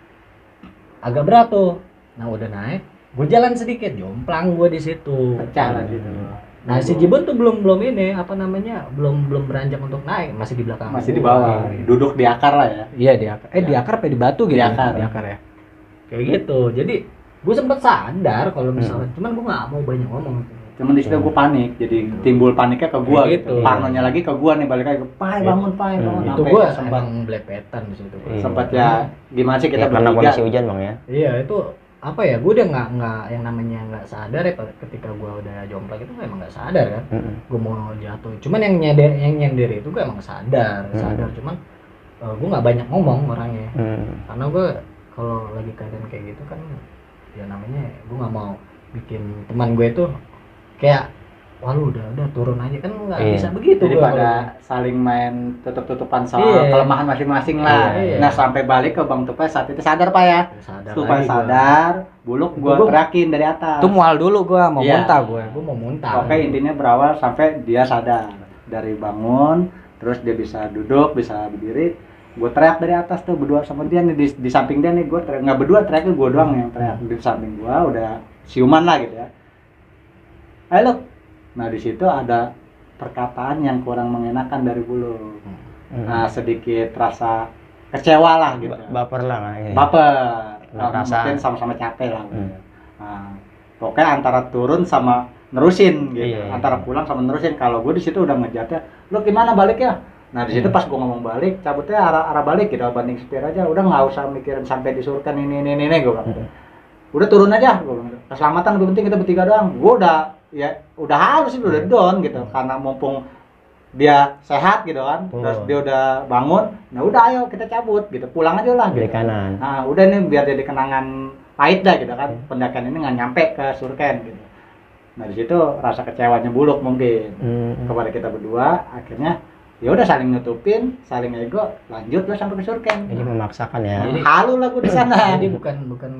Agak berat tuh. Nah udah naik, gue jalan sedikit, jomplang gue di situ. Pecah lah gitu. Nah si Jibun tuh belum belum ini apa namanya belum belum beranjak untuk naik, masih di belakang. Masih di gua. bawah. Duduk di akar lah ya. Iya di akar. Eh di akar apa di batu gitu? Di ya? akar. Di akar ya. Kayak gitu. Jadi gue sempet sadar kalau misalnya, cuman gue nggak mau banyak ngomong. Cuman di situ gue panik, jadi timbul paniknya ke gua Kayak gitu. gitu. Parnonya lagi ke gua nih, balik lagi ke Pai, bangun Pai, Hmm. bangun. Itu Sampai gue sempat emang belepetan di situ. Iya. sempat ya gimana sih kita Ya, karena bertiga. kondisi hujan Bang ya. Iya itu apa ya? Gue udah nggak nggak yang namanya nggak sadar ya ketika gue udah jomplang itu gue emang nggak sadar kan. Mm-mm. Gue mau jatuh. Cuman yang nyender yang nyender itu gue emang sadar, Hmm. sadar. Cuman gue nggak banyak ngomong orangnya. Mm. Karena gue kalau lagi keadaan kayak gitu kan ya namanya gue nggak mau bikin teman gue itu kayak wah lu udah udah turun aja kan nggak Iya. bisa begitu Jadi gua pada kalau- saling main tutup-tutupan soal Iya. kelemahan masing-masing lah. Iya. Nah sampai balik ke Bang Tupai saat itu sadar Pak ya. sadar Tupai lagi gua. sadar, buluk gua Gua- teriakin dari atas. Itu mual dulu gua mau Iya. muntah gua gua mau muntah. Oke intinya berawal sampai dia sadar dari bangun, terus dia bisa duduk, bisa berdiri. Gue teriak dari atas tuh berdua sama dia nih di, di samping dia nih gue teriak nggak berdua teriaknya gue doang yang teriak di samping gue udah siuman lah gitu ya. Halo. Nah di situ ada perkataan yang kurang mengenakan dari bulu. Mm. Nah sedikit rasa kecewa lah gitu. Ba- baper lah kan. Iya. Baper. Nah, Nah, perasaan. mungkin sama-sama capek lah. Gitu. Hmm. Nah, pokoknya antara turun sama nerusin gitu. Iya. Antara pulang sama nerusin. Kalau gue di situ udah ngejarnya, "Lu gimana balik ya?" Nah, di situ Hmm. pas gue ngomong balik, cabutnya arah arah balik gitu, banding setir aja. Udah nggak usah mikirin sampai disurkan ini ini ini, gue bilang. Hmm. Udah turun aja, gue bilang. Keselamatan lebih penting, kita bertiga doang. Gue udah ya udah harus sih udah down gitu. Karena mumpung dia sehat gitu kan, Betul. terus dia udah bangun, nah udah ayo kita cabut gitu, pulang aja lah Beli gitu. kanan. Nah udah nih biar jadi kenangan pahit dah gitu kan, pendakian ini nggak nyampe ke Surken gitu. Nah di situ rasa kecewanya Buluk mungkin Hmm. kepada kita berdua, akhirnya ya udah saling nutupin, saling ego, lanjut lah sampai ke Surken. Jadi memaksakan ya. Jadi- Halu lah gue di sana. Jadi bukan bukan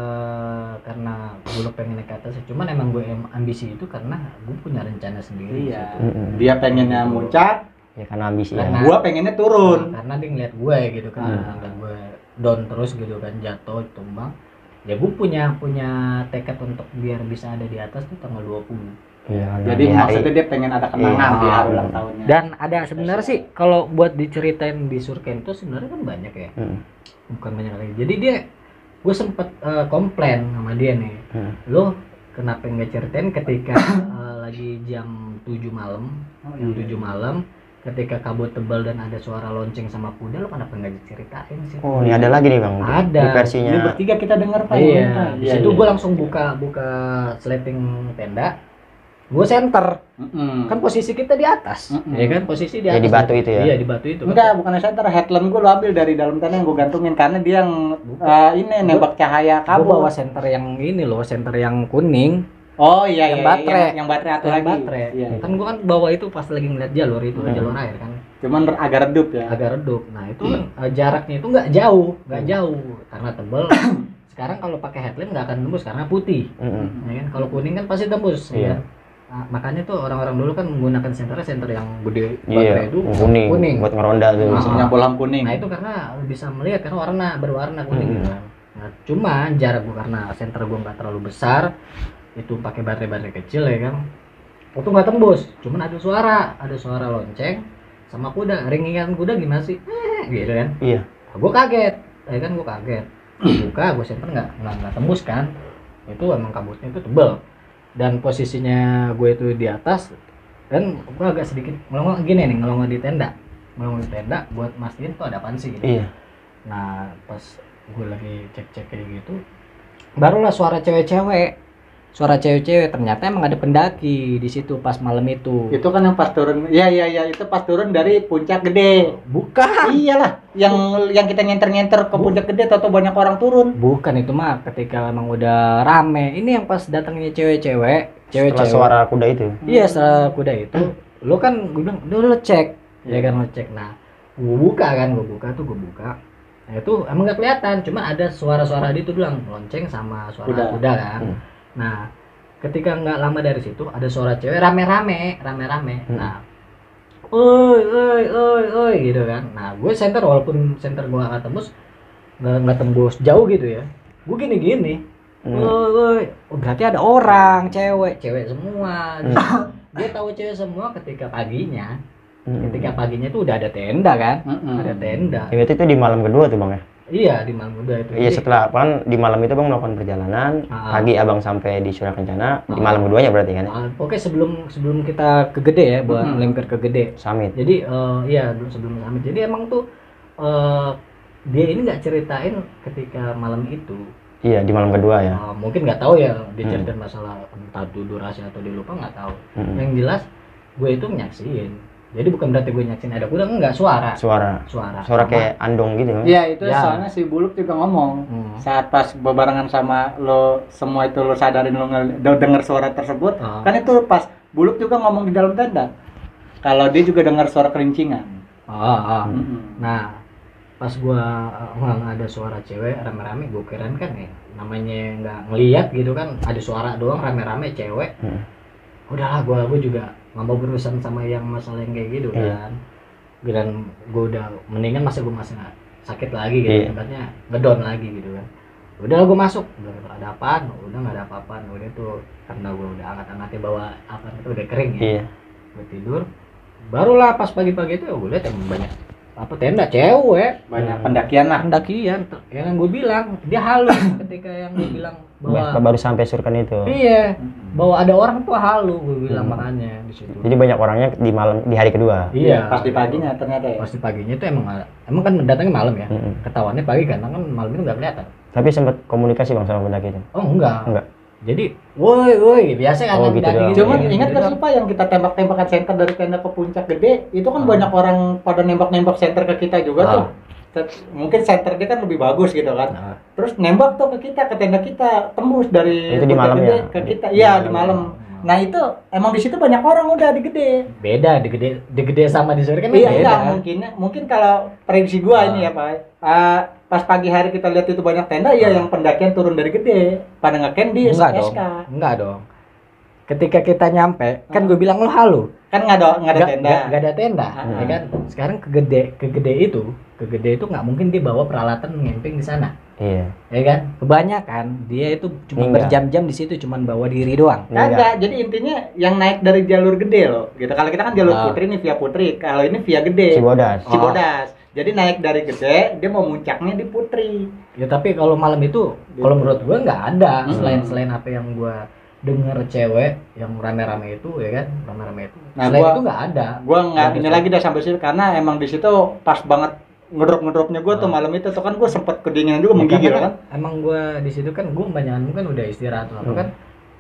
eh, karena Buluk pengen naik ke atas, cuman emang gue em- ambisi itu karena gue punya rencana sendiri. di Iya. situ. Mm-mm. Dia pengennya muncak, Ya karena ambisi Karena- ya. gua pengennya turun. Nah, karena dia ngeliat gue gitu kan, Hmm. ngeliat gue down terus gitu kan, jatuh tumbang. Ya gue punya punya tekad untuk biar bisa ada di atas tuh tanggal dua puluh. Iya, karena Jadi di hari- maksudnya dia pengen ada kenangan Iya. di hari ulang tahunnya. Dan ada sebenarnya sih kalau buat diceritain di Surken itu sebenarnya kan banyak ya. Mm. Bukan banyak lagi. Jadi dia gue sempet eh, komplain sama dia nih. Hmm. Lo kenapa nggak ceritain ketika eh, lagi jam tujuh malam, Oh, jam iya. tujuh malam ketika kabut tebal dan ada suara lonceng sama kuda, lo kenapa nggak diceritain sih? Oh, ini ada lagi nih Bang. Ada. Di versinya. Ini bertiga kita dengar Pak. Iya, di Iya, situ iya. gue langsung buka buka sleting tenda. Gue center, Mm-mm. kan posisi kita di atas, Mm-mm. ya kan posisi di Ya, atas. di batu itu ya? Iya di batu itu. kan. Enggak, bukan center, headlamp gue lo ambil dari dalam tanah yang gue gantungin karena dia yang eh, ini nembak cahaya Gue kabel. bawa center yang ini loh, center yang kuning, Oh iya yang iya, baterai. yang, yang baterai atau yang lagi. baterai. Iya. Kan gue kan bawa itu pas lagi ngeliat jalur itu, Hmm. jalur air kan, Cuman ber- agak redup ya. agak redup. Nah itu kan eh, jaraknya itu nggak jauh, nggak jauh karena tebel. Sekarang kalau pakai headlamp nggak akan tembus karena putih, Mm-mm. ya kan? Kalau kuning kan pasti tembus. Iya. Ya kan? Nah, makanya tuh orang-orang dulu kan menggunakan senternya senter yang gede Iya, baterai itu kuning. kuning. Buat ngeronda tuh. Ah. Yang bolam kuning. Nah itu karena bisa melihat karena warna berwarna kuning Hmm. gitu kan. Nah, cuma jarak gua karena center gua nggak terlalu besar, itu pakai baterai-baterai kecil ya kan, itu nggak tembus. Cuman ada suara, ada suara lonceng sama kuda, ringingan kuda gimana sih? Eh, gitu kan. Iya. Nah, gua kaget, ya kan gua kaget. Buka, gua center nggak nggak nggak tembus kan? Itu emang kabutnya itu tebel. Dan posisinya gue itu di atas, dan gue agak sedikit ngelongok gini nih, ngelongok di tenda, ngelongok di tenda buat mastiin tuh ada apaan sih gitu. Iya. Nah pas gue lagi cek-cek kayak gitu, barulah suara cewek-cewek, suara cewek-cewek. Ternyata emang ada pendaki di situ pas malam itu. Itu kan yang pas turun. Iya iya iya, itu pas turun dari puncak gede. Bukan, Iyalah, yang yang kita nyenter-nyenter ke puncak gede atau banyak orang turun. bukan itu mah ketika emang udah rame. Ini yang pas datangnya cewek-cewek, Setelah cewek-cewek. suara kuda itu. Iya setelah kuda itu, lo kan gue bilang, udah lo cek, ya kan lo cek. Nah, gue buka kan, gue buka tuh gue buka. Nah itu emang gak kelihatan, cuma ada suara-suara di itu doang, lonceng sama suara Kuda. kuda, kan. Hmm. Nah, ketika nggak lama dari situ ada suara cewek rame-rame, rame-rame. Hmm. Nah, oi, oi, oi, oi, gitu kan. Nah, gue center walaupun center gue nggak tembus, nggak nggak tembus jauh gitu ya. Gue gini-gini. Hmm. Oi, oi. Oh, berarti ada orang, cewek, cewek semua. Hmm. Dia tahu cewek semua ketika paginya. Mm. Ketika paginya tuh udah ada tenda kan? Mm-mm. Ada tenda. Ya, berarti itu di malam kedua tuh Bang ya? Iya, di malam udah itu. Iya, Jadi, setelah kan di malam itu Bang melakukan perjalanan, Ah. pagi Abang sampai di Surya Kencana, di Ah. malam keduanya berarti kan ya? ah, oke sebelum sebelum kita ke gede ya, buat Mm-mm. melingkar ke gede. Summit. Jadi eh, iya dulu sebelum summit. Jadi emang tuh eh, dia ini nggak ceritain ketika malam itu. Iya, di malam kedua ya. Eh, mungkin nggak tahu ya dia Hmm. ceritain masalah entah itu durasi atau dia lupa nggak tahu. Mm. Yang jelas gue itu menyaksiin. Jadi bukan berarti gue nyaksin ada kuda, enggak, suara. Suara. Suara. Suara Sama- kayak andong gitu kan? Iya itu Ya. soalnya si Buluk juga ngomong Hmm. saat pas bebarengan sama lo semua itu lo sadarin lo ngel- do- denger suara tersebut Ah. kan itu pas Buluk juga ngomong di dalam tenda kalau dia juga dengar suara kerincingan. Ah, ah. Mm-mm. Nah, pas gua uh, nggak ada suara cewek rame-rame, gua kirain kan ya namanya nggak ngeliat gitu kan, ada suara doang rame-rame cewek. Hmm. Udahlah, gua gua juga nggak mau berurusan sama yang masalah yang kayak gitu Iya. kan. Dan gua udah mendingan masa gua masih nggak sakit lagi gitu, Iya. ibaratnya ngedown lagi gitu kan. Udah gua masuk, udah ada apaan? Udah nggak ada apa-apaan. Udah tuh karena gua udah angkat-angkatnya bawa apa itu udah kering ya. Iya. Gue tidur, barulah pas pagi-pagi itu ya gue lihat emang banyak apa tenda cewek Banyak Hmm. pendakian lah. pendakian. Ya kan gue bilang dia halu ketika yang gue bilang Ba- bahwa Baru sampai Surken itu. iya Mm-mm. bahwa ada orang tuh halu, gue bilang Hmm. makanya di situ. Jadi banyak orangnya di malam di hari kedua. Iya. Pas di paginya ternyata ya. Pas di paginya itu emang emang kan datangnya malam ya. Mm-mm. Ketahuannya pagi kan, kan malam itu nggak kelihatan. Tapi sempat komunikasi Bang sama pendaki itu. Oh enggak. Enggak. Jadi, woi woi biasa kan Oh, yang gitu pendaki doang. gitu. Cuman gitu ingat gak doang. sih Pak yang kita tembak-tembakan center dari tenda ke puncak gede itu kan Ah. banyak orang pada nembak-nembak center ke kita juga Ah. tuh. Set- Mungkin center dia kan lebih bagus gitu kan. Nah, Terus nembak tuh ke kita, ke tenda kita, tembus dari Itu di puncak malam gede ya? ke kita. Iya di malam. malam. Nah itu emang di situ banyak orang udah di gede. Beda di gede, di gede sama di sore kan Iya, beda. enggak, mungkin mungkin kalau prediksi gua Ah. ini ya Pak. Uh, pas pagi hari kita lihat itu banyak tenda, ya yang pendakian turun dari gede pada ngecamp di Enggak S dong. K. Enggak dong. Ketika kita nyampe, kan gue bilang lo halu. Kan nggak ada nggak ada Nggak- tenda. nggak- nggak ada tenda, Ah. ya kan? Sekarang ke gede, ke gede itu, ke gede itu nggak mungkin dia bawa peralatan camping di sana, Iya. ya kan? Kebanyakan dia itu cuma Enggak. berjam-jam di situ, cuma bawa diri doang. Kagak, jadi intinya yang naik dari jalur gede loh. Gitu. Kalau kita kan jalur Ah. Putri nih via Putri, kalau ini via gede. Cibodas. Oh. Cibodas. Jadi naik dari gede, dia mau muncaknya di Putri. Ya tapi kalau malam itu, kalau menurut gue nggak ada Hmm. selain selain apa yang gue denger cewek yang rame-rame itu, ya kan? Rame-rame itu. Nah, Selain gua- itu nggak ada. Gua nggak Nggak ini ada. lagi dah sampai situ karena emang di situ pas banget ngedrop-ngedropnya gua tuh Ah. malam itu tuh kan gua sempet kedinginan juga Ya, menggigil karena kan. Emang gue di situ kan gue kebanyakan kan udah istirahat atau apa Hmm. kan.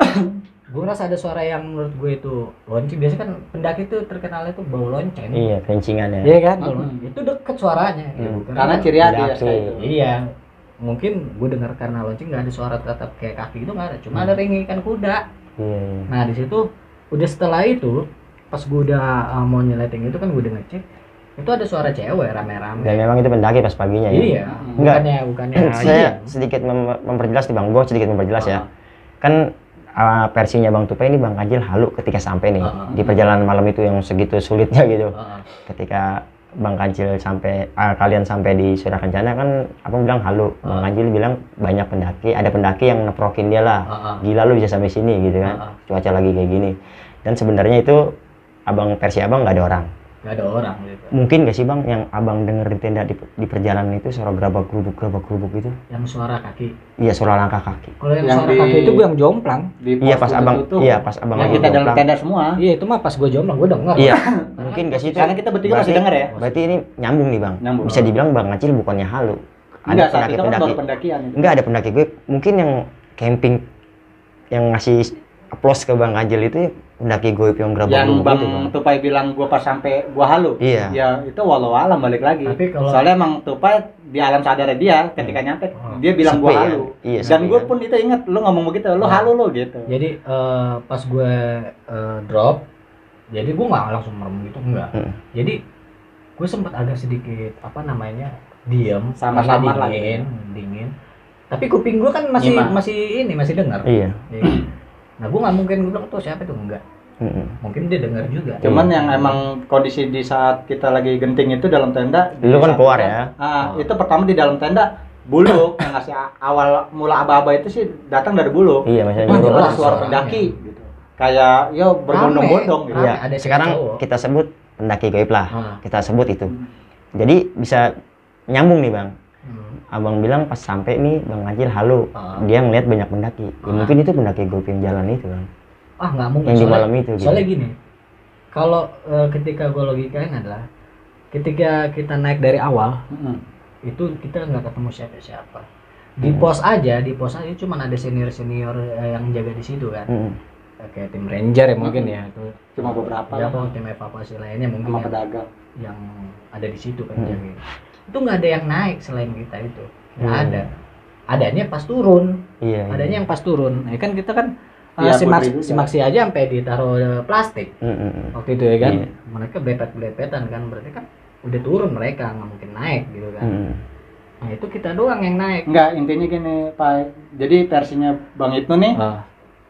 Gue ngerasa ada suara yang menurut gue itu lonceng. Biasanya kan pendaki itu terkenalnya itu bau lonceng. Iya, kencingan ya. Iya kan? Hmm. Itu deket suaranya. Ya, Hmm. bukan Karena kan? ciri hati ya Pendaki. saya itu. Iya. Mungkin gue dengar karena lonceng nggak ada suara tetap kayak kaki itu nggak ada. Cuma Hmm. ada ringikan kuda. Iya, iya. Nah di situ udah setelah itu pas gue udah uh, mau nyeleting itu kan gue udah ngecek itu ada suara cewek rame-rame. Dan memang itu pendaki pas paginya ya. Iya. Enggak. Bukannya bukannya. Saya iya. sedikit mem- memperjelas nih Bang, gua sedikit memperjelas ya. Ah. Kan uh, versinya Bang Tupai ini Bang Kancil halu ketika sampai nih Ah, ah. di perjalanan malam itu yang segitu sulitnya gitu. Heeh. Ketika Bang Kancil sampai ah, kalian sampai di Surakencana kan abang bilang halu. Bang Ah. Kancil bilang banyak pendaki, ada pendaki yang neprokin dia lah. Heeh. Gila lu bisa sampai sini gitu kan. Ah, ah. Cuaca lagi kayak gini. Dan sebenarnya itu abang versi abang nggak ada orang. Nggak ada orang gitu. Mungkin gak sih Bang yang abang denger di tenda di, di perjalanan itu suara gerabak gerubuk gerabak gerubuk itu? Yang suara kaki. Iya, suara langkah kaki. Kalau yang, Yang suara di- kaki itu gue yang jomplang. Di Iya pos pas abang, tutup. iya pas abang Yang lagi kita dalam jomplang. tenda semua. Iya itu mah pas gue jomplang gue denger. Iya, mungkin gak sih itu? Karena kita bertiga masih Berarti- denger ya. Berarti ini nyambung nih Bang. Nyambung. Bisa dibilang Bang Acil bukannya halu. Enggak, saat itu kan pendaki-pendaki. baru pendakian itu. Enggak ada pendaki gue, mungkin yang camping yang ngasih applause ke Bang Acil itu pendaki gue yang gerabak Yang gerubuk Bang itu Bang. Tupai bilang gua pas sampai gua halu. Iya. Ya itu walau alam balik lagi. Tapi kalau- Soalnya emang Tupai di alam sadarnya dia ketika nyampe Oh. dia bilang Sepi gua ya? halu. Iya, Dan sepi gue kan? pun itu inget lu ngomong begitu, lu Oh. halu lu gitu. Jadi eh, pas gue eh, drop, jadi gue nggak langsung merem gitu enggak. Mm. Jadi gue sempat agak sedikit apa namanya diam, Samar-samar karena lah dingin, dingin. Tapi kuping gue kan masih Nyimak. masih ini masih dengar. Iya. Ya kan? Nah gue nggak mungkin gue bilang tuh siapa tuh enggak. Mm-mm. Mungkin dia dengar juga. Cuman Iya. yang emang kondisi di saat kita lagi genting itu dalam tenda. Lu di kan saat keluar itu- ya? Ah, Oh. itu pertama di dalam tenda Buluk yang ngasih a- awal mula aba-aba itu sih datang dari Buluk. Iya, maksudnya Wah, nyuruh Jelas jelas orang. suara suaranya. pendaki gitu. Kayak yo berbondong-bondong gitu. Rame. Iya, ada cewek sekarang cowok. kita sebut pendaki gaib lah. Ah. Kita sebut itu. Jadi bisa nyambung nih Bang. Hmm. Abang bilang pas sampai nih Bang Acil halu. Ah. Dia ngeliat banyak pendaki. Ya, Ah. mungkin itu pendaki gaib yang jalan itu Bang. Ah nggak mungkin. Yang di Soalnya- malam itu gitu. Soalnya gini, kalau eh, ketika gue logikain adalah ketika kita naik dari awal Mm-mm. itu kita nggak ketemu siapa-siapa. Di Hmm. pos aja, di pos aja cuman ada senior-senior eh, yang jaga di situ kan. Mm-mm. Kayak tim ranger ya mungkin Hmm. ya itu. Cuma beberapa Ya, lah. apa, tim evakuasi lainnya mungkin Sama yang, pedagang. yang ada di situ kan Hmm. jagain. Itu nggak ada yang naik selain kita itu. Nggak Hmm. ada. Adanya pas turun. Iya. iya. Adanya yang pas turun. Ya kan kita kan eh, Iya, si, Putri Max, juga. si Maxi aja sampai ditaruh eh, plastik Mm-mm. waktu itu ya kan. Iya. Mereka belepet-belepetan kan, berarti kan udah turun mereka, nggak mungkin naik gitu kan. Mm-mm. Nah itu kita doang yang naik. Enggak, intinya gini, Pak. Jadi versinya Bang Ibnu nih Ah,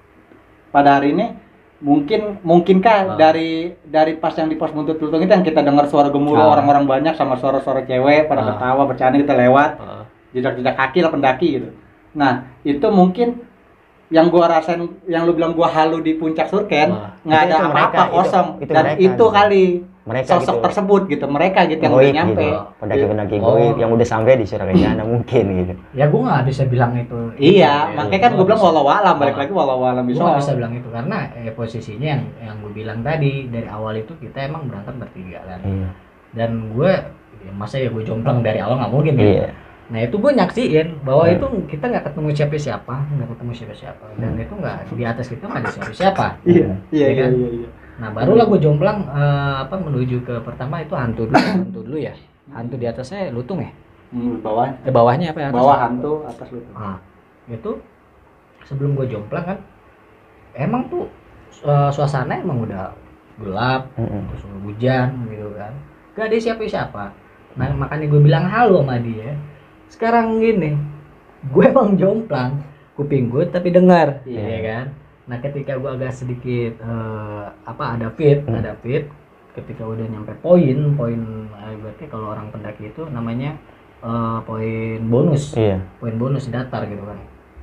pada hari ini mungkin mungkinkah Ah. dari dari pas yang di pos buntut lutung itu yang kita dengar suara gemuruh Ah. orang-orang banyak sama suara-suara cewek pada Ah. ketawa bercanda kita lewat ah. jejak-jejak kaki lah pendaki gitu. Nah itu mungkin yang gua rasain yang lu bilang gua halu di puncak Surken Ah. nggak Itu- ada itu apa-apa mereka, itu- kosong itu dan mereka itu gitu. kali Mereka sosok gitu. tersebut gitu mereka gitu yang Goib udah nyampe. gitu. Pendaki-pendaki Oh. goib yang udah sampai di Surakencana mungkin gitu. Ya gue nggak bisa bilang itu. Iya, Ya, makanya kan gua gua bilang bisa- walau alam balik Ah. lagi walau alam Gue bisa. nggak bisa bilang itu karena eh, posisinya yang yang gue bilang tadi dari awal itu kita emang berangkat bertiga kan. Iya. Dan gue ya masa ya gue jomplang dari awal nggak mungkin gitu. Iya. Nah itu gue nyaksiin bahwa Hmm. itu kita nggak ketemu siapa-siapa, nggak ketemu siapa-siapa, dan itu nggak di atas kita nggak ada siapa-siapa. Iya, iya, Ya iya, kan? iya, iya. Nah barulah gue jomplang eh, apa menuju ke pertama itu hantu dulu, hantu dulu ya, hantu di atasnya lutung ya, Hmm, bawah eh, bawahnya apa ya? bawah hantu atas lu. Nah itu sebelum gue jomplang kan, emang tuh uh, suasana emang udah gelap, Mm-mm. terus hujan gitu kan, gak ada siapa-siapa. Nah makanya gue bilang halo sama dia. Sekarang gini, gue emang jomplang, kuping gue tapi dengar, Iya. ya kan. Nah ketika gue agak sedikit uh, apa ada fit, Hmm. ada fit, ketika udah nyampe poin, poin uh, berarti kalau orang pendaki itu namanya uh, poin bonus, Iya. poin bonus datar gitu kan.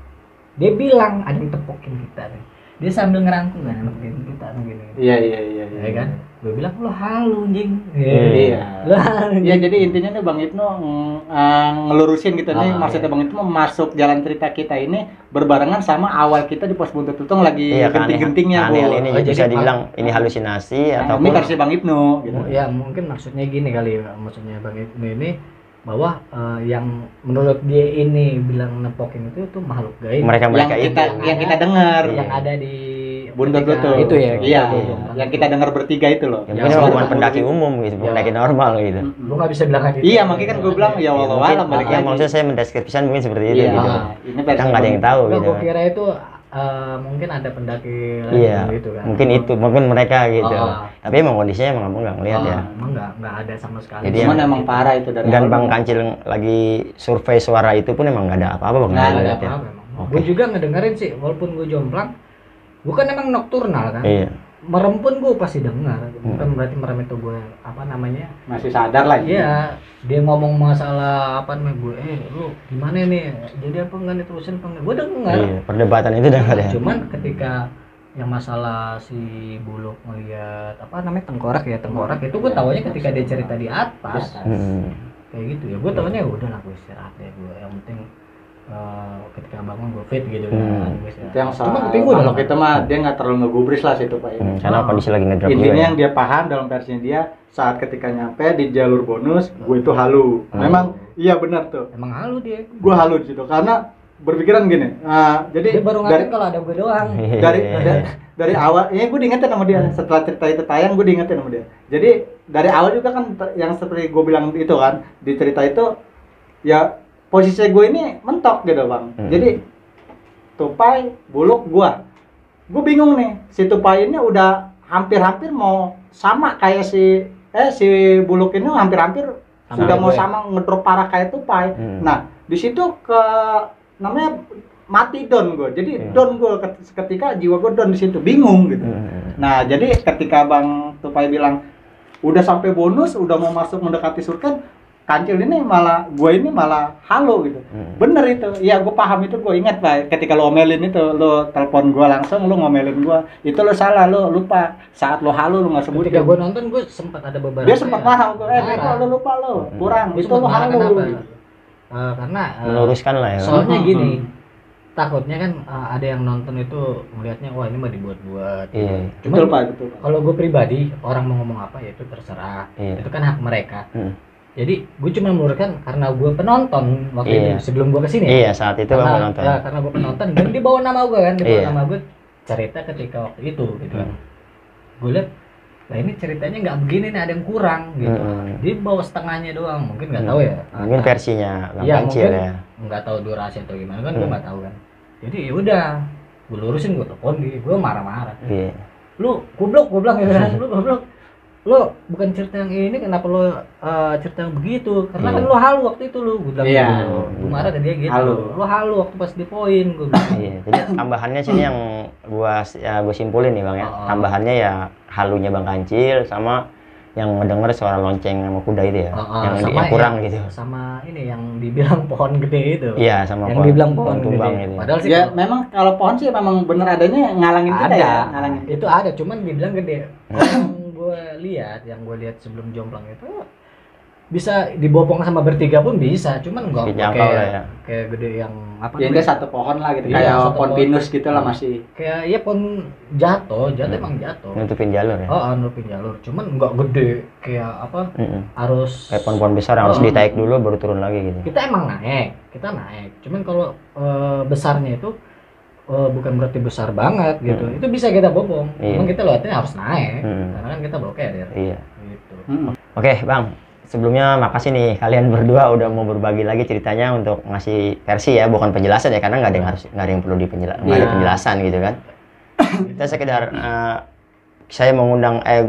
Dia bilang ada yang tepokin kita nih. Dia sambil ngerangkul kan tepokin kita gini. Iya iya iya. Ya kan? Gue bilang lo halu anjing. Iya. Lo halu. Ya jadi intinya nih Bang Ibnu ng- eh, ngelurusin gitu nih, Ah, maksudnya iya. Bang Ibnu masuk jalan cerita kita ini berbarengan sama awal kita di pos Buntut Tutong lagi Iya, keaneh- genting-gentingnya Bu. keanehan ini Oh, bisa jadi- dibilang ini halusinasi Nah, ataupun ini versi Bang Ibnu gitu. Ya mungkin maksudnya gini kali ya. Maksudnya Bang Ibnu ini bahwa eh, yang menurut dia ini bilang nepokin itu itu makhluk gaib mereka Yang mereka kita itu. yang kita dengar yang ada di Buntut ketika Tutong. itu ya. Iya, gitu. yang kita dengar bertiga itu loh. Ya, Ya, mungkin soalnya bukan ketemu pendaki gitu. umum gitu, Ya. pendaki normal gitu. Mm-mm. Lu nggak bisa bilang gitu. Iya, makanya kan gue bilang ya Ya, walau mungkin, alam balik ya, lagi. maksudnya saya mendeskripsikan mungkin seperti itu Iya, gitu. ini Kita versi nggak ada yang Bang tahu Enggak, gitu. gue kira itu eh, mungkin ada pendaki lain Iya, gitu kan. mungkin itu, mungkin mereka gitu. Oh. Tapi emang kondisinya emang kamu nggak ngeliat Oh, ya. Emang nggak nggak ada sama sekali. Jadi Cuman yang- emang parah itu dari Dan awal. Bang Kancil lagi survei suara itu pun emang nggak ada apa-apa Bang. Nggak nggak Nggak ada ngeliat ya. apa-apa emang. Oke. Gue juga ngedengerin sih, walaupun gue jomplang, gue kan emang nokturnal kan. Iya. Merem pun gue pasti dengar. Bukan Hmm. berarti merem itu gue apa namanya? masih sadar lah. Iya, dia ngomong masalah apa namanya gue, eh lu gimana nih? Jadi apa enggak nih terusin apa enggak? Gue dengar. Iya, perdebatan itu udah nggak ada. Cuman ketika yang masalah si Buluk ngeliat apa namanya tengkorak ya tengkorak itu gue taunya ketika dia cerita di atas Hmm. kayak gitu ya gue taunya ya udah lah gue istirahat deh gue yang penting eh, ketika bangun gue fit gitu kan Hmm. gue istirahat. Itu yang soal Cuma kuping gue udah kalau lama. kita mah dia nggak terlalu ngegubris lah situ Pak. Hmm, karena Oh. kondisi lagi ngedrop juga. Intinya Ya. yang dia paham dalam versinya dia saat ketika nyampe di jalur bonus, gue itu halu. Hmm. Memang iya benar tuh. Emang halu dia. Gue halu di situ karena berpikiran gini. ah, jadi Dia baru dari ngatain kalau ada gue doang. dari dari, dari awal, ya gue diingetin sama dia. Setelah cerita itu tayang, gue diingetin sama dia. Jadi dari awal juga kan ter- yang seperti gue bilang itu kan di cerita itu ya posisi gue ini mentok gitu bang. Hmm. Jadi Tupai, Buluk, gua. Gue bingung nih, si Tupai ini udah hampir-hampir mau sama kayak si eh si Buluk ini hampir-hampir Sama sudah kayak mau gue. sama ngedrop parah kayak Tupai. Hmm. Nah, di situ ke namanya mati down gue. Jadi Hmm. down gue ketika jiwa gue down di situ, bingung gitu. Hmm. Nah, jadi ketika Bang Tupai bilang udah sampai bonus, udah mau masuk mendekati surken, Kancil ini malah gue ini malah halo gitu. Hmm. Bener itu. Iya, gue paham itu, gue ingat Pak. Ketika lo omelin itu, lo telepon gue langsung, lo ngomelin gue. Itu lo salah, lo lupa. Saat lo halo lo nggak sebutin. Ketika gue nonton gue sempat ada beberapa. Dia sempat marah gue, eh Marah. Beko, lo lupa lo, kurang. Gua Itu lo sempat marah, halo. kenapa? Eh, karena eh, Meluruskan lah ya. soalnya Hmm. gini, takutnya kan eh, ada yang nonton itu melihatnya wah ini mah dibuat-buat. Iya. Cuman Betul Pak, betul Pak. kalau gue pribadi orang mau ngomong apa ya itu terserah. Iya. Itu kan hak mereka. Hmm. Jadi gue cuma meluruskan karena gue penonton waktu Iya. itu sebelum gue kesini. Iya, saat itu Bang karena, nonton. ya, karena gue penonton dan di bawah nama gue kan, di bawah Iya. nama gue cerita ketika waktu itu gitu kan. Hmm. Gue lihat, nah ini ceritanya nggak begini nih ada yang kurang gitu. Hmm. Dia bawa setengahnya doang, mungkin nggak Hmm. tahu ya. Mungkin Nah, versinya Bang Iya, Kancil mungkin. ya. nggak tahu durasi atau gimana kan gue Hmm. nggak tahu kan. Jadi ya udah, gue lurusin gue telepon dia, gue marah-marah. Iya. Lu goblok, gue bilang gitu kan, lu goblok. Lu bukan cerita yang ini, kenapa lu uh, cerita yang begitu? Karena kan Iya. lu halu waktu itu lu, gue bilang Iya. gitu. Gue marah ke dia gitu. Halu. Lu halu waktu pas di poin, gue bilang. Iya, jadi tambahannya sini yang gua ya gua simpulin nih Bang ya. Oh. Tambahannya ya halunya Bang Kancil sama yang mendengar suara lonceng sama kuda itu ya. Oh, oh, yang, di- sama yang kurang ya, gitu. Sama ini yang dibilang pohon gede itu. Iya, sama yang pohon- dibilang pohon, tumbang gede. gitu. Padahal sih Ya kalau- memang kalau pohon sih memang bener adanya ngalangin kita ada, ya, ngalangin. itu ada, cuman dibilang gede. Yang gue lihat, yang gue lihat sebelum jomplang itu bisa dibopong sama bertiga pun bisa, cuman enggak Dijangkau kayak lah ya. kayak gede yang apa Ya namanya? dia satu pohon lah gitu, Iya, kayak satu pohon pohon. pinus gitu lah masih. Kayak ya pohon jatuh, jatuh Hmm. emang jatuh. Nutupin jalur ya. Oh, nutupin jalur, cuman enggak gede kayak apa Mm-mm. harus Kayak pohon-pohon besar yang harus Oh. ditaik dulu baru turun lagi gitu. kita emang naik, kita naik. Cuman kalau eh, besarnya itu eh, bukan berarti besar banget gitu. Hmm. Itu bisa kita bopong. Iya. Cuman kita lewatnya harus naik. Hmm. Karena kan kita blokir ya. Iya. Gitu. Mm-mm. Oke, Bang. Sebelumnya makasih nih kalian berdua udah mau berbagi lagi ceritanya untuk ngasih versi ya, bukan penjelasan ya, karena nggak ada yang harus nggak ada yang perlu dipenjela- nggak ada Iya. penjelasan gitu kan. Kita sekedar uh, saya mengundang eh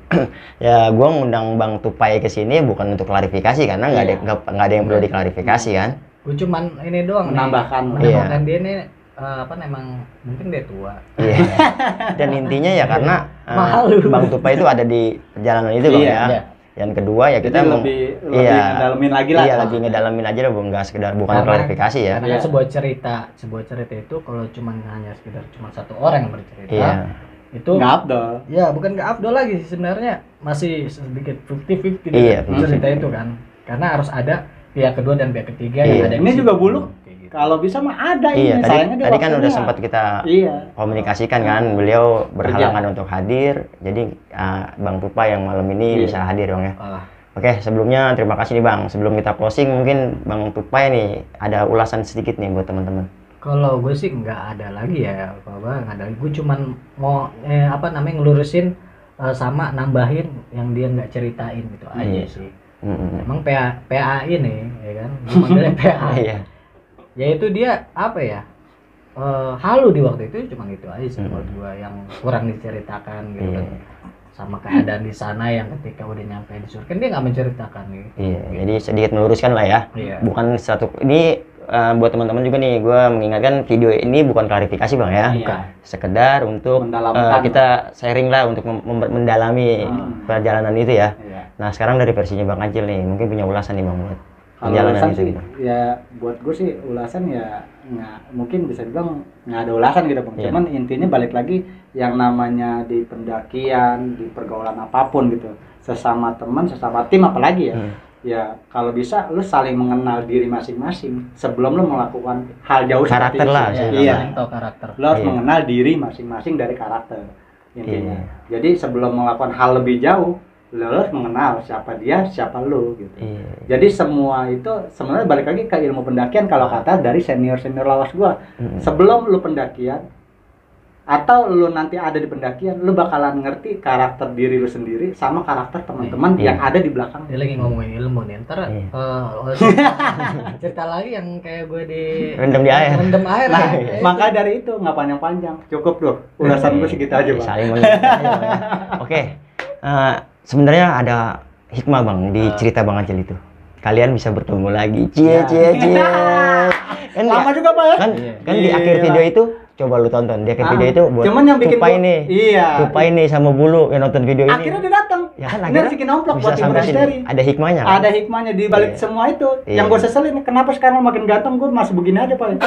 ya gua ngundang Bang Tupai ke sini bukan untuk klarifikasi karena nggak ada Iya. nggak nggak ada yang perlu diklarifikasi kan. Gue cuman ini doang Menambahkan. nih, menambahkan Iya. dia nih eh, apa memang mungkin dia tua. Iya. Dan intinya ya karena uh, Malu. Bang Tupai itu ada di perjalanan itu Bang Iya, ya. iya. Yang kedua ya kita Jadi mau lebih lebih iya, ngedalamin lagi lah. Iya, lebih ngedalamin aja lah, nggak sekedar bukan Karena- klarifikasi ya. Karena kan sebuah cerita, sebuah cerita itu kalau cuma hanya sekedar cuma satu orang yang bercerita, Iya. itu Nggak afdol. ya bukan nggak afdol lagi sih, sebenarnya masih sedikit fifty fifty Iya, cerita itu kan, karena harus ada pihak kedua dan pihak ketiga yang Iya. ada di Ini situ. juga Buluk. Kayak gitu. Kalau bisa mah ada Iya, ini. tadi, Sayangnya dia tadi kan waktunya. udah sempat kita Iya. komunikasikan kan, beliau berhalangan untuk hadir, jadi uh, Bang Tupai yang malam ini Iya. bisa hadir Bang ya. Ah, Oke, sebelumnya terima kasih nih Bang. Sebelum kita closing mungkin Bang Tupai nih ada ulasan sedikit nih buat teman-teman. kalau gue sih nggak ada lagi ya, kalau gue nggak ada. Gue cuman mau eh, apa namanya ngelurusin eh, sama nambahin yang dia nggak ceritain gitu aja Iya. sih. Mm-mm. Emang P A P A ini ya kan, gue manggilnya P A. Iya. Yaitu dia apa ya? eh, halu di waktu itu cuma gitu aja sih Hmm. menurut gua yang kurang diceritakan gitu Iya. kan, sama keadaan di sana yang ketika udah nyampe di surga kan dia nggak menceritakan gitu. Iya, jadi sedikit meluruskan lah ya. Iya. Bukan satu ini uh, buat teman-teman juga nih, gue mengingatkan video ini bukan klarifikasi Bang ya. Bukan. Sekedar untuk uh, Mendalamkan. kita sharing lah untuk mem- mem- mendalami Hmm. perjalanan itu ya. Iya. Nah sekarang dari versinya Bang Acil nih, mungkin punya ulasan nih Bang buat Kalau perjalanan ulasan itu sih, gitu. ya buat gue sih ulasan ya nggak mungkin bisa dibilang nggak ada ulasan gitu bang. Iya. Cuman intinya balik lagi yang namanya di pendakian, di pergaulan apapun gitu, sesama teman, sesama tim apalagi ya. Hmm. Ya kalau bisa lu saling mengenal diri masing-masing sebelum lu melakukan hal jauh Karakter seperti itu. lah, Ya, saya Iya. saling tahu karakter. Lu harus Iya. mengenal diri masing-masing dari karakter intinya. Iya. Jadi sebelum melakukan hal lebih jauh, lu harus mengenal siapa dia, siapa lu gitu. Iya. Jadi semua itu sebenarnya balik lagi ke ilmu pendakian kalau kata dari senior-senior lawas gua. Mm. Sebelum lu pendakian atau lu nanti ada di pendakian, lu bakalan ngerti karakter diri lu sendiri sama karakter teman-teman Iya. yang ada di belakang. Dia lagi ngomongin ilmu nih, ntar Iya. eh, cerita lagi yang kayak gue di Rendam di air. rendam air Nah, ya. maka dari itu nggak panjang-panjang, cukup tuh ulasan gue segitu aja bang. Saling mengingatkan aja, Bang, ya. Oke, eh, sebenarnya ada hikmah Bang di cerita Bang Acil itu. Kalian bisa bertemu lagi. Cie Ya. cie cie. Kan Lama di, juga pak ya. kan, Iya. kan di akhir Iya. video itu coba lu tonton. Di akhir Ah, video itu buat cuman yang bikin Tupai gua- nih. iya. Tupai nih sama Bulu yang nonton video ini. Akhirnya dia datang. Ya kan Ini akhirnya harus bikin amplop bisa buat Timur sampai sini. Misteri. Ada hikmahnya kan? Ada hikmahnya di balik Iya. semua itu. Iya. Yang gue seselin, kenapa sekarang makin ganteng gue masih begini aja pak?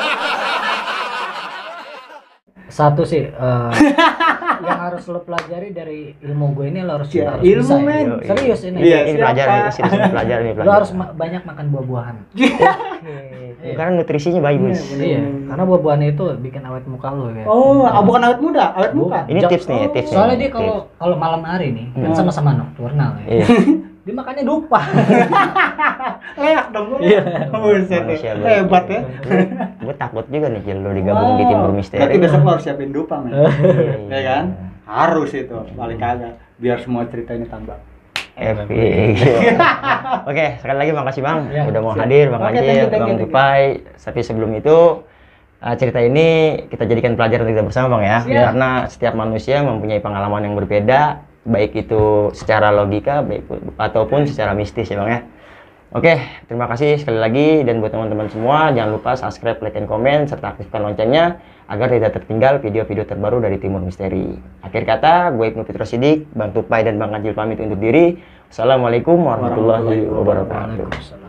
Satu sih eh, yang harus lo pelajari dari ilmu gue ini, lo harus, Ya, harus ilmu, bisa ya. men. Serius ini. Iya, Ini siapa? pelajaran ini serius ini pelajaran ini Lo pelajaran. harus ma- banyak makan buah-buahan. Iya. Karena nutrisinya bagus. Iya, karena buah-buahan itu bikin awet muka lo ya. Oh, ah, bukan awet muda, awet Bu- muka. Ini Ja- tips nih, oh, tips. nih, Soalnya dia tips. kalau kalau malam hari nih kan Hmm. sama-sama nokturnal ya. Iya. Dia makannya dupa. Leak dong gue. Iya. Buset, Manusia ya. Hebat ya. Gue takut juga nih Cil, lo digabung di Timur Misteri. Berarti besok lo harus siapin dupa men. Iya, Ya kan? Harus itu, paling kagak. Biar semua cerita ini tambah. Epic. Oke, sekali lagi makasih Bang, Ya, udah mau siap. hadir, Bang Oke, Acil, thank you, thank Bang you, thank you. Tupai. Tapi sebelum itu uh, cerita ini kita jadikan pelajaran kita bersama Bang ya, Siap. karena setiap manusia mempunyai pengalaman yang berbeda, baik itu secara logika, baik ataupun secara mistis ya Bang ya. Oke, terima kasih sekali lagi, dan buat teman-teman semua jangan lupa subscribe, like, and comment serta aktifkan loncengnya agar tidak tertinggal video-video terbaru dari Timur Misteri. Akhir kata, gue Ibnu Fitro Sidik, Bang Tupai dan Bang Acil pamit undur diri. Assalamualaikum warahmatullahi wabarakatuh. Waalaikumsalam.